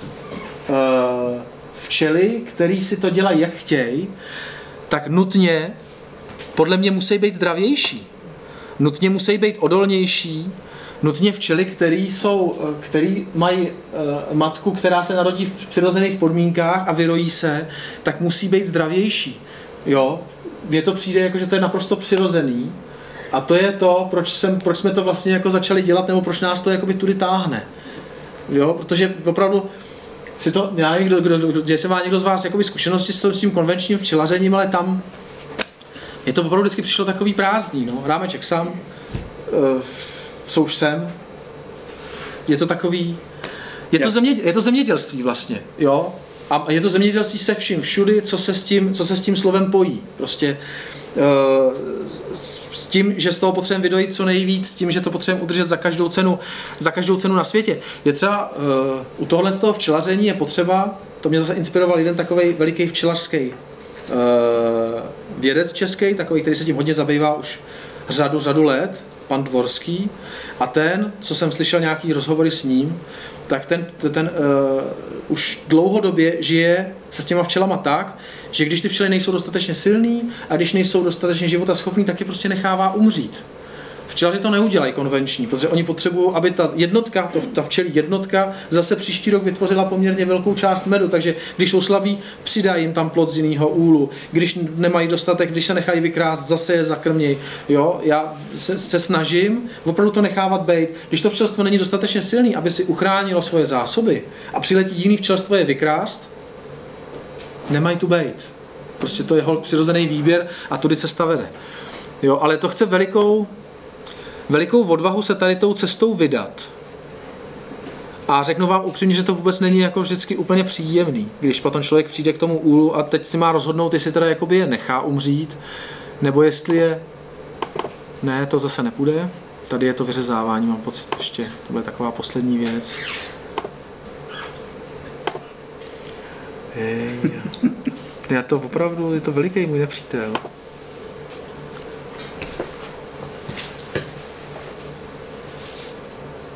včely, který si to dělají, jak chtějí, tak nutně, podle mě musí být zdravější. Nutně musí být odolnější. Nutně včely, který mají matku, která se narodí v přirozených podmínkách a vyrojí se, tak musí být zdravější. Jo? Mně to přijde jako, že to je naprosto přirozený. A to je to, proč jsme to vlastně jako začali dělat, nebo proč nás to jakoby tudy táhne. Jo? Protože opravdu já nevím, jestli má někdo z vás jakoby zkušenosti s tím konvenčním včelařením, ale tam je to opravdu vždycky přišlo takový prázdný. No? Rámeček sám, souš sem. Je to takový, je to zemědělství vlastně, jo? A je to zemědělství se vším, všudy, co se s tím slovem pojí. Prostě s tím, že z toho potřebujeme vydojit co nejvíc, s tím, že to potřebujeme udržet za každou cenu na světě. Je třeba u tohohle z toho včelaření je potřeba, to mě zase inspiroval jeden takovej veliký včelařský vědec český, takový, který se tím hodně zabývá už řadu let, pan Dvorský, a ten, co jsem slyšel nějaký rozhovory s ním, tak ten už dlouhodobě žije se s těma včelama tak, že když ty včely nejsou dostatečně silný a když nejsou dostatečně životaschopný, tak je prostě nechává umřít. Včelaři to neudělají konvenční, protože oni potřebují, aby ta jednotka, ta včelí jednotka, zase příští rok vytvořila poměrně velkou část medu, takže když jsou slabí, přidají jim tam plod z jiného úlu, když nemají dostatek, když se nechají vykrást, zase je zakrmějí. Jo? Já se snažím opravdu to nechávat být. Když to včelstvo není dostatečně silný, aby si uchránilo svoje zásoby a přiletí jiný včelstvo je vykrást, nemají tu být. Prostě to je přirozený výběr a tudy cesta vede. Jo? Ale to chce velikou odvahu se tady tou cestou vydat. A řeknu vám upřímně, že to vůbec není jako vždycky úplně příjemný, když potom člověk přijde k tomu úlu a teď si má rozhodnout, jestli teda jakoby je nechá umřít, nebo jestli je... Ne, to zase nepůjde. Tady je to vyřezávání, mám pocit ještě. To bude taková poslední věc. Já to opravdu, je to veliký můj nepřítel.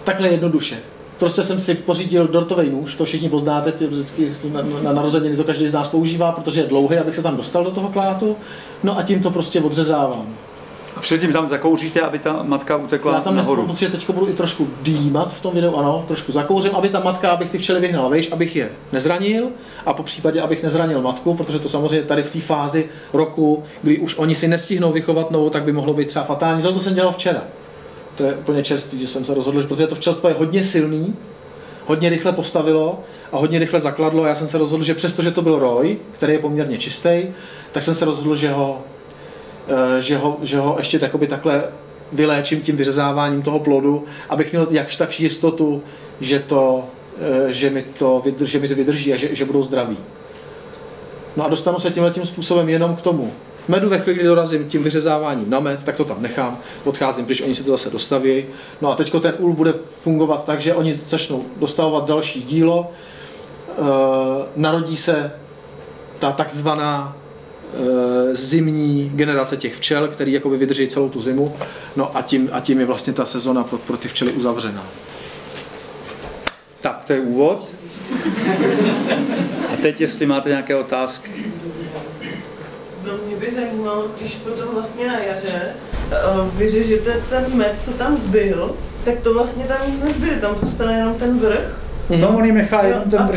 takhle jednoduše. Prostě jsem si pořídil dortový nůž, to všichni poznáte, vždycky na narozeniny to každý z nás používá, protože je dlouhý, abych se tam dostal do toho klátu, no a tím to prostě odřezávám. A předtím tam zakouříte, aby ta matka utekla já tam nahoru. Protože teď budu i trošku dýmat v tom videu, ano, trošku zakouřím, aby ta matka, abych ty včely vyhnal vejš, abych je nezranil a po případě, abych nezranil matku, protože to samozřejmě tady v té fázi roku, kdy už oni si nestihnou vychovat novou, tak by mohlo být třeba fatální. To jsem dělal včera. To je úplně čerstvý, že jsem se rozhodl, že protože to včelstvo je hodně silný, hodně rychle postavilo a hodně rychle zakladlo a já jsem se rozhodl, že přestože to byl roj, který je poměrně čistý, tak jsem se rozhodl, že ho ještě takhle vyléčím tím vyřezáváním toho plodu, abych měl jakž tak jistotu, že mi to vydrží a že budou zdraví. No a dostanu se tímhletím způsobem jenom k tomu medu. Ve chvíli, kdy dorazím tím vyřezáváním na med, tak to tam nechám, odcházím, když oni si to zase dostaví. No a teďko ten úl bude fungovat tak, že oni začnou dostavovat další dílo, narodí se ta takzvaná zimní generace těch včel, který jakoby vydrží celou tu zimu, no a tím je vlastně ta sezona pro ty včely uzavřená. Tak, to je úvod. A teď, jestli máte nějaké otázky. No, mě by zajímalo, když potom vlastně na jaře vyřežete ten med, co tam zbyl, tak to vlastně tam nic nezbyde, tam zůstane jenom ten vrch. No, on jim nechá jenom ten vrch. vrch.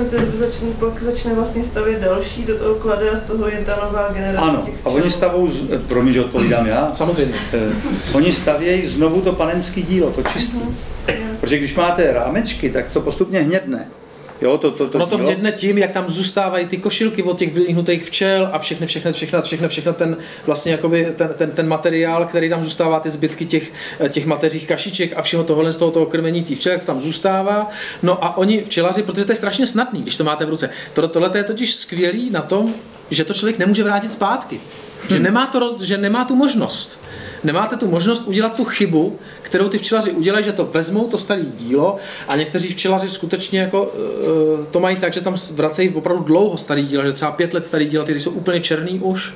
A pak začne vlastně stavět další do toho klade a z toho je ta nová generace. Ano, těch a oni stavou, promiň, že odpovídám já. Samozřejmě. Oni stavějí znovu to panenské dílo, to čisté. Protože když máte rámečky, tak to postupně hnědne. Jo, to hnědne tím, jak tam zůstávají ty košilky od těch vyhnutých včel a všechno ten vlastně jakoby ten materiál, který tam zůstává, ty zbytky těch mateřích kašiček a všeho tohohle z toho krmení těch včel, to tam zůstává. No a oni včelaři, protože to je strašně snadný, když to máte v ruce. Tohle je totiž skvělý na tom, že to člověk nemůže vrátit zpátky. Že nemá tu možnost. Nemáte tu možnost udělat tu chybu, kterou ty včelaři udělají, že to vezmou, to staré dílo, a někteří včelaři skutečně jako, to mají tak, že tam vracejí opravdu dlouho starý díla, že třeba 5 let starý díla, ty jsou úplně černý už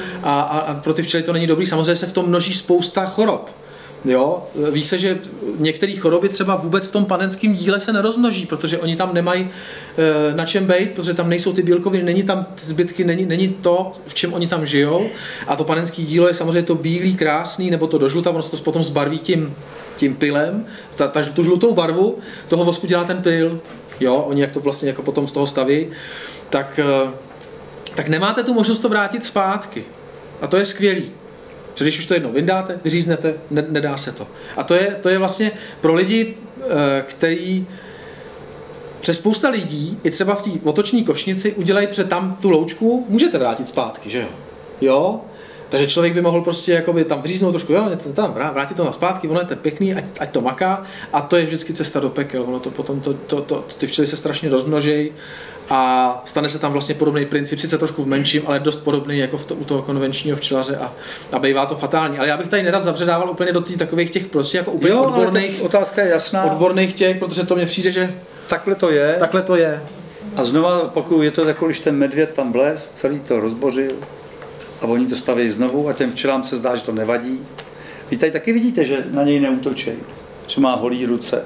a pro ty včely to není dobrý. Samozřejmě se v tom množí spousta chorob. Jo? Ví se, že některé choroby třeba vůbec v tom panenském díle se nerozmnoží, protože oni tam nemají na čem bejt, protože tam nejsou ty bílkoviny, není tam zbytky, není to, v čem oni tam žijou. A to panenské dílo je samozřejmě to bílý, krásný, nebo to do žluta, ono se to potom zbarví tím pylem. Tu žlutou barvu toho vosku dělá ten pyl. Jo? Oni jak to vlastně jako potom z toho staví, tak nemáte tu možnost to vrátit zpátky. A to je skvělý. Že když už to jednou vyndáte, vyříznete, nedá se to. A to je vlastně pro lidi, který přes spousta lidí, i třeba v té otoční košnici, udělají před tam tu loučku, můžete vrátit zpátky, že jo? Jo? Takže člověk by mohl prostě jakoby tam vyříznout trošku, jo, tam vrátit to na zpátky, ono je to pěkný, ať to maká, a to je vždycky cesta do pekel, ono to potom ty včely se strašně rozmnožejí a stane se tam vlastně podobný princip, sice trošku v menším, ale dost podobný jako u toho konvenčního včelaře a bývá to fatální. Ale já bych tady nerad zabředával úplně do takových těch prostě jako úplně odborných, otázka je jasná. Odborných těch, protože to mně přijde, že takhle to je. A znova opakuju, je to jako když ten medvěd tam vlez, celý to rozbořil a oni to staví znovu a těm včelám se zdá, že to nevadí. Vy tady taky vidíte, že na něj neútočí, že má holý ruce.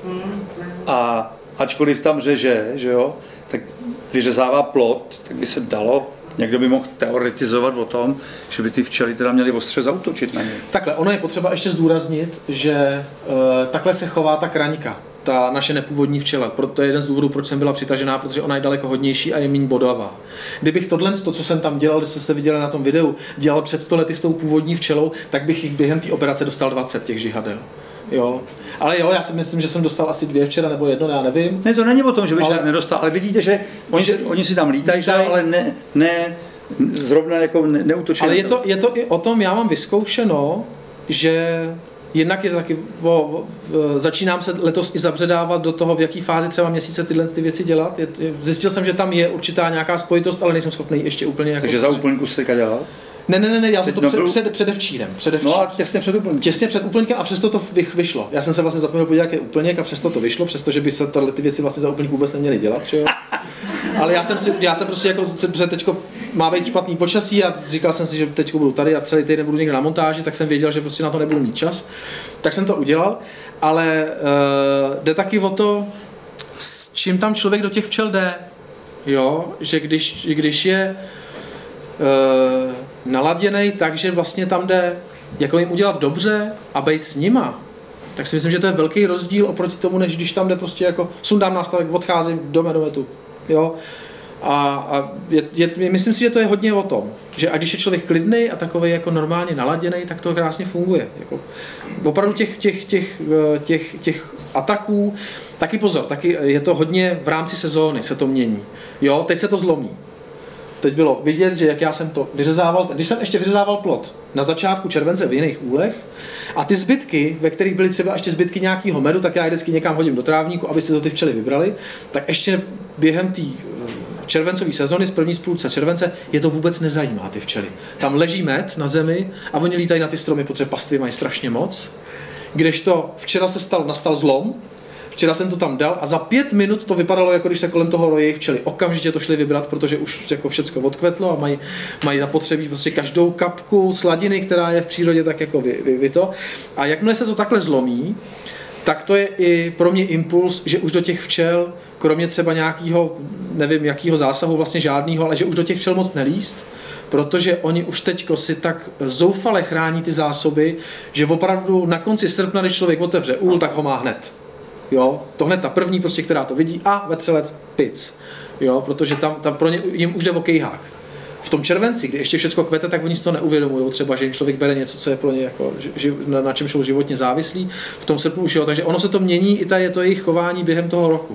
A ačkoliv tam řeže, že jo, tak vyřezává plot, tak by se dalo, někdo by mohl teoretizovat o tom, že by ty včely teda měly ostře zaútočit na ně. Takhle, ono je potřeba ještě zdůraznit, že takhle se chová ta kraňka, ta naše nepůvodní včela. To je jeden z důvodů, proč jsem byla přitažená, protože ona je daleko hodnější a je méně bodavá. Kdybych to, co jsem tam dělal, když jste viděli na tom videu, dělal před 100 lety s tou původní včelou, tak bych jich během té operace dostal 20 těch žihadel. Jo. Ale jo, já si myslím, že jsem dostal asi 2 včera nebo 1, já nevím. Ne, to není o tom, že bych nedostal, ale vidíte, že oni si tam lítají, ale ne zrovna jako neútočí. Ale je to i o tom, já mám vyzkoušeno, že jednak je taky začínám se letos i zabředávat do toho, v jaký fázi třeba měsíce tyhle ty věci dělat. Zjistil jsem, že tam je určitá nějaká spojitost, ale nejsem schopný ještě úplně jako... Takže za úplňku jste dělal? Ne, já jsem to předevčírem. No a těsně před úplňkem. Těsně před úplňkem a přesto to vyšlo. Já jsem se vlastně zapomněl podívat, jaký je úplněk a přesto to vyšlo, přestože by se ty věci vlastně za úplňk vůbec neměly dělat, že jo? Ale já jsem prostě jako, že teďko má být špatný počasí a říkal jsem si, že teďko budu tady a celý týden budu někde na montáži, tak jsem věděl, že prostě na to nebudu mít čas. Tak jsem to udělal ale jde taky o to, s čím tam člověk do těch včel jde. Jo, že když je naladěnej tak, že vlastně tam jde jako jim udělat dobře a být s nima, tak si myslím, že to je velký rozdíl oproti tomu, než když tam jde prostě jako sundám nástavek, odcházím do metu. Jo. A myslím si, že to je hodně o tom, že a když je člověk klidný a takový jako normálně naladěný, tak to krásně funguje. Jako, opravdu těch ataků, taky pozor, taky je to hodně v rámci sezóny se to mění. Jo, teď se to zlomí. Teď bylo vidět, že jak já jsem to vyřezával, když jsem ještě vyřezával plot na začátku července v jiných úlech a ty zbytky, ve kterých byly třeba ještě zbytky nějakého medu, tak já je vždycky někam hodím do trávníku, aby si to ty včely vybrali, tak ještě během té červencové sezony z první půlce července je to vůbec nezajímá ty včely. Tam leží med na zemi a oni lítají na ty stromy, protože pastvy mají strašně moc. Kdežto včera nastal zlom, včera jsem to tam dal a za 5 minut to vypadalo, jako když se kolem toho rojí včely. Okamžitě to šli vybrat, protože už jako všecko odkvetlo a mají zapotřebí prostě každou kapku sladiny, která je v přírodě, tak jako to. A jakmile se to takhle zlomí, tak to je i pro mě impuls, že už do těch včel, kromě třeba nějakého, nevím jakého zásahu, vlastně žádného, ale že už do těch včel moc nelíst, protože oni už teďko si tak zoufale chrání ty zásoby, že opravdu na konci srpna, když člověk otevře úl, tak ho má hned. Jo, to hned ta první, prostě, která to vidí, a vetřelec pic. Jo, protože tam pro ně jim už jde o kejhák. V tom červenci, kdy ještě všechno kvete, tak oni si to neuvědomují, třeba, že jim člověk bere něco, co je pro ně jako, na čem jsou životně závislí. V tom srpnu už jo, takže ono se to mění, i je to jejich chování během toho roku.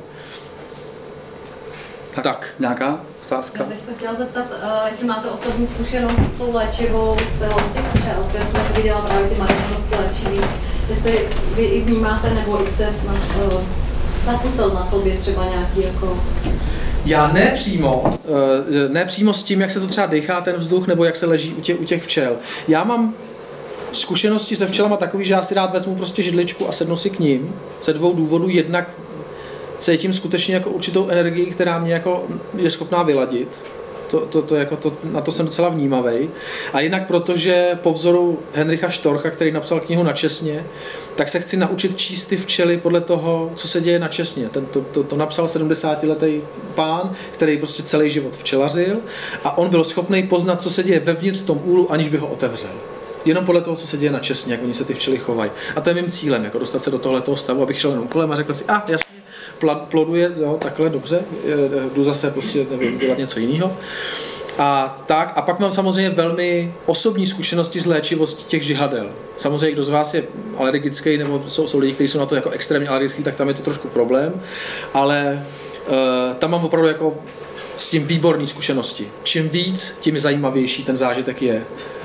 Tak. Nějaká otázka? Já bych se chtěla zeptat, jestli máte osobní zkušenost s tou léčivou silou těch včel, já jsem viděla právě ty maratonovky léčivý, jestli vy i vnímáte, nebo jste zakusil na sobě třeba nějaký jako... Já ne přímo s tím, jak se to třeba dechá ten vzduch, nebo jak se leží u těch včel. Já mám zkušenosti se včelama takový, že já si rád vezmu prostě židličku a sednu si k ním. Ze 2 důvodů. Jednak cítím skutečně jako určitou energii, která mě jako je schopná vyladit. Na to jsem docela vnímavej. A jinak protože po vzoru Henricha Storcha, který napsal knihu Na Česně, tak se chci naučit číst ty včely podle toho, co se děje na Česně. To napsal 70letý pán, který prostě celý život včelařil a on byl schopný poznat, co se děje vevnitř v tom úlu, aniž by ho otevřel. Jenom podle toho, co se děje na Česně, jak oni se ty včely chovají. A to je mým cílem, jako dostat se do tohoto stavu, abych šel jenom kolem a řekl si, jasně, ploduje, jo, takhle, dobře, jdu zase prostě, nevím, dělat něco jiného. A pak mám samozřejmě velmi osobní zkušenosti z léčivosti těch žihadel. Samozřejmě, kdo z vás je alergický, nebo jsou lidi, kteří jsou na to jako extrémně alergický, tak tam je to trošku problém, ale tam mám opravdu jako s tím výborné zkušenosti. Čím víc, tím zajímavější ten zážitek je.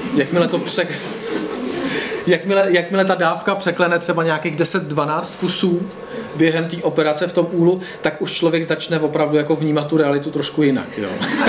Jakmile ta dávka překlene třeba nějakých 10-12 kusů během té operace v tom úlu, tak už člověk začne opravdu jako vnímat tu realitu trošku jinak. Jo.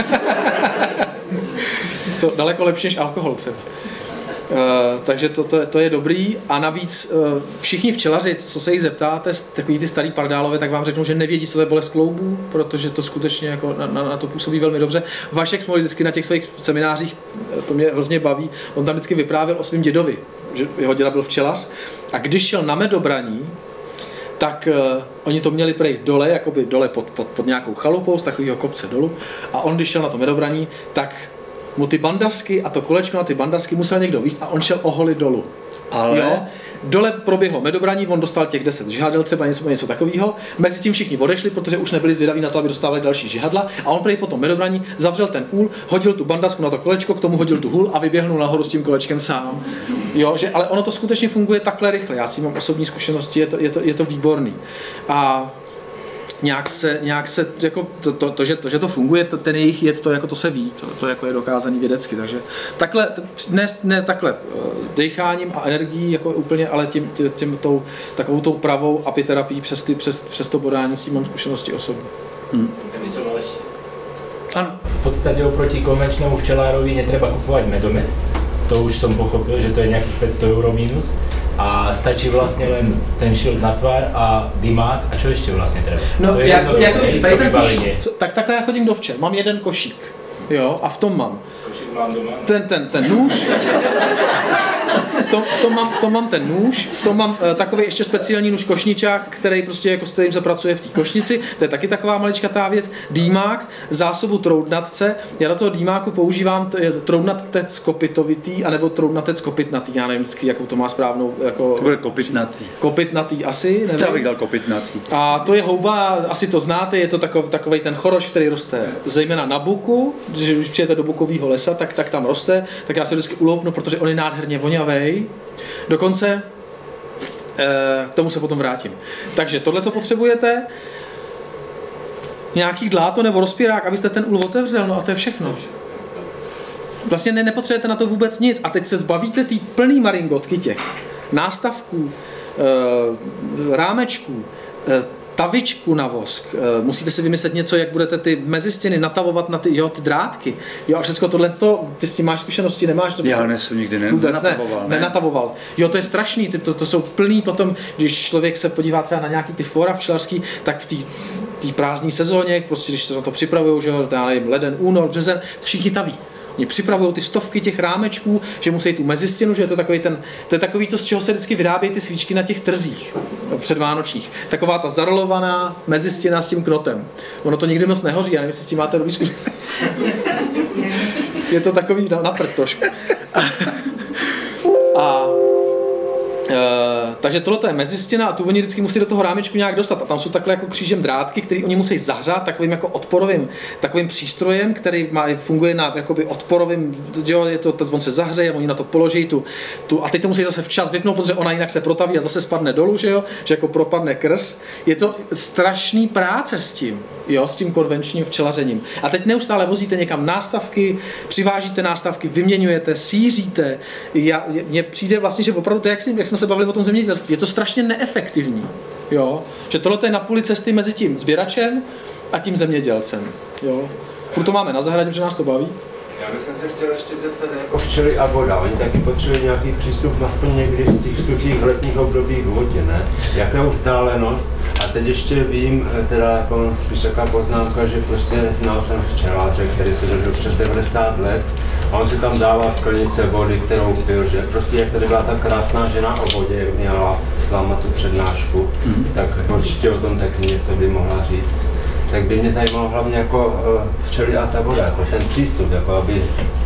To daleko lepší než alkohol třeba. Takže to je dobrý a navíc všichni včelaři, co se jich zeptáte, takový ty starý pardálové, tak vám řeknou, že nevědí, co to je bolest kloubů, protože to skutečně jako na to působí velmi dobře. Vašek Smolík vždycky na těch svých seminářích, to mě hrozně baví, on tam vždycky vyprávěl o svém dědovi, že jeho děda byl včelař a když šel na medobraní, tak oni to měli prej dole, jakoby dole pod nějakou chalupou z takového kopce dolů a on, když šel na to medobraní, tak mu ty bandasky a to kolečko na ty bandasky musel někdo víct a on šel oholit dolů. Ale... Jo? Dole proběhlo medobraní, on dostal těch 10 žihadel, třeba něco takového. Mezi tím všichni odešli, protože už nebyli zvědaví na to, aby dostávali další žihadla. A on prej potom medobraní zavřel ten úl, hodil tu bandasku na to kolečko, k tomu hodil tu hůl a vyběhnul nahoru s tím kolečkem sám. Jo, ale ono to skutečně funguje takhle rychle. Já si mám osobní zkušenosti, je to výborný. A nějak se jako že to funguje, ten jejich jed, to se ví, to jako je dokázaný vědecky, takže takhle, ne takhle decháním a energií jako úplně, ale takovou tou pravou apiterapií přes to bodání s tím mám zkušenosti osobní. Ano. V podstatě oproti konvenčnému včelárovi netreba kupovat medomet, to už som pochopil, že to je nějakých 500 € minus. A stačí vlastně len ten šilt na tvár a dymák a čo ještě vlastně treba? No, tady ten košík, tak takhle já chodím do včel, mám jeden košík, jo, a v tom mám Sušit mám doma. Ten nůž. V tom mám ten nůž, v tom mám takový ještě speciální nůž košničák, který prostě jako s kterým se pracuje v té košnici, to je taky taková maličkatá věc. Dýmák, zásobu troudnatce, já do toho dýmáku používám troudnatec kopitovitý, anebo troudnatec kopitnatý, já nevím vždycky, jakou to má správnou, jako... To bude kopitnatý. Kopitnatý asi, nevím. Já bych dal kopitnatý. A to je houba, asi to znáte, je to takovej ten choroš, který roste zejména na buku, když přijete do bukového lesa, tak tam roste, tak já se vždycky uloupnu, protože on je nádherně vonavý. Dokonce k tomu se potom vrátím. Takže tohle to potřebujete, nějaký dláto nebo rozpírák, abyste ten úl otevřel, no a to je všechno. Vlastně nepotřebujete na to vůbec nic a teď se zbavíte té plný maringotky těch nástavků, rámečků, tavičku na vosk. Musíte si vymyslet něco, jak budete ty mezistěny natavovat na ty drátky. Jo, a všechno tohle, ty s tím máš zkušenosti, nemáš? Já jsem nikdy nenatavoval. Nenatavoval. Jo, to je strašný, to jsou plný potom, když člověk se podívá třeba na nějaký ty fóra včelařský, tak v té prázdné sezóně, prostě když se na to připravují, že jo, leden, únor, březen, všichni taví. Oni připravují ty stovky těch rámečků, že musí tu mezistěnu, že je to takový to, z čeho se vždycky vyrábějí ty svíčky na těch trzích předvánočních. Taková ta zarolovaná mezistěna s tím knotem. Ono to nikdy moc nehoří, já nevím, jestli s tím máte dobrý zkušenost. Je to takový na prd trošku. Takže tohle je mezistěna a tu oni vždycky musí do toho rámečku nějak dostat. A tam jsou takhle jako křížem drátky, které oni musí zahřát takovým jako odporovým takovým přístrojem, který funguje na jakoby odporovým, jo, on se zahřeje, oni na to položí a teď to musí zase včas vypnout, protože ona jinak se protaví a zase spadne dolů, že jo, že jako propadne krz. Je to strašný práce s tím konvenčním včelařením. A teď neustále vozíte někam nástavky, přivážíte nástavky, vyměňujete, síříte. Mně přijde vlastně, že opravdu to, jak jsme se bavili o tom zemědělství, je to strašně neefektivní, jo? Že tohle je na půli cesty mezi tím sběračem a tím zemědělcem, jo? Furt to máme na zahradě, protože nás to baví. Já bych se chtěl ještě zeptat, jako včely a voda, oni taky potřebují nějaký přístup aspoň někdy v těch suchých letních obdobích k vodě, ne? Jakou vzdálenost? A teď ještě vím, teda jako spíš taková poznámka, že prostě znal jsem včeláře, který se dožil přes 90 let a on si tam dával sklenice vody, kterou pil, že prostě jak tady byla ta krásná žena o vodě, jak měla s váma tu přednášku, tak určitě o tom taky něco by mohla říct. Tak by mě zajímalo hlavně jako včely a ta voda, jako ten přístup, jako aby...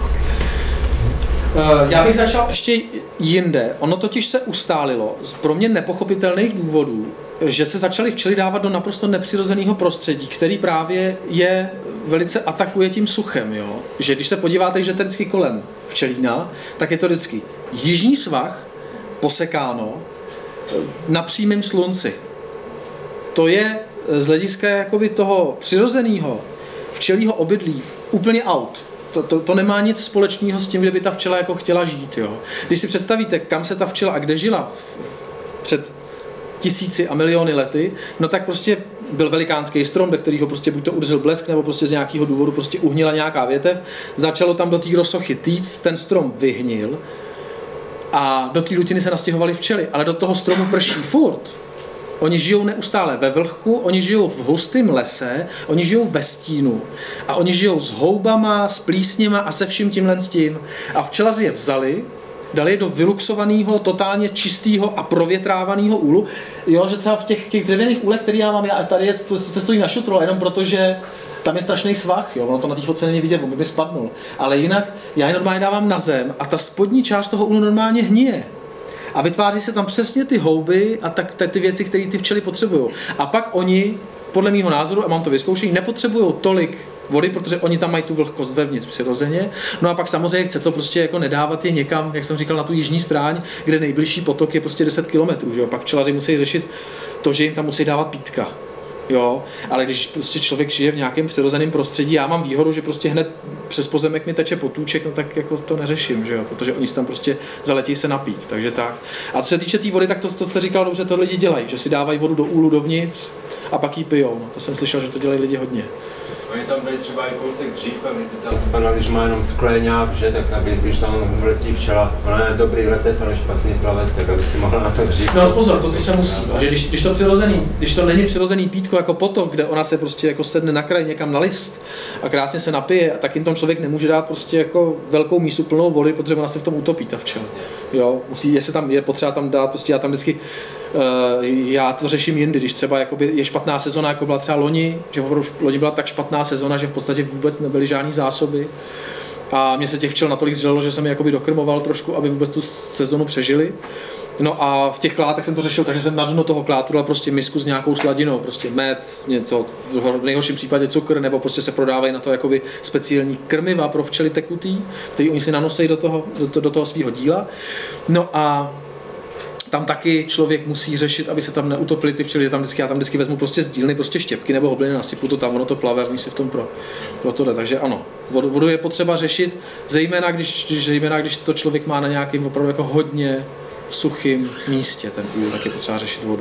Já bych začal ještě jinde. Ono totiž se ustálilo z pro mě nepochopitelných důvodů, že se začaly včely dávat do naprosto nepřirozeného prostředí, který právě je velice atakuje tím suchem. Jo? Že když se podíváte, že to je vždycky kolem včelína, tak je to vždycky jižní svah, posekáno, na přímém slunci. To je z hlediska jakoby toho přirozeného včelího obydlí úplně out. To nemá nic společného s tím, kde by ta včela jako chtěla žít. Jo. Když si představíte, kam se ta včela a kde žila před tisíci a miliony lety, no tak prostě byl velikánský strom, do kterého prostě buď to udeřil blesk, nebo prostě z nějakého důvodu prostě uhnila nějaká větev, začalo tam do té rosochy týct, ten strom vyhnil a do té dutiny se nastěhovaly včely, ale do toho stromu prší furt. Oni žijou neustále ve vlhku, oni žijou v hustém lese, oni žijou ve stínu a oni žijou s houbama, s plísněma a se vším tímhle s tím. A včelaři je vzali, dali je do vyluxovaného, totálně čistého a provětrávaného úlu. Jo, že třeba v těch dřevěných úlech, který já mám, a tady se stojí na šutro, jenom protože tam je strašný svah, jo, ono to na té fotce není vidět, by spadnul. Ale jinak já je normálně dávám na zem a ta spodní část toho úlu normálně hníje. A vytváří se tam přesně ty houby a ty věci, které ty včely potřebují. A pak oni, podle mýho názoru, a mám to vyzkoušení, nepotřebují tolik vody, protože oni tam mají tu vlhkost vevnitř přirozeně. No a pak samozřejmě chce to prostě jako nedávat je někam, jak jsem říkal, na tu jižní stráň, kde nejbližší potok je prostě 10 km, že jo. Pak včelaři musí řešit to, že jim tam musí dávat pítka. Jo, ale když prostě člověk žije v nějakém přirozeném prostředí, já mám výhodu, že prostě hned přes pozemek mi teče potůček, no tak jako to neřeším, že jo, protože oni si tam prostě zaletí se napít, takže tak. A co se týče té vody, tak to jste říkal dobře, to lidi dělají, že si dávají vodu do úlu dovnitř a pak ji pijou, no to jsem slyšel, že to dělají lidi hodně. Oni tam byli třeba i kousek dřívka, když by tam spadal, když má jenom skleňák, že, tak aby, když tam letí včela, ona je dobrý letec, ale špatný plavec, tak aby si mohla na to dřívko. No pozor, to se musí, že když to není přirozený pítko jako potok, kde ona se prostě jako sedne na kraj někam na list a krásně se napije, tak jim tam člověk nemůže dát prostě jako velkou mísu plnou vody, protože ona se v tom utopí ta včela. Jo, musí, jestli tam je potřeba tam dát, prostě já tam vždycky já to řeším jindy, když třeba je špatná sezona, jako byla třeba loni, že opravdu loni byla tak špatná sezona, že v podstatě vůbec nebyly žádný zásoby a mě se těch včel natolik zřelo, že jsem je jakoby dokrmoval trošku, aby vůbec tu sezonu přežili. No a v těch klátech jsem to řešil, takže jsem na dno toho klátu dal prostě misku s nějakou sladinou, prostě med, něco, v nejhorším případě cukr, nebo prostě se prodávají na to jakoby speciální krmiva pro včely tekutý, který oni si nanosejí do toho svého díla. No a tam taky člověk musí řešit, aby se tam neutopily ty včely, já tam vždycky vezmu prostě z dílny prostě štěpky nebo hobliny, nasypu to tam, ono to plave, oni si v tom pro tohle. Takže ano, vodu je potřeba řešit, zejména když to člověk má na nějakém opravdu jako hodně suchým místě, ten úl, tak je potřeba řešit vodu.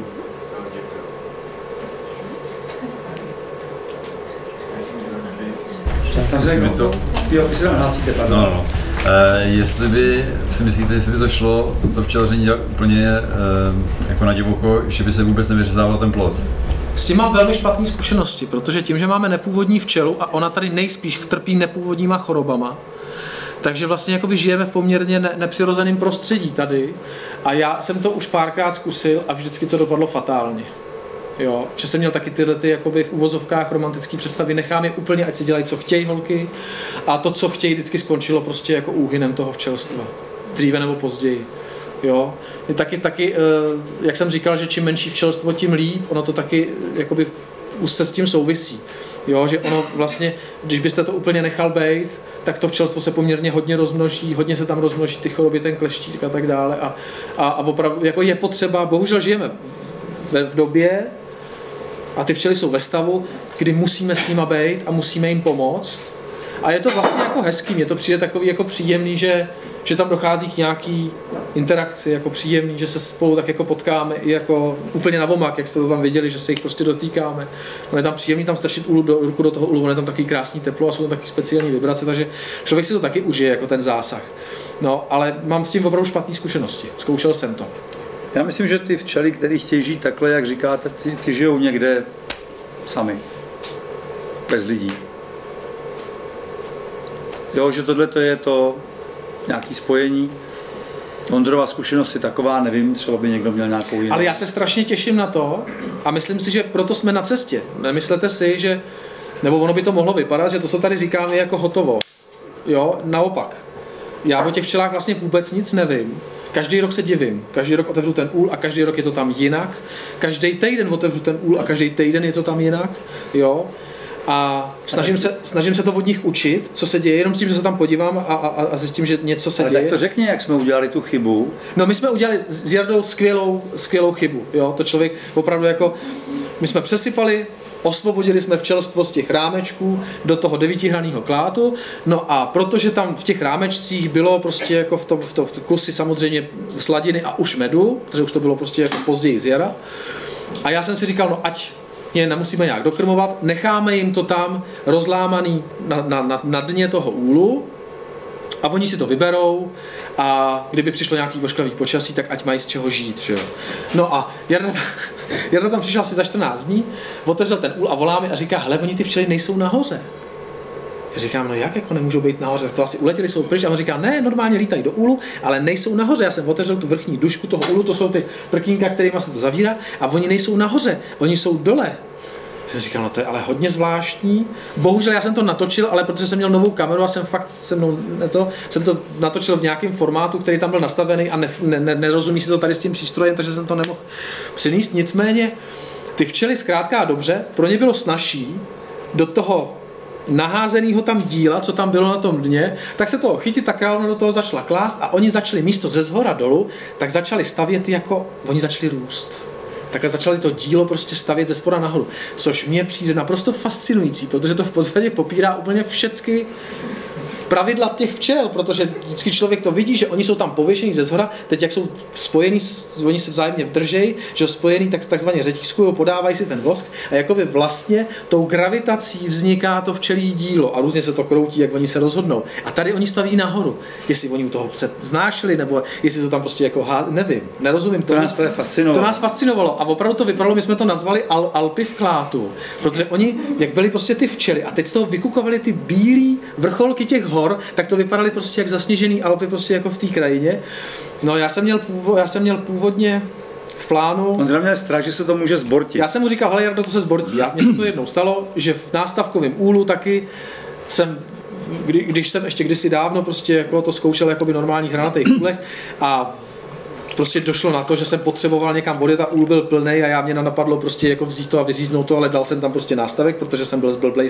Vy se tam hlásíte, pardon. No. Jestli by si myslíte, jestli by to šlo, to včelaření dělat úplně jako na divoko, že by se vůbec nevyřezával ten plod? S tím mám velmi špatné zkušenosti, protože tím, že máme nepůvodní včelu a ona tady nejspíš trpí nepůvodníma chorobama, takže vlastně jakoby žijeme v poměrně nepřirozeném prostředí tady a já jsem to už párkrát zkusil a vždycky to dopadlo fatálně. Jo, že jsem měl taky tyhle jakoby v uvozovkách romantické představy, nechám je úplně, ať si dělají, co chtějí holky a to, co chtějí, vždycky skončilo prostě jako úhynem toho včelstva. Dříve nebo později. Jo. Taky, jak jsem říkal, že čím menší včelstvo, tím líp, ono to taky jakoby už se s tím souvisí. Jo, že ono vlastně, když byste to úplně nechal bejt, tak to včelstvo se poměrně hodně rozmnoží, hodně se tam rozmnoží ty choroby, ten kleštík a tak dále a opravdu jako je potřeba, bohužel žijeme v době, a ty včely jsou ve stavu, kdy musíme s nima bejt a musíme jim pomoct. A je to vlastně jako hezký, mně to přijde takový jako příjemný, že tam dochází k nějaký interakci, jako příjemný, že se spolu tak jako potkáme i jako úplně na omak, jak jste to tam viděli, že se jich prostě dotýkáme. No je tam příjemný tam strčit ruku do toho úlu, je tam takový krásný teplo a jsou tam taky speciální vibrace, takže člověk si to taky užije, jako ten zásah. No, ale mám s tím opravdu špatné zkušenosti, zkoušel jsem to. Já myslím, že ty včely, které chtějí žít takhle, jak říkáte, ty žijou někde sami, bez lidí. Jo, že tohle to je to nějaké spojení. Ondrova zkušenost je taková, nevím, třeba by někdo měl nějakou jinou. Ale já se strašně těším na to a myslím si, že proto jsme na cestě. Nemyslete si, že, nebo ono by to mohlo vypadat, že to, co tady říkáme, je jako hotovo. Jo, naopak. Já o těch včelách vlastně vůbec nic nevím. Každý rok se divím, každý rok otevřu ten úl a každý rok je to tam jinak. Každý týden otevřu ten úl a každý týden je to tam jinak. Jo? A snažím se to od nich učit, co se děje, jenom tím, že se tam podívám a zjistím, že něco se děje. Tak to řekni, jak jsme udělali tu chybu. No my jsme udělali s Jardou skvělou chybu. Jo? To člověk opravdu jako, my jsme přesypali, osvobodili jsme včelstvo z těch rámečků do toho 9hranného klátu, no a protože tam v těch rámečcích bylo prostě jako v tom kusy samozřejmě sladiny a už medu, protože už to bylo prostě jako později z jara. A já jsem si říkal, no ať je nemusíme nějak dokrmovat, necháme jim to tam rozlámaný na dně toho úlu a oni si to vyberou a kdyby přišlo nějaký ošklivý počasí, tak ať mají z čeho žít, že jo. No a Jarda tam přišel asi za 14 dní, otevřel ten úl a volá mi a říká, hele, oni ty včely nejsou nahoře. Já říkám, no jak jako nemůžou být nahoře, to asi uletěli, jsou pryč. A on říká, ne, normálně lítají do úlu, ale nejsou nahoře. Já jsem otevřel tu vrchní dušku toho úlu, to jsou ty prkínka, kterýma se to zavírá, a oni nejsou nahoře, oni jsou dole. Já říkám, no to je ale hodně zvláštní. Bohužel já jsem to natočil, ale protože jsem měl novou kameru a jsem fakt jsem to natočil v nějakém formátu, který tam byl nastavený a nerozumí si to tady s tím přístrojem, takže jsem to nemohl přinést. Nicméně ty včely zkrátka a dobře, pro ně bylo snazší do toho naházenýho tam díla, co tam bylo na tom dně, tak se toho chytit, ta královna do toho začala klást a oni začali místo ze zhora dolů, tak začali stavět jako, oni začali růst. Takhle začali to dílo prostě stavět ze spoda nahoru, což mně přijde naprosto fascinující, protože to v podstatě popírá úplně všechny pravidla těch včel, protože vždycky člověk to vidí, že oni jsou tam pověšení ze zhora, teď jak jsou spojení, oni se vzájemně držejí, že spojení takzvaně řetízkují, podávají si ten vosk a jakoby vlastně tou gravitací vzniká to včelí dílo a různě se to kroutí, jak oni se rozhodnou. A tady oni staví nahoru, jestli oni u toho se znášeli, nebo jestli to tam prostě jako nevím, nerozumím. To nás fascinovalo. To nás fascinovalo a opravdu to vypadalo, my jsme to nazvali Alpy v Klátu, protože oni, jak byli prostě ty včely a teď z toho vykukovali ty bílý vrcholky těch hor, tak to vypadaly prostě jak zasněžený Alpy prostě jako v té krajině. No já jsem měl původně v plánu... On měl strach, že se to může zbortit. Já jsem mu říkal, hele Jardo, to se zbortí. Mně se to jednou stalo, že v nástavkovém úlu taky jsem, když jsem ještě kdysi dávno prostě jako to zkoušel jakoby normálních hranatých úlech a prostě došlo na to, že jsem potřeboval někam vody, ta úl byl plnej a mě napadlo prostě jako vzít to a vyříznout to, ale dal jsem tam prostě nástavek, protože jsem byl zblblej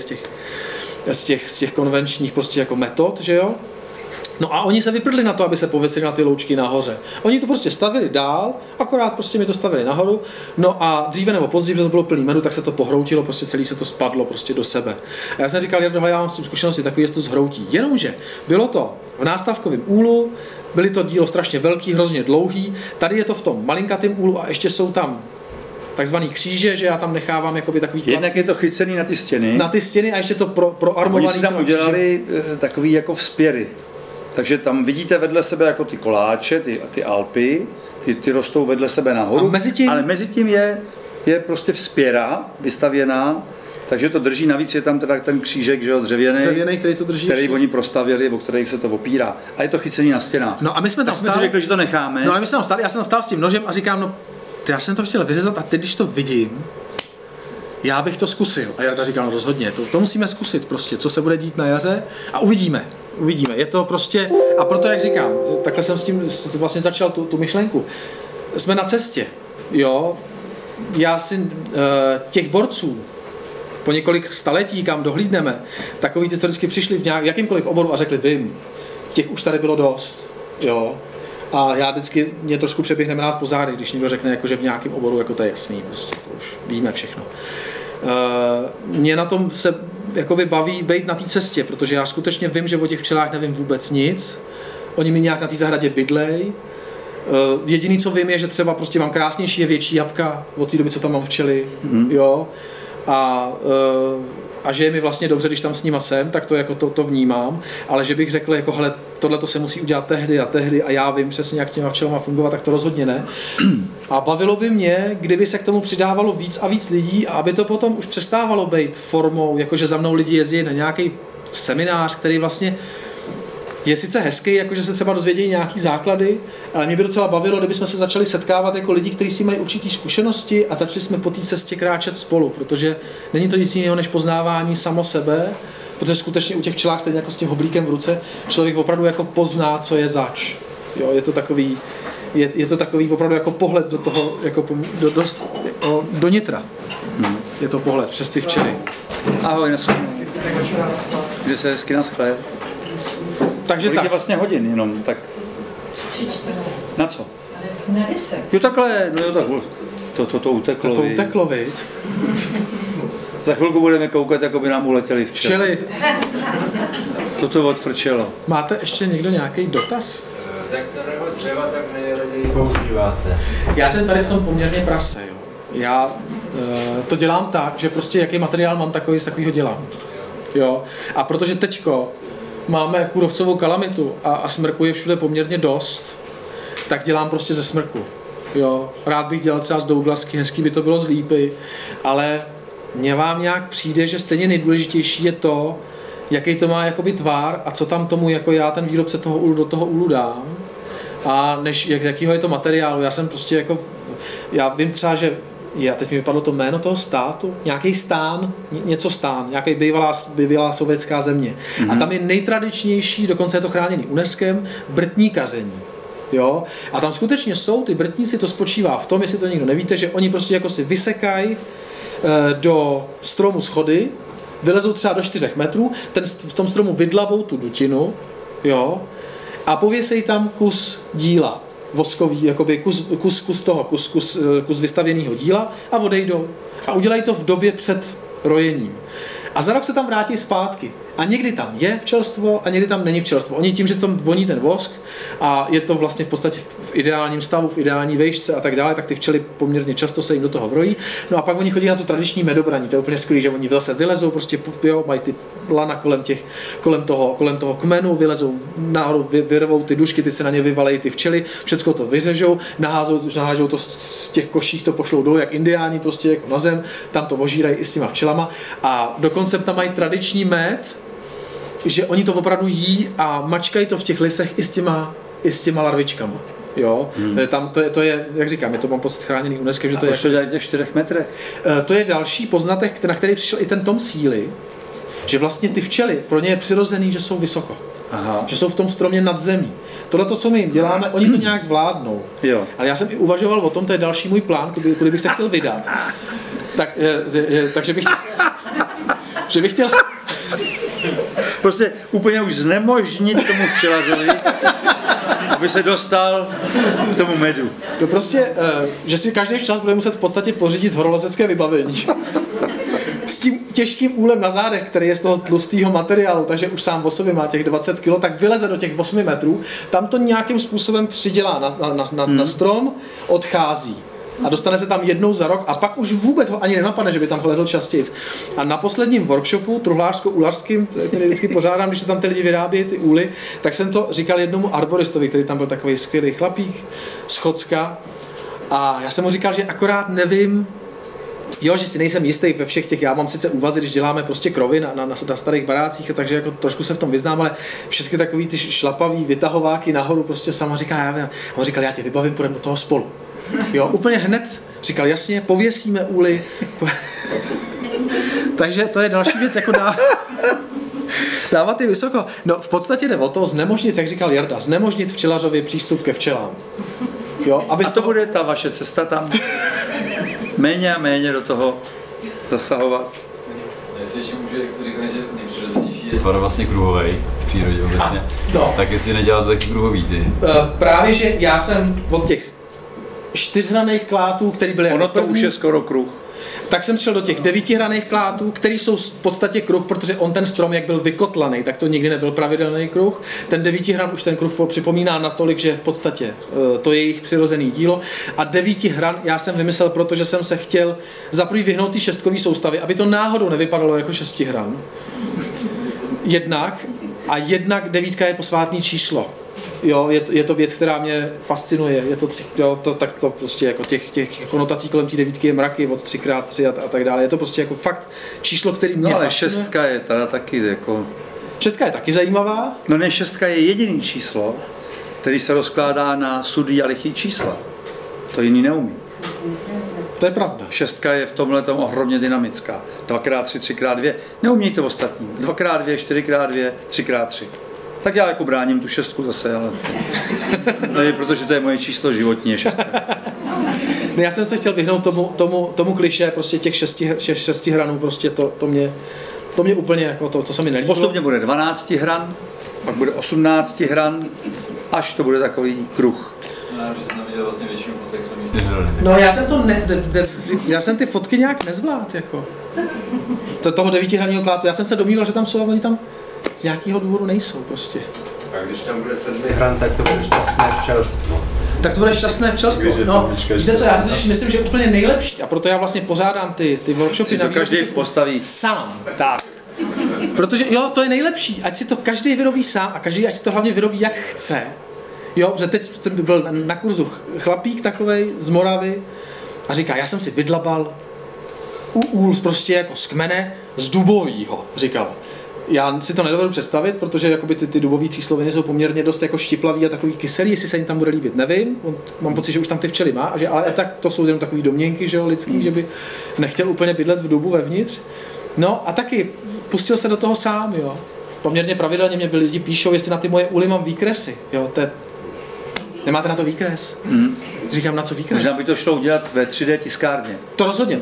z těch konvenčních prostě jako metod, že jo. No a oni se vyprdli na to, aby se pověsili na ty loučky nahoře. Oni to prostě stavili dál, akorát prostě mi to stavili nahoru, no a dříve nebo později, že to bylo plný medu, tak se to pohroutilo, prostě celý se to spadlo prostě do sebe. A já jsem říkal, Jardo, já mám s tím zkušenosti takový, že to zhroutí. Jenomže bylo to v nástavkovém úlu, byly to dílo strašně velký, hrozně dlouhý, tady je to v tom malinkatém úlu a ještě jsou tam takzvaný kříže, že já tam nechávám jakoby takový tlačky. Jednak je to chycený na ty stěny. Na ty stěny a ještě to proarmovaný. Oni si tam udělali takový jako vzpěry. Takže tam vidíte vedle sebe jako ty koláče, ty Alpy, ty rostou vedle sebe nahoru, ale mezi tím je prostě vzpěra vystavěná, takže to drží, navíc je tam teda ten křížek, že jo, dřevěný, který to drží, který oni prostavěli, o kterých se to opírá. A je to chycený na stěnách. No a my jsme tam stáli, si řekli, že to necháme. No a my jsme tam stáli, já jsem stál s tím nožem a říkám, no já jsem to chtěl vyřezat a teď, když to vidím, já bych to zkusil. A Jarda říkal, no rozhodně, to musíme zkusit prostě, co se bude dít na jaře a uvidíme. Je to prostě, a proto jak říkám, takhle jsem s tím vlastně začal tu myšlenku. Jsme na cestě, jo, já si těch borců po několik staletí, kam dohlídneme, takový ty, co vždycky přišli v jakýmkoliv oboru a řekli, vím, těch už tady bylo dost, jo. A já vždycky, mě trošku přeběhneme nás po zádech, když někdo řekne, jako, že v nějakém oboru, jako to je jasný, prostě to už víme všechno. Mě na tom se jakoby baví být na té cestě, protože já skutečně vím, že o těch včelách nevím vůbec nic. Oni mi nějak na té zahradě bydlej. Jediný, co vím, je, že třeba prostě mám krásnější, je větší jabka od té doby, co tam mám včely. Jo? A že je mi vlastně dobře, když tam s nima jsem, tak to jako to vnímám, ale že bych řekl, jako hele, tohle to se musí udělat tehdy a já vím přesně, jak těma včelama fungovat, tak to rozhodně ne. A bavilo by mě, kdyby se k tomu přidávalo víc a víc lidí a aby to potom už přestávalo být formou, jakože za mnou lidi jezdí na nějaký seminář, který vlastně je sice hezký, jakože se třeba dozvědějí nějaký základy, ale mě by docela bavilo, kdybychom se začali setkávat jako lidi, kteří si mají určitý zkušenosti a začali jsme po té cestě kráčet spolu, protože není to nic jiného než poznávání samo sebe, protože skutečně u těch včelách stejně jako s tím hoblíkem v ruce člověk opravdu jako pozná, co je zač. Jo, je to takový opravdu jako pohled do toho, jako do nitra. Je to pohled přes ty včely. Ahoj, kde se hezky naschle. Takže tak. Je vlastně hodin jenom, tak. 3/4. Na co? Na 10. Jo takhle, no jo tak to uteklo. To uteklo, viď? Za chvilku budeme koukat, jako by nám uletěli včely. To odfrčelo. Máte ještě někdo nějaký dotaz? Ze kterého dřeva tak nejraději používáte? Já jsem tady v tom poměrně prase, jo. Já to dělám tak, že prostě jaký materiál mám, takový z takového dělám. Jo. A protože teďko máme kůrovcovou kalamitu a smrku je všude poměrně dost, tak dělám prostě ze smrku. Jo. Rád bych dělal třeba z Douglasky, hezký by to bylo z lípy, ale mně vám nějak přijde, že stejně nejdůležitější je to, jaký to má jakoby tvar a co tam tomu jako já, ten výrobce toho úlu, do toho úlu dám. A než jakýho je to materiálu, já jsem prostě jako, já vím třeba, že teď mi vypadlo to jméno toho státu, nějaký stán, nějaký bývalá sovětská země. A tam je nejtradičnější, dokonce je to chráněný UNESCOem, brtníkaření. Jo? A tam skutečně jsou ty brtníci, to spočívá v tom, jestli to někdo nevíte, že oni prostě jako si vysekají do stromu schody, vylezou třeba do 4 metrů, v tom stromu vydlabou tu dutinu, jo, a pověsejí tam kus díla, voskový, jakoby kus vystavěného díla a odejdou. A udělají to v době před rojením. A za rok se tam vrátí zpátky. A někdy tam je včelstvo a někdy tam není včelstvo. Oni tím, že tam voní ten vosk a je to vlastně v podstatě v ideálním stavu, v ideální výšce a tak dále, tak ty včely poměrně často se jim do toho vrojí. No a pak oni chodí na to tradiční medobraní, to je úplně skvělé, že oni zase vylezou, prostě jo, mají ty lana kolem toho kmenu, vylezou nahoru, vyrvou ty dušky, ty se na ně vyvalejí ty včely, všecko to vyřežou, nahážou to z těch koších, to pošlou dolů, jak indiáni prostě jako na zem, tam to ožírají i s těma včelama a dokonce tam mají tradiční med, že oni to opravdu jí a mačkají to v těch lisech i s těma larvičkama. Jo, to je, jak říkám, je to mám pocit chráněný UNESCO, že to je... A to dělají těch 4 metrech? To je další poznatek, na který přišel i ten Tom Seeley, že vlastně ty včely, pro ně je přirozený, že jsou vysoko. Aha. Že jsou v tom stromě nad zemí. Tohle, co my jim děláme, oni to nějak zvládnou. Jo. Ale já jsem i uvažoval o tom, to je další můj plán, kudy bych se chtěl vydat. Takže bych chtěl... Prostě úplně už znemožnit tomu včelařovi, aby se dostal k tomu medu. No prostě, že si každý včelař bude muset v podstatě pořídit horolezecké vybavení. S tím těžkým úlem na zádech, který je z toho tlustého materiálu, takže už sám o sobě má těch 20 kg, tak vyleze do těch 8 metrů, tam to nějakým způsobem přidělá na strom, odchází. A dostane se tam jednou za rok a pak už vůbec ho ani nenapadne, že by tam lezl častěji. A na posledním workshopu truhlářsko-ulařským, který vždycky pořádám, když se tam ty lidi vyrábějí ty úly, tak jsem to říkal jednomu arboristovi, který tam byl takový skvělý chlapík z Chocka. A já jsem mu říkal, že akorát nevím, jo, že si nejsem jistý ve všech těch, já mám sice úvazy, když děláme prostě krovy na starých barácích, takže jako trošku se v tom vyznám, ale všechny takový ty šlapavý vytahováky nahoru prostě sama říká, on říkal, já tě vybavím, půjdeme do toho spolu. Jo, úplně hned říkal, jasně, pověsíme úly. Takže to je další věc, jako dávat je vysoko. No, v podstatě jde o to znemožnit, jak říkal Jarda, znemožnit včelařovi přístup ke včelám. Jo, aby a to bude ta vaše cesta tam? Méně a méně do toho zasahovat? Jestli ještě můžu, jak jste říkal, že nejpřirozenější je tvar vlastně kruhovej v přírodě obecně, tak jestli nedělat taky kruhový ty. Právě, že já jsem od těch 4hranných klátů, který byly ono to už je skoro kruh. Tak jsem šel do těch 9hranných klátů, který jsou v podstatě kruh, protože on ten strom, jak byl vykotlaný, tak to nikdy nebyl pravidelný kruh. Ten 9hran už ten kruh připomíná natolik, že v podstatě to je jejich přirozený dílo. A 9hran já jsem vymyslel, protože jsem se chtěl za prvý vyhnout ty šestkové soustavy, aby to náhodou nevypadalo jako 6hran. Jednak 9 je posvátný číslo. Jo, je to věc, která mě fascinuje. Je to to prostě jako těch konotací kolem té 9 je mraky od 3x3 a tak dále. Je to prostě jako fakt číslo, který mě ale fascinuje. 6 je teda taky jako... 6 je taky zajímavá. No ne, 6 je jediný číslo, který se rozkládá na sudý a lichý čísla. To jiný neumí. To je pravda. 6 je v tomhle tom ohromně dynamická. 2x3, 3x2. Neumí to ostatní. 2x2, 4x2, 3x3. Tak já jako bráním tu 6 zase, ale ne, protože to je moje číslo životní, je 6. Ne, já jsem se chtěl vyhnout tomu klišé, prostě těch 6 hranů, prostě to mě úplně jako to se mi nelíbilo. Postupně bude 12 hran, pak bude 18 hran, až to bude takový kruh. Já už jsem viděl vlastně většinu fotek, jsem jich nehrali. No já jsem ty fotky nějak nezvládl, jako. Toho 9hranního klátu, já jsem se domníval, že tam jsou a oni tam z nějakého důvodu nejsou prostě. A když tam bude 7 hran, tak to bude šťastné včelstvo. Tak to bude šťastné včelstvo. No, víte co, já si totiž myslím, že úplně nejlepší, a proto já vlastně pořádám ty workshopy na každý postaví sám. Tak. Protože jo, to je nejlepší, ať si to každý vyrobí sám a každý ať si to hlavně vyrobí jak chce. Jo, protože teď jsem byl na kurzu chlapík takovej z Moravy a říká, já jsem si vydlabal úl prostě jako z kmene z dubovýho, říkal. Já si to nedovedu představit, protože jakoby ty dubové císloviny jsou poměrně dost jako štiplavý a takový kyselý, jestli se jim tam bude líbit, nevím. Mám pocit, že už tam ty včely má, ale tak to jsou jenom takový domněnky, že jo, lidský, že by nechtěl úplně bydlet v dubu vevnitř. No a taky pustil se do toho sám, jo. Poměrně pravidelně mě lidi píšou, jestli na ty moje úly mám výkresy, jo, nemáte na to výkres? Říkám, na co výkres? Možná by to šlo udělat ve 3D tiskárně. To rozhodně.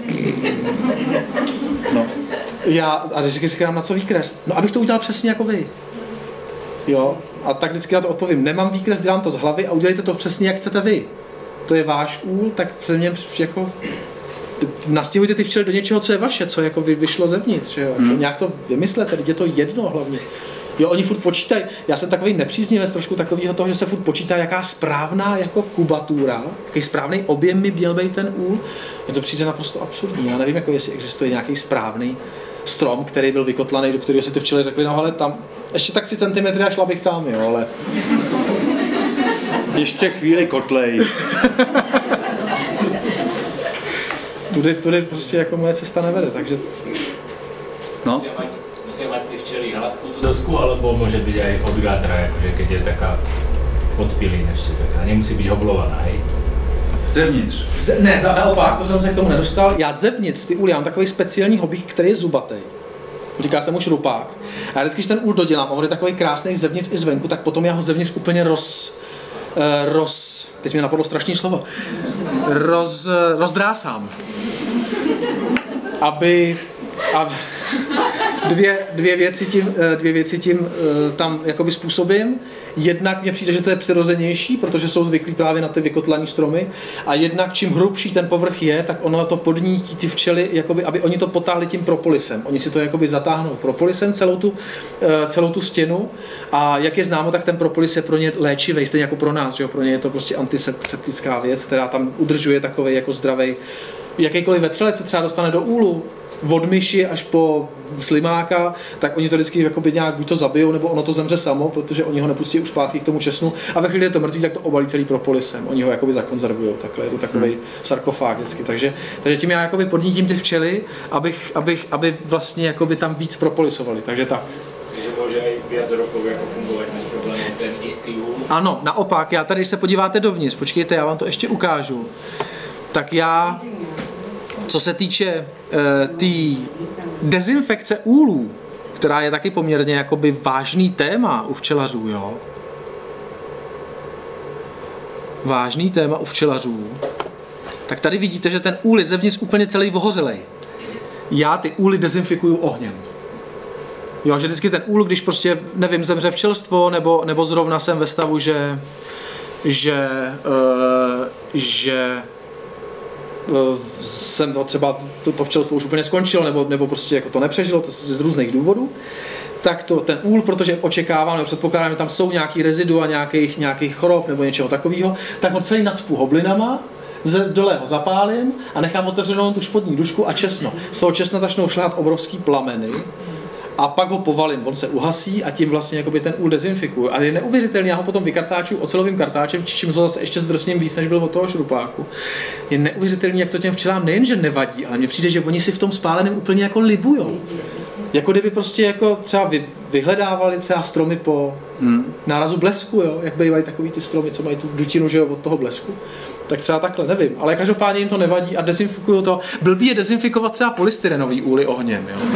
No. A vždycky říkám, na co výkres? No, abych to udělal přesně jako vy. Jo, a tak vždycky na to odpovím, nemám výkres, dělám to z hlavy a udělejte to přesně, jak chcete vy. To je váš úl, tak se mě jako nastěhujte ty včely do něčeho, co je vaše, co jako vyšlo zevnitř, jo? Nějak to vymyslete, teď je to jedno hlavně. Jo, oni furt počítají, já jsem takový nepříznivec trošku takového toho, že se furt počítá, jaká správná jako kubatura, jaký správný objem mi měl být ten úl. Je to přijde naprosto absurdní, já nevím, jako jestli existuje nějaký správný strom, který byl vykotlaný, do kterého si ty včely řekli, no ale tam ještě tak 3 cm a šla bych tam, jo, ale... Ještě chvíli kotlej. Tudy prostě jako moje cesta nevede, takže... No. Musí mať ty včely hladkú tú dosku, alebo môže byť aj od gátra, akože keď je taká podpilín ešte taká, nemusí byť hoblovaná, hej? Zevnitř. Ne, naopak, to jsem se k tomu nedostal. Já zevnitř ty úly, já mám takový speciální hobík, který je zubatý. Říká se mu šrupák. A já vždycky, když ten úl dodělám, a on je takový krásný zevnitř i zvenku, tak potom já ho zevnitř úplně teď mi napadlo strašný slovo. Rozdrásám. Aby dvě věci tím tam jakoby způsobím. Jednak mně přijde, že to je přirozenější, protože jsou zvyklí právě na ty vykotlané stromy. A jednak čím hrubší ten povrch je, tak ono to podnítí ty včely, jakoby, aby oni to potáhli tím propolisem. Oni si to jakoby zatáhnou propolisem celou tu stěnu. A jak je známo, tak ten propolis je pro ně léčivý, stejně jako pro nás. Že? Pro ně je to prostě antiseptická věc, která tam udržuje takový jako zdravý. Jakýkoliv vetřelec se třeba dostane do úlu, od myši až po slimáka, tak oni to vždycky jakoby nějak buď to zabijou, nebo ono to zemře samo, protože oni ho nepustí už zpátky k tomu česnu a ve chvíli je to mrtvý, tak to obalí celý propolisem. Oni ho jakoby zakonzervujou, takhle je to takový sarkofág vždycky. Takže tím já jakoby podnítím ty včely, aby vlastně jakoby tam víc propolisovali. Takže tak. Takže může i víc rokov jako fungovat bez problémů ten jistý úl? Ano, naopak, já tady, když se podíváte dovnitř, počkejte, já vám to ještě ukážu. Tak já, co se týče té dezinfekce úlů, která je taky poměrně jakoby vážný téma u včelařů, jo? Vážný téma u včelařů. Tak tady vidíte, že ten úl je zevnitř úplně celý ohořelej. Já ty úly dezinfikuju ohněm. Jo, že vždycky ten úl, když prostě, nevím, zemře včelstvo, nebo zrovna jsem ve stavu, že jsem to třeba to včelstvo už úplně skončilo, nebo prostě jako to nepřežilo to z různých důvodů, tak ten úl, protože očekávám, nebo předpokládám, že tam jsou nějaký rezidua nějakých chorob nebo něčeho takového, tak ho celý nacpu hoblinama, dole ho zapálím a nechám otevřenou tu spodní dušku a česno. Z toho česna začnou šlát obrovský plameny a pak ho povalím, on se uhasí a tím vlastně jakoby ten úl dezinfikuju. A je neuvěřitelný, já ho potom vykartáčuju ocelovým kartáčem, čím ho zase ještě zdrsním víc, než byl od toho šrupáku. Je neuvěřitelný, jak to těm včelám nejenže nevadí, ale mně přijde, že oni si v tom spáleném úplně jako libujou. Jako kdyby prostě jako třeba vyhledávali třeba stromy po nárazu blesku, jo? Jak bývají takový ty stromy, co mají tu dutinu, že jo, od toho blesku. Tak třeba takhle, nevím, ale každopádně jim to nevadí a dezinfikují to. Blbý je dezinfikovat třeba polystyrenový úly ohněm, jo.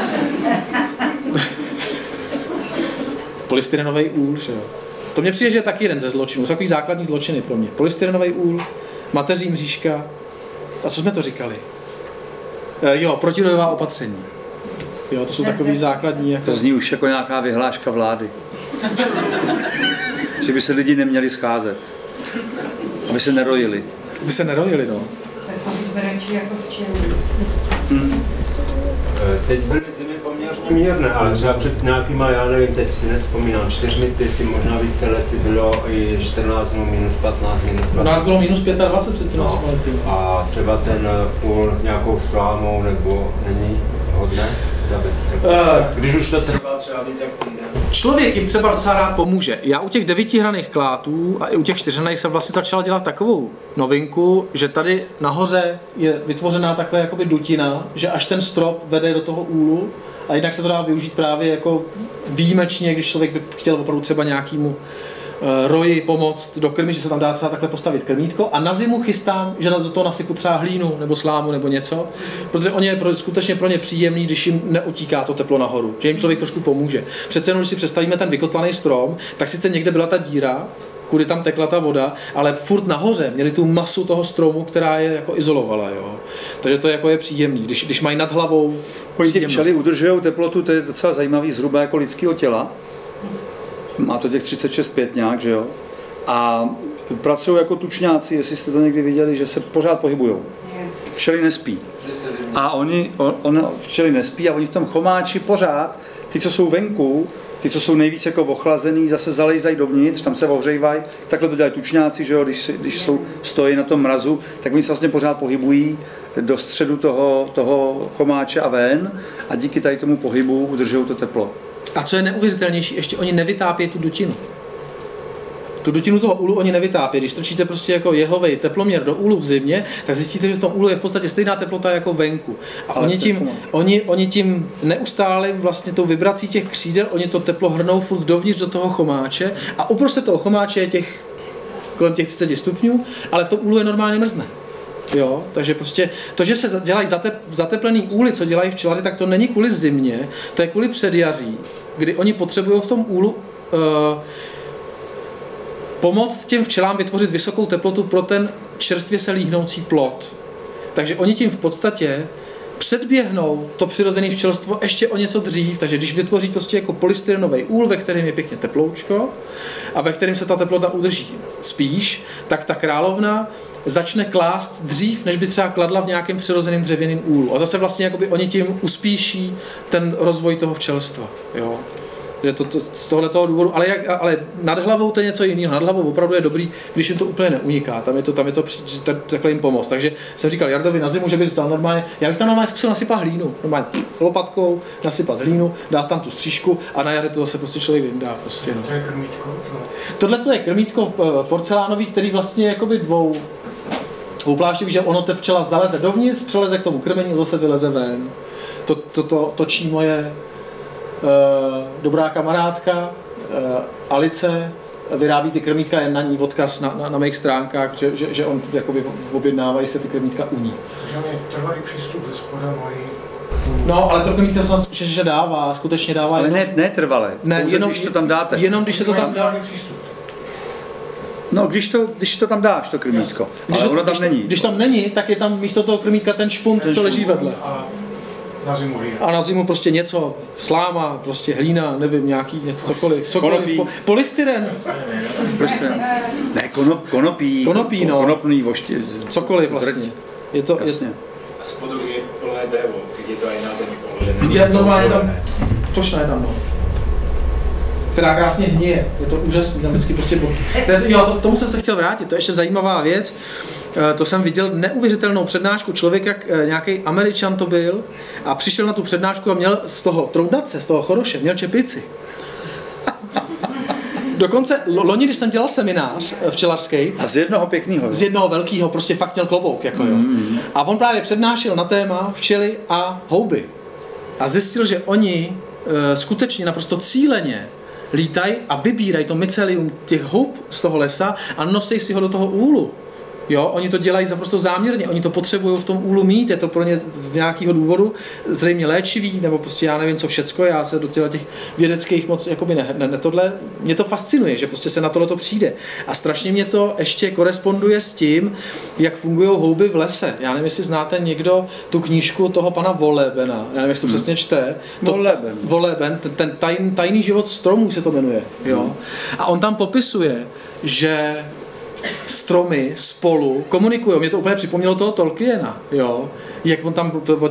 Polystyrenový úl, že jo. To mně přijde, že je taky jeden ze zločinů, takový základní zločiny pro mě. Polystyrenový úl, mateří mřížka. A co jsme to říkali? Protirojová opatření. Jo, to jsou takový základní. Jako... To zní už jako nějaká vyhláška vlády. Že by se lidi neměli scházet. Aby se nerojili. Aby se nerojili, no. Tak to být radši jako včely. Teď byly zimy poměrně mírné, ale třeba před nějakýma, já nevím, teď si nespomínám, 4-5, možná více lety bylo i 14 dnů, minus 15, minus 20. Nás bylo minus 25 před 13 lety. A třeba ten úl nějakou slámou nebo není hodné zabezpečit? Když už to trvá třeba víc jak týden. Člověk jim třeba docela rád pomůže. Já u těch 9hraných klátů a i u těch 4hraných jsem vlastně začal dělat takovou novinku, že tady nahoře je vytvořená takhle jakoby dutina, že až ten strop vede do toho úlu a jednak se to dá využít právě jako výjimečně, když člověk by chtěl opravdu třeba nějakému roji pomoct do krmy, že se tam dá třeba takhle postavit krmítko a na zimu chystám, že do toho nasypu třeba hlínu nebo slámu nebo něco, protože on je skutečně pro ně příjemný, když jim neutíká to teplo nahoru, že jim člověk trošku pomůže. Přece jenom, když si představíme ten vykotlaný strom, tak sice někde byla ta díra, kudy tam tekla ta voda, ale furt nahoře měli tu masu toho stromu, která je jako izolovala, jo. Takže to jako je příjemný, když mají nad hlavou. Oni ty včely udržují teplotu, to je docela zajímavý, zhruba jako lidského těla. Má to těch 36,5 nějak, že jo? A pracují jako tučňáci, jestli jste to někdy viděli, že se pořád pohybujou. včely nespí. A včely nespí a oni v tom chomáči pořád, ty, co jsou venku, ty, co jsou nejvíc jako ochlazený, zase zalejzají dovnitř, tam se ohřejvají, takhle to dělají tučňáci, že jo, když stojí na tom mrazu, tak oni se vlastně pořád pohybují do středu toho chomáče a ven a díky tady tomu pohybu udržují to teplo. A co je neuvěřitelnější, ještě oni nevytápějí tu dutinu. Tu dutinu toho úlu oni nevytápějí. Když strčíte prostě jako jehlovej teploměr do úlu v zimě, tak zjistíte, že v tom úlu je v podstatě stejná teplota jako venku. A oni tím neustálým vlastně tou vibrací těch křídel, oni to teplo hrnou furt dovnitř do toho chomáče a uprostřed toho chomáče je kolem těch 30 stupňů, ale v tom úlu je normálně mrzne. Jo, takže prostě to, že se dělají zateplený úly, co dělají včelaři, tak to není kvůli zimě, to je kvůli předjaří, kdy oni potřebují v tom úlu pomoct těm včelám vytvořit vysokou teplotu pro ten čerstvě se líhnoucí plod. Takže oni tím v podstatě předběhnou to přirozené včelstvo ještě o něco dřív, takže když vytvoří prostě jako polystyrenový úl, ve kterém je pěkně teploučko a ve kterém se ta teplota udrží spíš, tak ta královna začne klást dřív, než by třeba kladla v nějakém přirozeném dřevěném úlu. A zase vlastně jakoby oni tím uspíší ten rozvoj toho včelstva. Jo. Že to z tohoto důvodu, ale nad hlavou to je něco jiného. Nad hlavou opravdu je dobrý, když jim to úplně neuniká. Tam je to takhle jim pomoct. Takže jsem říkal Jardovi, na zimu, že by vzal normálně, já bych tam normálně zkusil nasypat hlínu. Normálně lopatkou nasypat hlínu, dát tam tu střížku a na jaře to zase prostě člověk vyndá. Prostě, no. To je krmítko? Tohle to je krmítko porcelánový, který vlastně jakoby dvou plášťů, že ono te včela zaleze dovnitř, přeleze k tomu krmení a zase vyleze ven. To točí moje dobrá kamarádka Alice, vyrábí ty krmítka, je na ní odkaz na mých stránkách, že on jakoby objednávají se ty krmítka u ní. Takže on je trvalý přístup ze spoda mají. No, ale to krmítka se spíše, že dává, skutečně dává. Ale ne trvalé, ne, jenom když to tam dáte. Jenom když se to tam dá. No, když to tam dáš, to krmítko, ale ono tam není. Když tam není, tak je tam místo toho krmítka ten špunt, co leží vedle. Na zimu hlína. A na zimu prostě něco, sláma, prostě hlína, nevím, nějaký něco, cokoliv. Polystyren. Ne, konopí. Konopí, no. Konopný voště. Cokoliv vlastně. Je to, jasně. A spodu je plné dřevo, když je to aj na zemi položené. Je normálně tam, točná je tam, no. Která krásně hníje, je to úžasný, tam vždycky prostě tomu jsem se chtěl vrátit, to je ještě zajímavá věc. To jsem viděl neuvěřitelnou přednášku člověka, nějaký Američan to byl, a přišel na tu přednášku a měl z toho troudace, z toho choroše, měl čepici. Dokonce loni, když jsem dělal seminář včelařský. A z jednoho pěkného. Z jednoho velkého, prostě fakt měl klobouk, jako jo. A on právě přednášel na téma včely a houby. A zjistil, že oni skutečně naprosto cíleně lítají a vybírají to mycelium těch houb z toho lesa a nosí si ho do toho úlu. Jo, oni to dělají naprosto záměrně, oni to potřebují v tom úlu mít, je to pro ně z nějakého důvodu zřejmě léčivý, nebo prostě já nevím co všecko, já se do těch vědeckých moc jakoby tohle, mě to fascinuje, že prostě se na tohleto přijde. A strašně mě to ještě koresponduje s tím, jak fungují houby v lese. Já nevím, jestli znáte někdo tu knížku toho pana Wollebena, já nevím, jestli to přesně čte. Wolleben, ten tajný život stromů se to jmenuje. Jo? A on tam popisuje, že stromy spolu komunikují. Mě to úplně připomnělo toho Tolkiena, jo. Jak on tam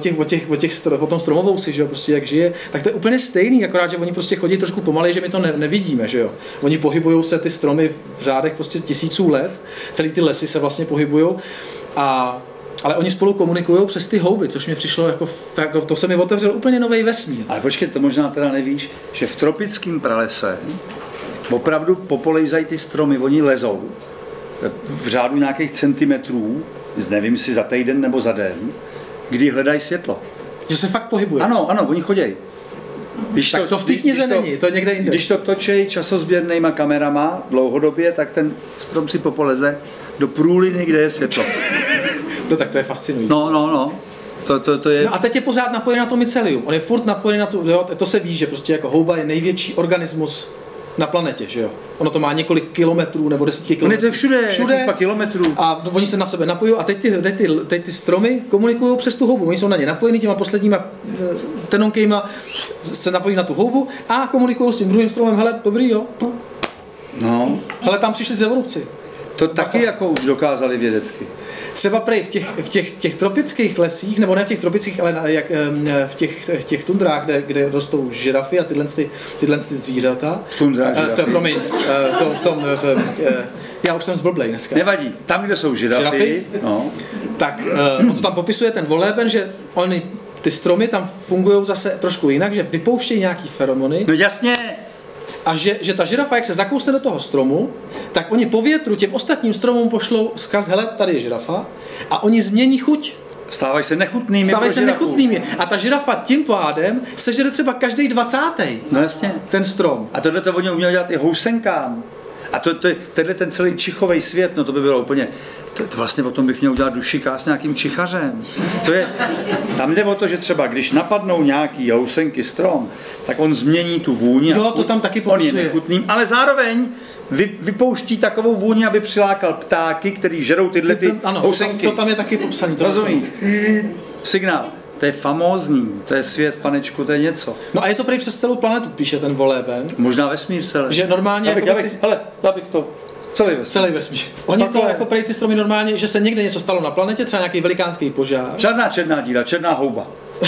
o tom stromovousi, že jo, prostě jak žije, tak to je úplně stejný, akorát, že oni prostě chodí trošku pomalej, že my to nevidíme, že jo. Oni pohybují se ty stromy v řádech prostě tisíců let, celý ty lesy se vlastně pohybujou, ale oni spolu komunikují přes ty houby, což mi přišlo jako to se mi otevřel úplně nový vesmír. Ale počkej, to možná teda nevíš, že v tropickém pralese opravdu popolejzají ty stromy, oni lezou v řádu nějakých centimetrů, nevím si za týden nebo za den, kdy hledají světlo. Že se fakt pohybuje. Ano, oni chodějí. Tak to v té knize není, to někde jinde. Když to točí časozběrnýma kamerama dlouhodobě, tak ten strom si popoleze do průliny, kde je světlo. No tak to je fascinující. No. To je... No a teď je pořád napojený na to mycelium. On je furt napojený na to se ví, že prostě jako houba je největší organismus na planetě, že jo? Ono to má několik kilometrů nebo desítky kilometrů. On je to všude kilometrů. A oni se na sebe napojují a teď ty stromy komunikují přes tu houbu. Oni jsou na ně napojení těma posledníma tenonkejma, se napojí na tu houbu a komunikují s tím druhým stromem. Hele, dobrý, jo? No. Hele, tam přišli dřevorubci. To taky jako už dokázali vědecky. Třeba prej v těch tropických lesích, nebo ne v těch tropických, ale v těch tundrách, kde rostou žirafy a tyhle zvířata. Tundra, žirafy. Promiň, já už jsem zblblej dneska. Nevadí, tam, kde jsou žirafy. No. Tak on to tam popisuje ten Wohlleben, že ty stromy tam fungují zase trošku jinak, že vypouštějí nějaký feromony. No jasně. A že ta žirafa, jak se zakousne do toho stromu, tak oni po větru těm ostatním stromům pošlou vzkaz, hele, tady je žirafa, a oni změní chuť. Stávají se nechutnými. A ta žirafa tím pádem sežere třeba každý 20. No jasně. Ten strom. A tohle to oni uměli dělat i housenkám. A tenhle ten celý čichový svět, no to by bylo úplně, to vlastně o tom bych měl udělat dušiká s nějakým čichařem. Tam jde o to, že třeba když napadnou nějaký housenky strom, tak on změní tu vůni. Jo, to tam taky popisuje. On je nechutný, ale zároveň vypouští takovou vůni, aby přilákal ptáky, který žerou tyhle housenky. To tam je taky popsaný. Rozumí? Signál. To je famózní, to je svět, panečku, to je něco. No a je to prej přes celou planetu, píše ten Wohlleben. Možná vesmír celý. Že normálně... Abych to... Celý vesmír. Oni to jako prej ty stromy normálně, že se někde něco stalo na planetě, třeba nějaký velikánský požár. Žádná černá díra, černá houba.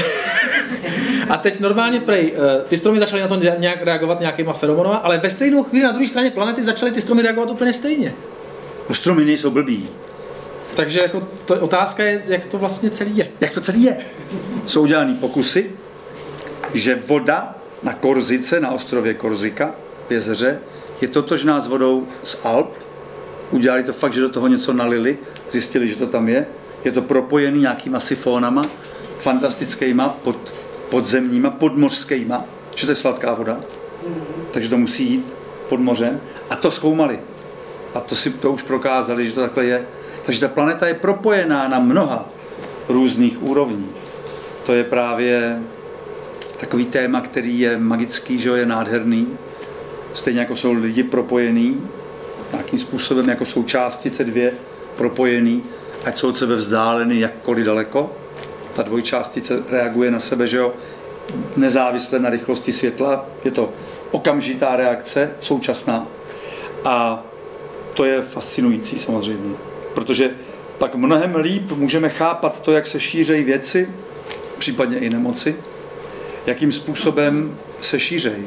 A teď normálně prej, ty stromy začaly na to nějak reagovat nějakýma feromonama, ale ve stejnou chvíli na druhé straně planety začaly ty stromy reagovat úplně stejně. No, stromy nejsou blbý. Takže jako otázka je, jak to vlastně celý je. Jak to celý je? Jsou udělaný pokusy, že voda na Korzice, na ostrově Korzika, v jezeře, je totožná s vodou z Alp. Udělali to fakt, že do toho něco nalili, zjistili, že to tam je. Je to propojený nějakýma sifónama, fantastickýma, podzemníma, podmořskýma, že to je sladká voda. Takže to musí jít pod mořem. A to zkoumali. A to už prokázali, že to takhle je. Takže ta planeta je propojená na mnoha různých úrovních. To je právě takový téma, který je magický, že je nádherný. Stejně jako jsou lidi propojení, nějakým způsobem, jako jsou částice dvě propojený, ať jsou od sebe vzdáleny jakkoliv daleko. Ta dvojčástice reaguje na sebe, že jo, nezávisle na rychlosti světla. Je to okamžitá reakce, současná. A to je fascinující samozřejmě. Protože pak mnohem líp můžeme chápat to, jak se šířejí věci, případně i nemoci, jakým způsobem se šířejí.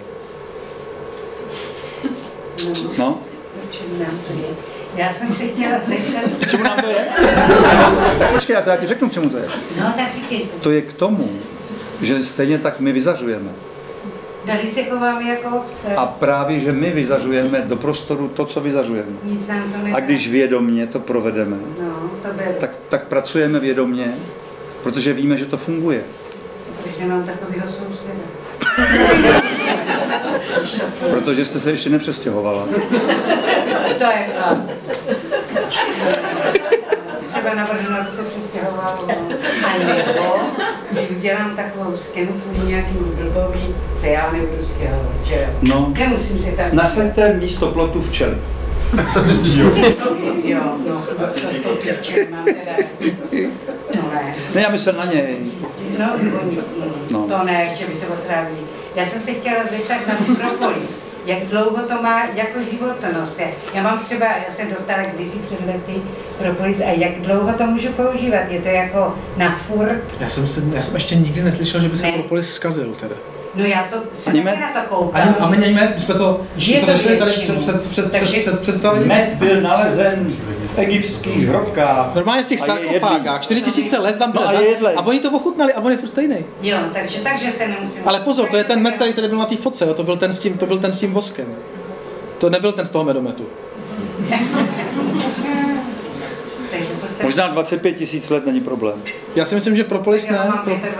No? Já jsem se chtěla zeptat. K čemu nám to je? Tak počkej, já ti řeknu, k čemu to je. No, tak říkej. To je k tomu, že stejně tak my vyzařujeme. Tady se chováme jako obce. A právě, že my vyzařujeme do prostoru to, co vyzařujeme. Nic nám to nedá. A když vědomně to provedeme, no, to beru. Tak pracujeme vědomně, protože víme, že to funguje. Protože mám takovýho souseda. Protože jste se ještě nepřestěhovala. To je fakt. Třeba navrhnu, aby se přestěhovalo. A nebo si udělám takovou skenu kvůli nějakým blbový, se já nebudu stěhovat, že no. Nemusím si tam... Nasaďte místo plotu včely. Jo, no, to včely mám teda... No ne. Ne, já myslím na něj. No, to ne, ještě by se otrávili. Já jsem se chtěla zeptat na propolis. Jak dlouho to má jako životnost? Já mám třeba, já jsem dostala kdysi před lety propolis a jak dlouho to můžu používat? Je to jako na furt? Já jsem ještě nikdy neslyšel, že by se propolis zkazil teda. No já to se taky na to koukám. A my nejme, my jsme to řešili tady před představením. Med byl nalezen v egyptských hrobkách. Normálně v těch sarkofágách, 4000 let tam byl a oni to ochutnali a on je furt stejný. Jo, takže se nemusím... Ale pozor, to je ten med, který tady byl na té fotce, jo? To byl ten s tím voskem. To nebyl ten z toho medometu. Možná 25 000 let není problém. Já si myslím, že propolis ne,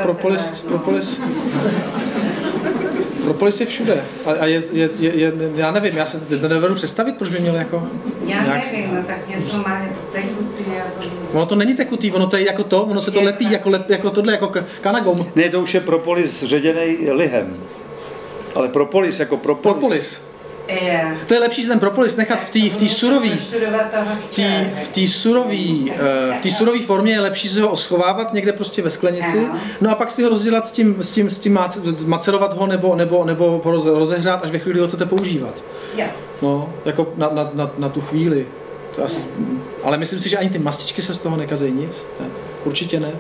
propolis je všude. A já nevím, já se nedovedu představit, proč by měl jako... Já nevím, no tak něco má tekutý jako... Ono to není tekutý, ono to je jako to, ono se to lepí jako tohle, jako kanagom. Ne, to už je propolis ředěnej lihem. Ale propolis jako propolis. To je lepší si ten propolis nechat v té surové formě, je lepší si ho oschovávat někde prostě ve sklenici, no a pak si ho rozdělat s tím macerovat ho nebo rozehřát, až ve chvíli ho chcete používat. No, jako na tu chvíli. Ale myslím si, že ani ty mastičky se z toho nekazejí nic. Ne? Určitě ne.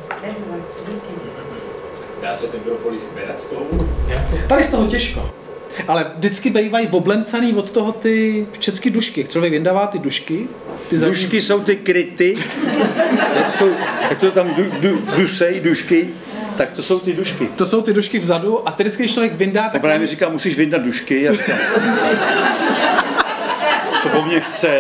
Dá se ten propolis sbírat z toho? Tady z toho těžko. Ale vždycky bývají oblemcaný od toho ty všechny dušky. Člověk vyndává ty dušky. Dušky jsou ty kryty. Jak to tam dušky, tak to jsou ty dušky. To jsou ty dušky vzadu a ty vždycky, když člověk vyndá, tak... Právě mi říká, musíš vyndat dušky. Já říkám, co po mně chce?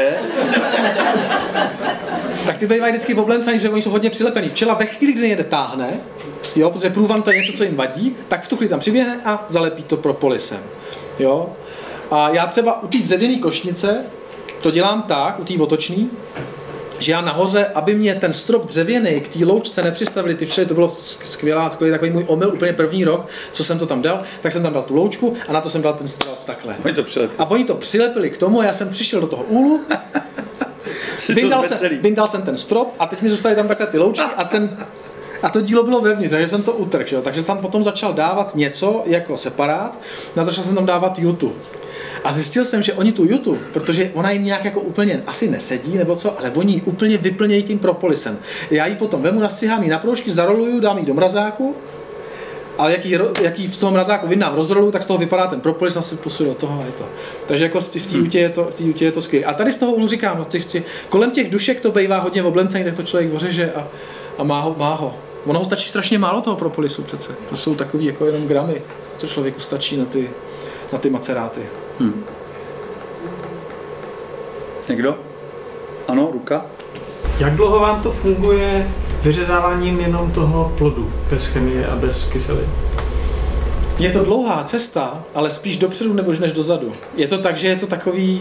Tak ty bývají vždycky oblemcaný, že oni jsou hodně přilepený. Včela ve chvíli, kdy je táhne, jo, protože průvan to je něco, co jim vadí, tak v tu chvíli tam přiběhne a zalepí to propolisem. Jo? A já třeba u té dřevěné košnice to dělám tak, u té otočný, že já nahoře, aby mě ten strop dřevěný k té loučce nepřistavili ty včely, to bylo skvělý takový můj omyl, úplně první rok, co jsem to tam dal, tak jsem tam dal tu loučku a na to jsem dal ten strop takhle. A oni to přilepili k tomu a já jsem přišel do toho úlu, vyndal jsem ten strop a teď mi zůstaly tam takhle ty loučky a to dílo bylo vevnitř, takže jsem to utrhl, takže jsem tam potom začal dávat něco jako separát, začal jsem tam dávat jutu. A zjistil jsem, že oni tu jutu, protože ona jim nějak jako úplně asi nesedí nebo co, ale oni ji úplně vyplnějí tím propolisem. Já ji potom vemu, nastřihám ji na proužky, zaroluju, dám ji do mrazáku a jaký v tom mrazáku vyndám, rozroluju, tak z toho vypadá ten propolis, asi posuju do toho a je to. Takže jako v té jutě je to skvělé. A tady z toho úlu říkám, kolem těch dušek to bývá hodně oblemcený, tak to člověk ořeže a má ho. Ono ho stačí strašně málo toho propolisu přece. To jsou takový jako jenom gramy, co člověku stačí na ty maceráty. Někdo? Ano, ruka? Jak dlouho vám to funguje vyřezáváním jenom toho plodu, bez chemie a bez kyselin? Je to dlouhá cesta, ale spíš dopředu než dozadu. Je to tak, že je to takový,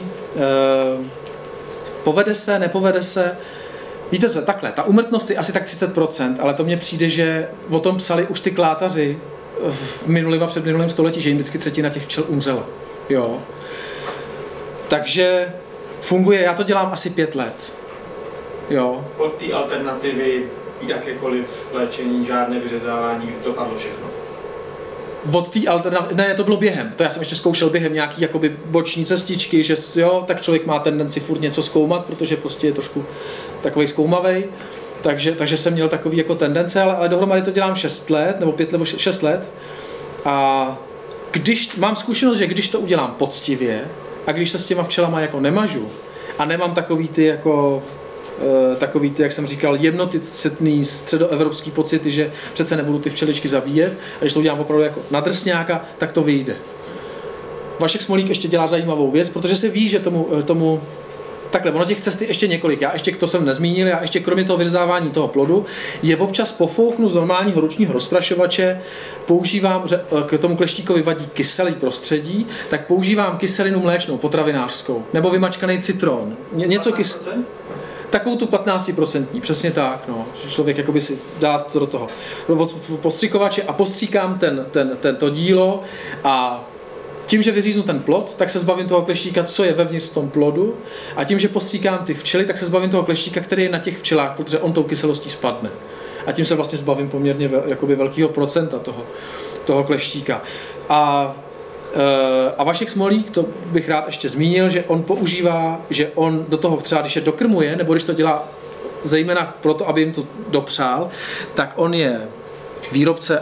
povede se, nepovede se. Víte co, takhle, ta úmrtnost je asi tak 30%, ale to mně přijde, že o tom psali už ty klátaři v minulém a předminulém století, že jim vždycky třetina těch včel umřela. Jo. Takže funguje, já to dělám asi 5 let. Jo. Od té alternativy jakékoliv léčení, žádné vyřezávání, to padlo všechno. Od té alternativy, ne, to bylo během. To já jsem ještě zkoušel během nějaký jakoby boční cestičky, že jo, tak člověk má tendenci furt něco zkoumat, protože prostě je trošku takovej zkoumavej. Takže jsem měl takový jako tendence, ale dohromady to dělám 6 let, nebo 5 nebo 6 let. A mám zkušenost, že když to udělám poctivě a když se s těma včelama jako nemažu a nemám takový ty, jak jsem říkal, jemnoticetný středoevropský pocity, že přece nebudu ty včeličky zabíjet a když to udělám opravdu jako na drsňáka, tak to vyjde. Vašek Smolík ještě dělá zajímavou věc, protože se ví, že tomu takhle, ono těch cest je ještě několik, já ještě to jsem nezmínil, já ještě kromě toho vyřezávání toho plodu je občas pofouknu z normálního ručního rozprašovače, používám, k tomu kleštíkovi vadí kyselý prostředí, tak používám kyselinu mléčnou, potravinářskou, nebo vymačkaný citron, něco takovou tu 15%, přesně tak, no, že člověk jakoby si dá to do toho postříkovače a postříkám to dílo a tím, že vyříznu ten plod, tak se zbavím toho kleštíka, co je vevnitř v tom plodu a tím, že postříkám ty včely, tak se zbavím toho kleštíka, který je na těch včelách, protože on tou kyselostí spadne. A tím se vlastně zbavím poměrně velkého procenta toho kleštíka. A Vašek Smolík, to bych rád ještě zmínil, že on používá, že on do toho třeba, když je dokrmuje, nebo když to dělá zejména proto, aby jim to dopřál, tak on je výrobce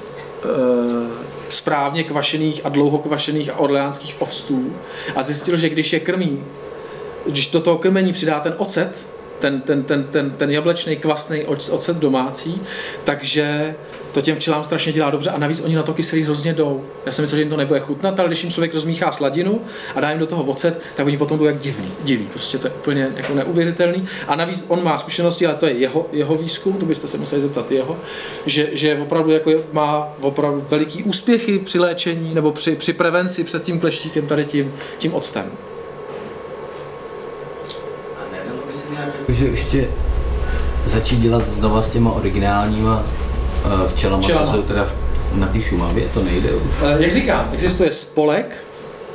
správně kvašených a dlouho kvašených a orleánských octů a zjistil, že když do toho krmení přidá ten ocet, ten jablečný kvasný ocet domácí, takže to těm včelám strašně dělá dobře a navíc oni na to kyselý hrozně jdou. Já jsem myslel, že jim to nebude chutnat, ale když jim člověk rozmíchá sladinu a dá jim do toho ocet, tak oni potom jdou jak diví. Prostě to je úplně jako neuvěřitelný. A navíc on má zkušenosti, ale to je jeho výzkum, to byste se museli zeptat jeho, že opravdu jako má opravdu veliký úspěchy při léčení nebo při prevenci před tím kleštíkem tady tím octem. A nedalo by se nějak že ještě začít dělat znova s těma originálníma včelama, co jsou teda na té Šumavě, to nejde? Jak říkám, existuje spolek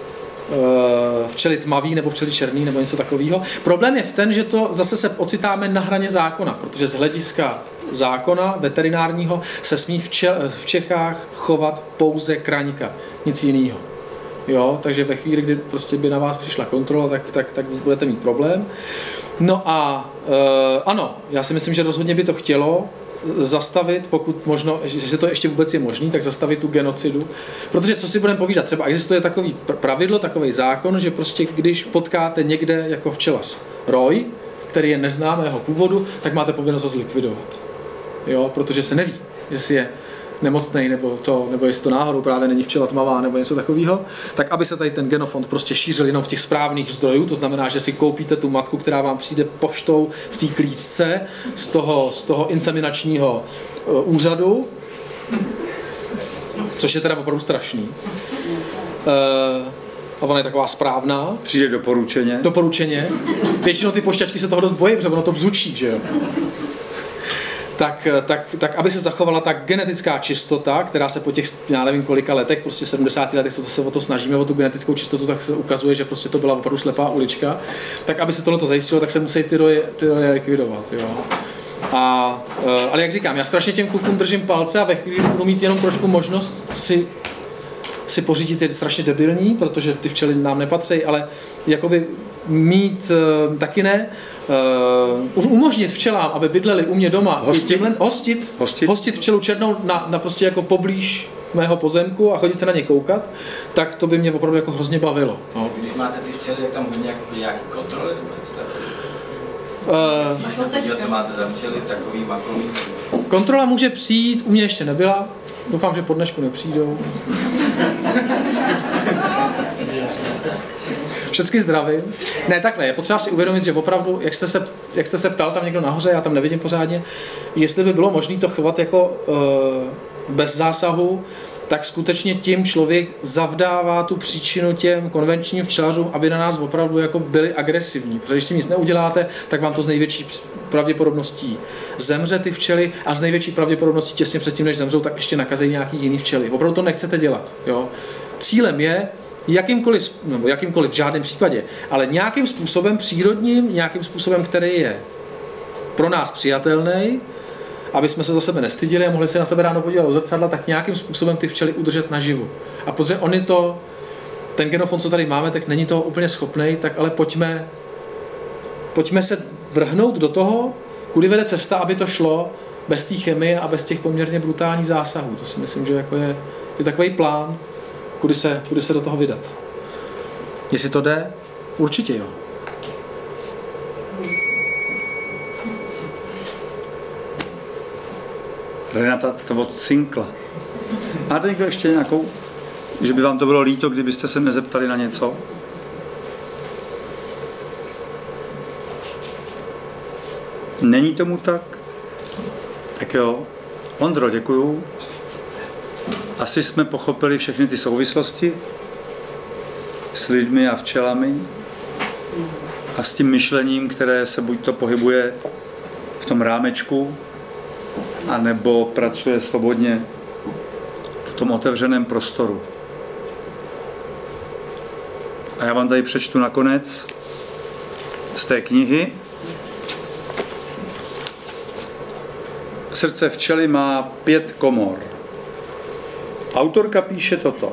včely tmavý nebo včely černý nebo něco takového. Problém je v tom, že to zase se ocitáme na hraně zákona, protože z hlediska zákona veterinárního se smí v Čechách chovat pouze kraňka, nic jiného. Jo, takže ve chvíli, kdy prostě by na vás přišla kontrola, tak budete mít problém. No a ano, já si myslím, že rozhodně by to chtělo zastavit, pokud možno, že to ještě vůbec je možný, tak zastavit tu genocidu. Protože co si budeme povídat, třeba existuje takový pravidlo, takový zákon, že prostě když potkáte někde jako včelař roj, který je neznámého původu, tak máte povinnost ho zlikvidovat. Jo, protože se neví, jestli je nemocnej, nebo jestli to náhodou právě není včela tmavá, nebo něco takového, tak aby se tady ten genofond prostě šířil jenom v těch správných zdrojů, to znamená, že si koupíte tu matku, která vám přijde poštou v té klíčce z toho inseminačního úřadu, což je teda opravdu strašný. A ona je taková správná. Přijde doporučeně. Většinou ty pošťačky se toho dost bojí, protože ono to bzučí, že jo. Tak aby se zachovala ta genetická čistota, která se po těch, já nevím kolika letech, prostě 70 letech, co se o to snažíme, o tu genetickou čistotu, tak se ukazuje, že prostě to byla opravdu slepá ulička, tak aby se tohleto zajistilo, tak se musí ty roje likvidovat, jo. Ale jak říkám, já strašně těm klukům držím palce a ve chvíli budu mít jenom trošku možnost si pořídit, je strašně debilní, protože ty včely nám nepatří, ale jakoby mít taky ne, umožnit včelám, aby bydleli u mě doma, hostit včelu černou na prostě jako poblíž mého pozemku a chodit se na ně koukat, tak to by mě opravdu jako hrozně bavilo. No. Když máte ty včely, jak tam hodně nějaký kontroly? Co máte za včely, takový makový? Kontrola může přijít, u mě ještě nebyla, doufám, že po dnešku nepřijdou. Všecky zdravím. Ne, takhle, je potřeba si uvědomit, že opravdu, jak jste se ptal tam někdo nahoře, já tam nevidím pořádně, jestli by bylo možné to chovat jako bez zásahu, tak skutečně tím člověk zavdává tu příčinu těm konvenčním včelařům, aby na nás opravdu jako byli agresivní. Protože když si nic neuděláte, tak vám to z největší pravděpodobností zemře ty včely a z největší pravděpodobností těsně předtím, než zemřou, tak ještě nakazí nějaký jiný včely. Opravdu to nechcete dělat. Jo? Cílem je jakýmkoliv v žádném případě, ale nějakým způsobem přírodním, nějakým způsobem, který je pro nás přijatelný, aby jsme se za sebe nestyděli a mohli se na sebe ráno podívat do zrcadla, tak nějakým způsobem ty včely udržet naživu. A protože ten genofond, co tady máme, tak není to úplně schopnej, tak ale pojďme se vrhnout do toho, kudy vede cesta, aby to šlo bez té chemie a bez těch poměrně brutálních zásahů. To si myslím, že jako je takový plán, kudy se do toho vydat. Jestli to jde, určitě jo. Renata to odcinkla. Máte někdo ještě nějakou, že by vám to bylo líto, kdybyste se nezeptali na něco? Není tomu tak? Tak jo. Ondro, děkuju. Asi jsme pochopili všechny ty souvislosti s lidmi a včelami a s tím myšlením, které se buď to pohybuje v tom rámečku, anebo pracuje svobodně v tom otevřeném prostoru. A já vám tady přečtu nakonec z té knihy. Srdce včely má 5 komor. Autorka píše toto.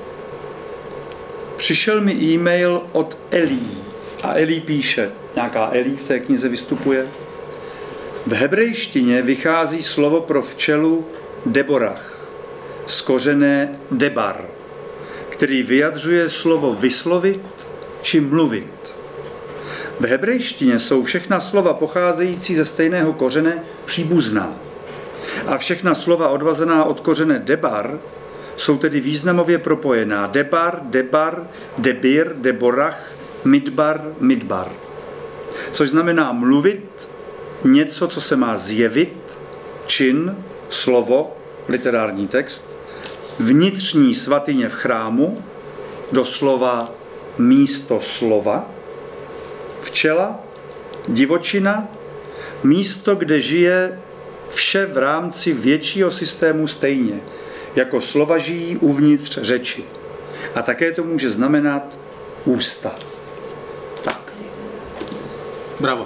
Přišel mi e-mail od Elí. A Elí píše, nějaká Elí v té knize vystupuje. V hebrejštině vychází slovo pro včelu deborach, z kořené debar, který vyjadřuje slovo vyslovit či mluvit. V hebrejštině jsou všechna slova pocházející ze stejného kořene příbuzná. A všechna slova odvazená od kořene debar jsou tedy významově propojená. Debar, debar, debir, deborach, midbar, midbar. Což znamená mluvit, něco, co se má zjevit, čin, slovo, literární text, vnitřní svatyně v chrámu, doslova místo slova, včela, divočina, místo, kde žije vše v rámci většího systému stejně, jako slova žijí uvnitř řeči. A také to může znamenat ústa. Tak. Bravo.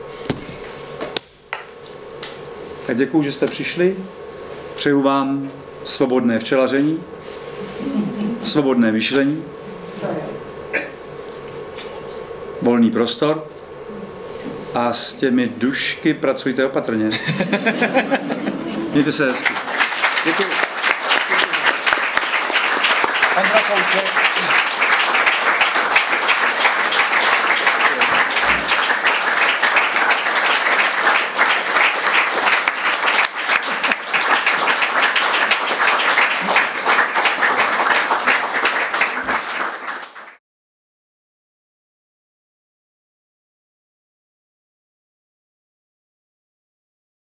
Tak děkuju, že jste přišli. Přeju vám svobodné včelaření, svobodné myšlení volný prostor a s těmi dušky pracujte opatrně. Mějte se hezky. Děkuji. Ondra Kouček.